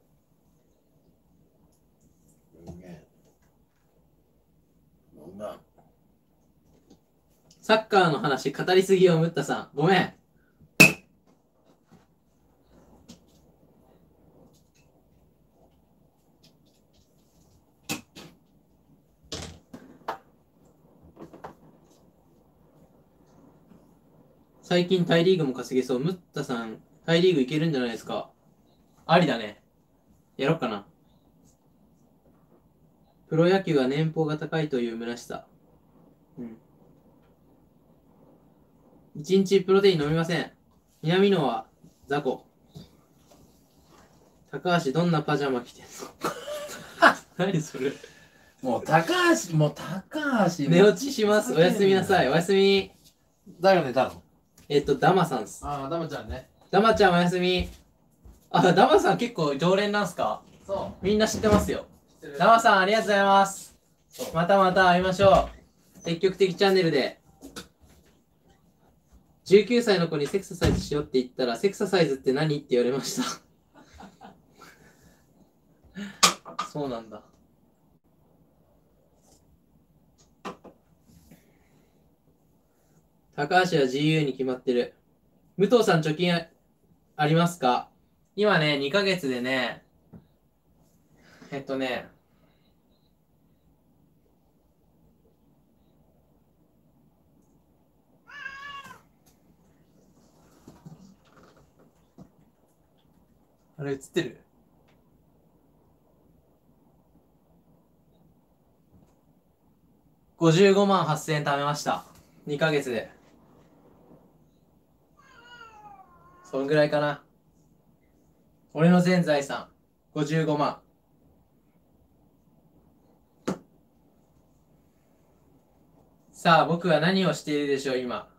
Speaker 2: サッカーの話語りすぎよ、ムッタさん。ごめん。最近タイリーグも稼げそう。ムッタさん、タイリーグいけるんじゃないですか？ありだね。やろっかな。プロ野球は年俸が高いという虚しさ。うん。一日プロテイン飲みません。南野は雑魚。高橋どんなパジャマ着てんの？何それ。
Speaker 1: もう高橋、もう高橋。
Speaker 2: 寝落ちします。おやすみなさい。おやすみ。
Speaker 1: 誰が寝たの？
Speaker 2: えっと、ダマさんっす。
Speaker 1: ああ、ダマちゃんね。
Speaker 2: ダマちゃんおやすみ。あ、ダマさん結構常連なんすか？
Speaker 1: そ
Speaker 2: みんな知ってますよ。
Speaker 1: う。知ってる。
Speaker 2: ダマさんありがとうございます。
Speaker 1: そう
Speaker 2: またまた会いましょう。積極的チャンネルで。じゅうきゅうさいの子にセクササイズしようって言ったら、セクササイズって何って言われました。そうなんだ。高橋は ジーユー に決まってる。武藤さん貯金 あ, ありますか？今ね、にかげつでね、 えっとね、あれ映ってる？ごじゅうごまんはっせんえん貯めました。にかげつで。そんぐらいかな。俺の全財産、ごじゅうごまん。さあ、僕は何をしているでしょう、今。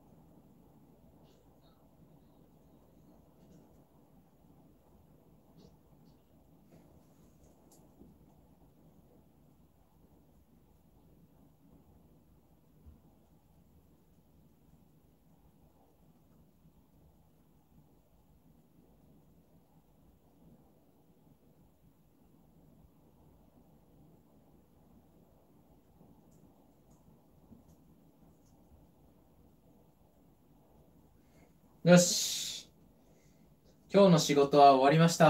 Speaker 2: よし。今日の仕事は終わりました。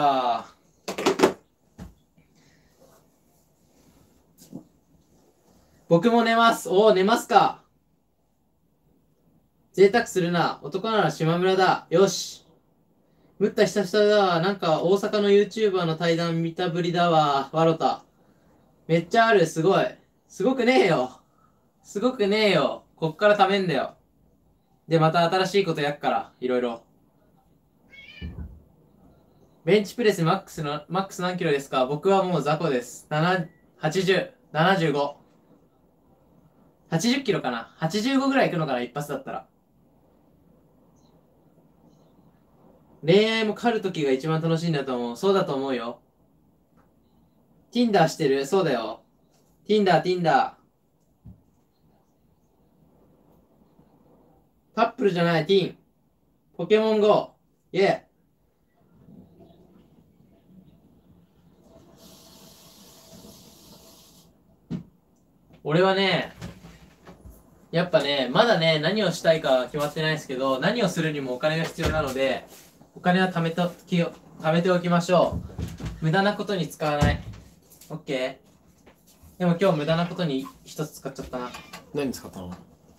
Speaker 2: 僕も寝ます。おお、寝ますか。贅沢するな。男なら島村だ。よし。むったひたひただわ。なんか大阪の YouTuber の対談見たぶりだわ。わろた。めっちゃある。すごい。すごくねえよ。すごくねえよ。こっから貯めんだよ。で、また新しいことやっから。いろいろ。ベンチプレスマックスの、マックス何キロですか？僕はもう雑魚です。なな、はちじゅう、ななじゅうご。はちじゅっキロかな？ はちじゅうご ぐらい行くのかな一発だったら。恋愛も狩るときが一番楽しいんだと思う。そうだと思うよ。Tinder してる？そうだよ。Tinder、Tinder。カップルじゃない、ティーン。ポケモン ゴー。イェイ。俺はね、やっぱね、まだね、何をしたいか決まってないですけど、何をするにもお金が必要なので、お金は貯めときよ、貯めておきましょう。無駄なことに使わない。オッケー。でも今日無駄なことに一つ使っちゃったな。
Speaker 1: 何使ったの？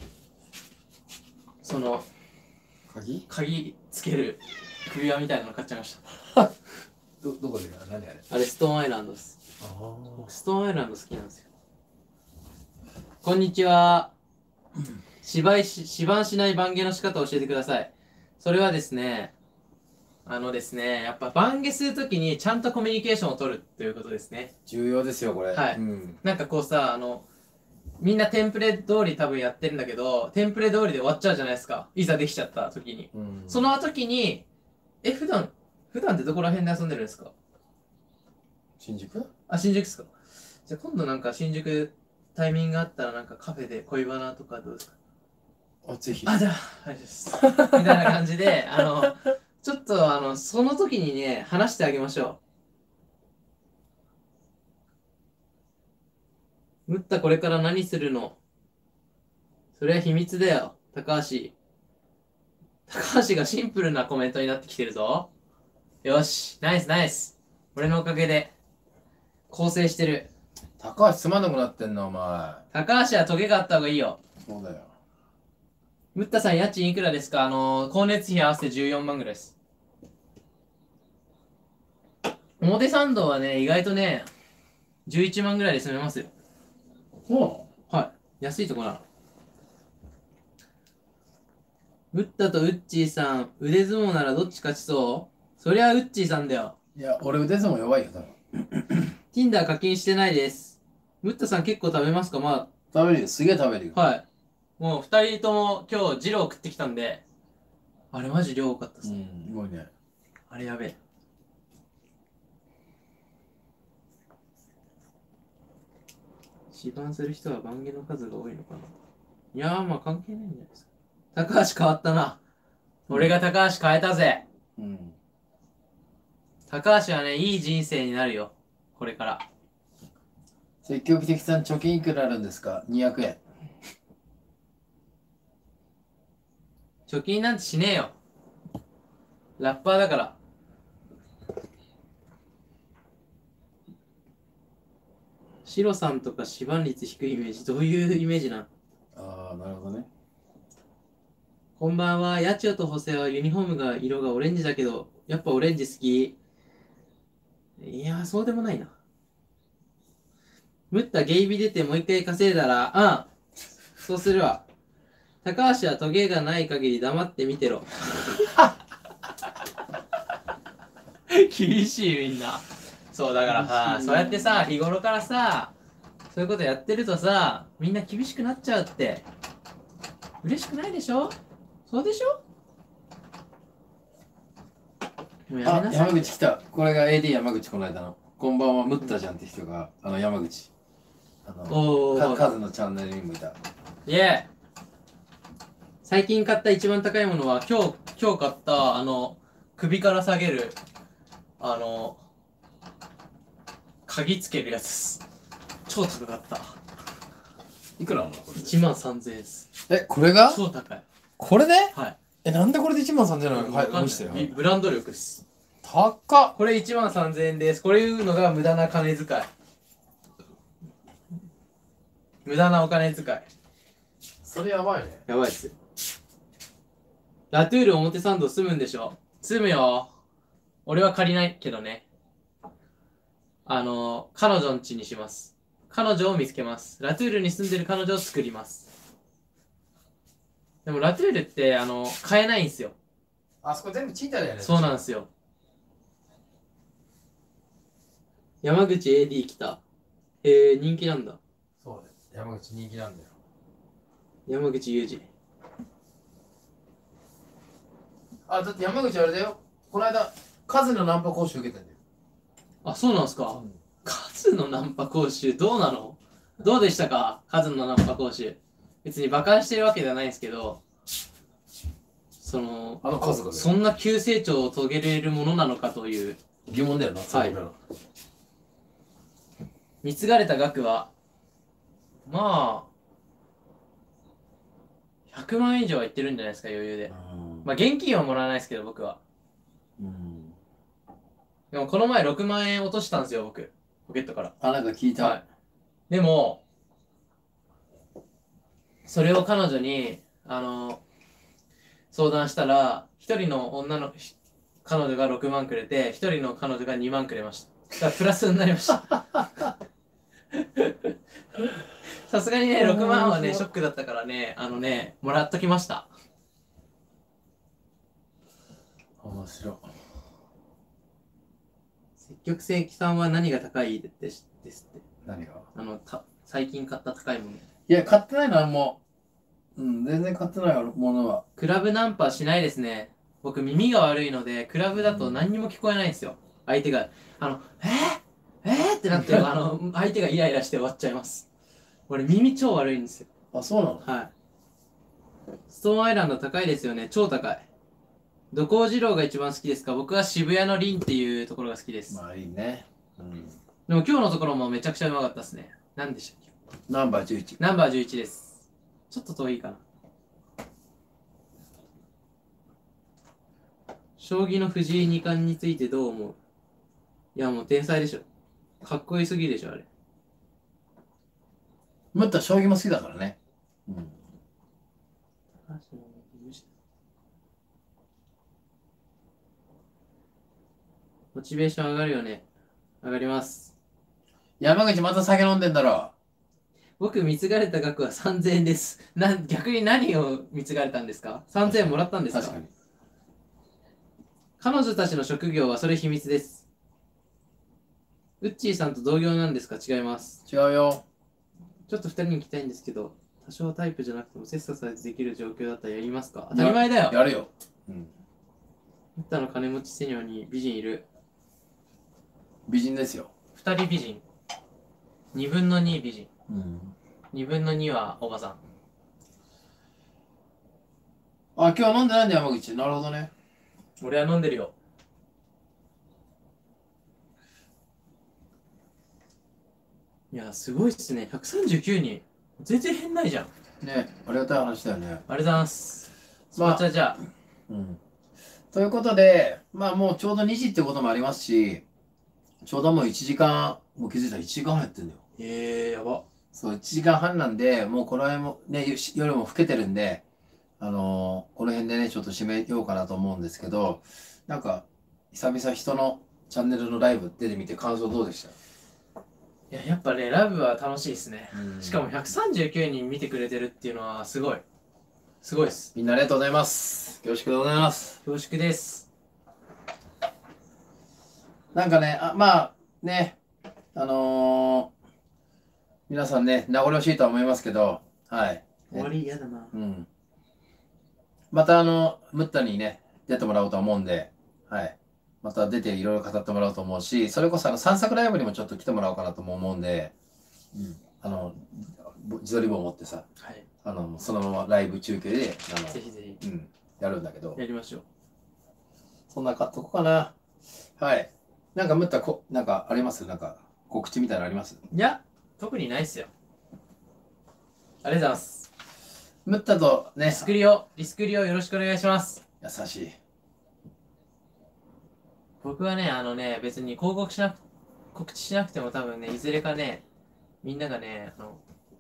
Speaker 2: その、
Speaker 1: 鍵？
Speaker 2: 鍵つける首輪みたいなの買っちゃいました。
Speaker 1: ど、どこで？何あれ？
Speaker 2: あれ、ストーンアイランドです。
Speaker 1: あ
Speaker 2: 僕ストーンアイランド好きなんですよ。こんにちは。芝居し、芝居しない番下の仕方を教えてください。それはですね、あのですね、やっぱ番下するときにちゃんとコミュニケーションを取るということですね。
Speaker 1: 重要ですよ、これ。
Speaker 2: はい
Speaker 1: うん。
Speaker 2: なんかこうさ、あの、みんなテンプレ通り多分やってるんだけど、テンプレ通りで終わっちゃうじゃないですか。いざできちゃった時に。
Speaker 1: うん。
Speaker 2: その時に、え、普段、普段ってどこら辺で遊んでるんですか？
Speaker 1: 新宿？
Speaker 2: あ、新宿ですか？じゃあ今度なんか新宿タイミングがあったらなんかカフェで恋バナとかどうですか？
Speaker 1: あ、ぜひ。
Speaker 2: あ、じゃあ、はいです。みたいな感じで、あの、ちょっとあの、その時にね、話してあげましょう。ムッタこれから何するの？それは秘密だよ、高橋。高橋がシンプルなコメントになってきてるぞ。よし、ナイスナイス。俺のおかげで構成してる。
Speaker 1: 高橋つまんなくなってんな、お前。
Speaker 2: 高橋はトゲがあった方がいいよ。
Speaker 1: そうだよ。
Speaker 2: ムッタさん家賃いくらですか？あのー、光熱費合わせてじゅうよんまんぐらいです。表参道はね、意外とね、じゅういちまんぐらいで住めますよ。
Speaker 1: そ
Speaker 2: はい。安いとこなの。ムッタとウッチーさん、腕相撲ならどっち勝ちそう？そりゃウッチーさんだよ。
Speaker 1: う？いや、俺腕相撲弱いよ、多分。
Speaker 2: Tinder 課金してないです。ムッタさん結構食べますか？ま
Speaker 1: 食べるよ、すげえ食べるよ。
Speaker 2: あ、はい。もう二人とも今日、ジロー食ってきたんで、あれマジ量多かったっす。
Speaker 1: うん、すごいね。
Speaker 2: あれやべえ。芝居する人は番下の数が多いのかな。いやー、まあ関係ないんじゃないですか。高橋変わったな。俺が高橋変えたぜ。
Speaker 1: うん。
Speaker 2: 高橋はね、いい人生になるよ。これから。
Speaker 1: 積極的さん、貯金いくらあるんですか？ にひゃく 円。
Speaker 2: 貯金なんてしねえよ。ラッパーだから。 シロさんとか死亡率低いイメージ、どういうイメージなん？
Speaker 1: ああ、なるほどね。
Speaker 2: こんばんは。ヤチオとホセはユニフォームが色がオレンジだけど、やっぱオレンジ好き。いやー、そうでもないな。ムッタゲイビ出てもう一回稼いだら、あん。そうするわ。高橋はトゲがない限り黙って見てろ。厳しいみんな。そうだからさ、そうやってさ、日頃からさ、そういうことやってるとさ、みんな厳しくなっちゃうって。嬉しくないでしょ？そうでしょ？もうやめ
Speaker 1: あ、
Speaker 2: なさい。
Speaker 1: 山口来た。これが エーディー 山口この間の。こんばんは、ムッタじゃんって人が、あの山口。あの、
Speaker 2: おー。
Speaker 1: かカズのチャンネルにもいた。
Speaker 2: イエー。最近買った一番高いものは、今日、今日買った、あの、首から下げる、あの、鍵つけるやつです。超高かった。
Speaker 1: いくらなのこれ
Speaker 2: いちまんさんぜんえんです。
Speaker 1: え、これが
Speaker 2: 超高い。
Speaker 1: これで
Speaker 2: はい。
Speaker 1: え、なんでこれでいちまんさんぜんえんなの
Speaker 2: わかんない
Speaker 1: 見せてよ。
Speaker 2: ブブランド力です。
Speaker 1: 高っ。
Speaker 2: これいちまんさんぜんえんです。これいうのが無駄な金遣い。無駄なお金遣い。
Speaker 1: それやばいね。
Speaker 2: やばいっす。ラトゥール表参道住むんでしょ？住むよ。俺は借りないけどね。あの、彼女ん家にします。彼女を見つけます。ラトゥールに住んでる彼女を作ります。でもラトゥールって、あの、買えないんですよ。
Speaker 1: あそこ全部チーターだよね。
Speaker 2: そうなんですよ。山口 エーディー 来た。えー、人気なんだ。
Speaker 1: そうです。山口人気なんだよ。
Speaker 2: 山口裕二。
Speaker 1: あ、だって山口あれだよ。この間、カズのナンパ講習受けてんだよ。
Speaker 2: あ、そうなんすか？カズのナンパ講習、どうなの？どうでしたか？カズのナンパ講習。別に馬鹿にしてるわけじゃないんですけど、その、
Speaker 1: あのカズがね。
Speaker 2: そんな急成長を遂げれるものなのかという。
Speaker 1: 疑問だよな。
Speaker 2: はい。貢がれた額は、まあ、ひゃくまんえん以上はいってるんじゃないですか、余裕で。まあ、現金はもらわないですけど、僕は。
Speaker 1: うん。
Speaker 2: でも、この前ろくまんえん落としたんですよ、僕。ポケットから。
Speaker 1: あ、なんか聞いた。
Speaker 2: はい。でも、それを彼女に、あの、相談したら、一人の女の、彼女がろくまんくれて、一人の彼女がにまんくれました。だからプラスになりました。さすがにね、ろくまんはね、ショックだったからね、あのね、もらっときました。
Speaker 1: 面白い。
Speaker 2: 積極性さんは何が高いですですって。
Speaker 1: 何が
Speaker 2: あの、た最近買った高いもの。
Speaker 1: いや、買ってないのはもう、うん、全然買ってないものは。
Speaker 2: クラブナンパしないですね。僕耳が悪いので、クラブだと何にも聞こえないんですよ。相手が、あの、えー、えー、ってなって、あの、相手がイライラして終わっちゃいます。俺耳超悪いんですよ。
Speaker 1: あ、そうなの
Speaker 2: はい。ストーンアイランド高いですよね。超高い。どこ二郎が一番好きですか？僕は渋谷のリンっていうところが好きです。
Speaker 1: まあいいね。うん。
Speaker 2: でも今日のところもめちゃくちゃうまかったですね。何でしたっけ？
Speaker 1: ナンバーじゅういち。
Speaker 2: ナンバーじゅういちです。ちょっと遠いかな。将棋の藤井二冠についてどう思う？いやもう天才でしょ。かっこよすぎでしょ、あれ。
Speaker 1: もっと将棋も好きだからね。うん。
Speaker 2: モチベーション上がるよね。上がります。
Speaker 1: 山口また酒飲んでんだろ。
Speaker 2: 僕、貢がれた額はさんぜんえんです。な、逆に何を貢がれたんですか？ さんぜんえんもらったんですか？
Speaker 1: 確かに。
Speaker 2: 彼女たちの職業はそれ秘密です。ウッチーさんと同業なんですか？違います。
Speaker 1: 違うよ。
Speaker 2: ちょっとふたりに聞きたいんですけど、多少タイプじゃなくても切磋琢磨できる状況だったらやりますか？当たり前だよ。
Speaker 1: やるよ。うん。
Speaker 2: ムッタの金持ちセニョに美人いる。
Speaker 1: 美人ですよ。
Speaker 2: ふたり美人。にぶんのに美人。
Speaker 1: うん。
Speaker 2: にぶんのにはおばさん。
Speaker 1: あ、今日飲んでないんだ山口。なるほどね。
Speaker 2: 俺は飲んでるよ。いや、すごいっすね。ひゃくさんじゅうきゅうにん。全然変ないじゃん。
Speaker 1: ね、ありがたい話だよね。
Speaker 2: ありがとうございます。
Speaker 1: まあ、
Speaker 2: じゃあ、じゃあ。
Speaker 1: うん。ということで、まあもうちょうどにじってこともありますし、 ちょうどもういちじかん、もう気づいたらいちじかんはんやってんだよ。
Speaker 2: ええー、やば。
Speaker 1: そう、いちじかんはんなんで、もうこの辺もね、よし夜も更けてるんで、あのーこの辺でね、ちょっと締めようかなと思うんですけど、なんか、久々人のチャンネルのライブ出てみて感想どうでした？
Speaker 2: いや、やっぱね、ライブは楽しいですね。
Speaker 1: うん
Speaker 2: しかもひゃくさんじゅうきゅうにん見てくれてるっていうのはすごい。すごいです。
Speaker 1: みんなありがとうございます。よろしくでございます。
Speaker 2: 恐縮です。
Speaker 1: なんかね、あ、まあ、ね、あのー皆さんね、名残惜しいとは思いますけど、はい。
Speaker 2: 終わり嫌だな。
Speaker 1: うん。またあの、ムッタにね、出てもらおうと思うんで、はい。また出ていろいろ語ってもらおうと思うし、それこそあの散策ライブにもちょっと来てもらおうかなとも思うんで、うん。あの、自撮り棒持ってさ、
Speaker 2: はい。
Speaker 1: あの、そのままライブ中継で、あの、
Speaker 2: ぜひぜひ。
Speaker 1: うん、やるんだけど、
Speaker 2: やりましょう。
Speaker 1: そんなかとこかな。はい。なんかムッタこ、なんかありますなんか告知みたいなのあります？
Speaker 2: いや、特にないっすよ。ありがとうございます。
Speaker 1: ムッタとね、
Speaker 2: リスクリを、リスクリをよろしくお願いします。
Speaker 1: 優しい。
Speaker 2: 僕はね、あのね、別に広告しなく、告知しなくても多分ね、いずれかね、みんながね、あの、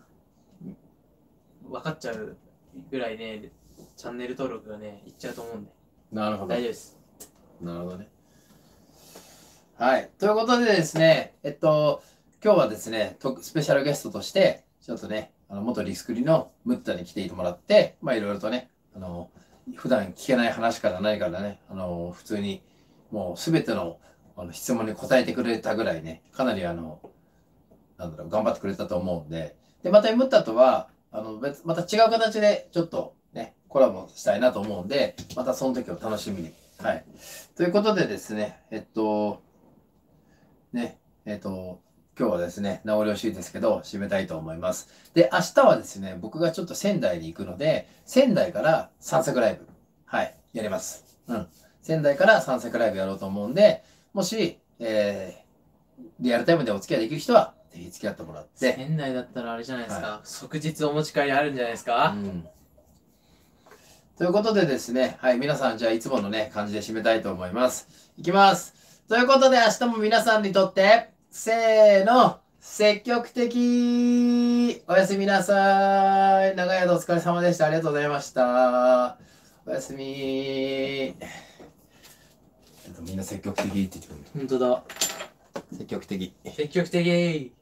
Speaker 2: 分かっちゃうぐらいね、チャンネル登録がね、いっちゃうと思うんで、
Speaker 1: なるほど。
Speaker 2: 大丈夫です。
Speaker 1: なるほどね。はい。ということでですね、えっと、今日はですね、とスペシャルゲストとして、ちょっとね、あの元リスクリのムッタに来てもらって、まあいろいろとね、あの、普段聞けない話から何からね、あの、普通に、もうすべてのあの質問に答えてくれたぐらいね、かなりあの、なんだろう、頑張ってくれたと思うんで、で、またムッタとは、あの、別、また違う形でちょっとね、コラボしたいなと思うんで、またその時を楽しみに。はい。ということでですね、えっと、ね、えっと、今日はですね、名残惜しいですけど、締めたいと思います。で、明日はですね、僕がちょっと仙台に行くので、仙台から散策ライブ、はい、やります。うん。仙台から散策ライブやろうと思うんで、もし、えー、リアルタイムでお付き合いできる人は、ぜひ付き合ってもらって。
Speaker 2: 仙台だったらあれじゃないですか、
Speaker 1: は
Speaker 2: 即日お持ち帰りあるんじゃないですか。
Speaker 1: うん。ということでですね、はい、皆さん、じゃあいつものね、感じで締めたいと思います。いきます。ということで、明日も皆さんにとって、せーの、積極的おやすみなさい。長い間お疲れ様でした。ありがとうございました。おやすみ。みんな積極的って言ってくる。
Speaker 2: 本当だ。
Speaker 1: 積極的。
Speaker 2: 積極的。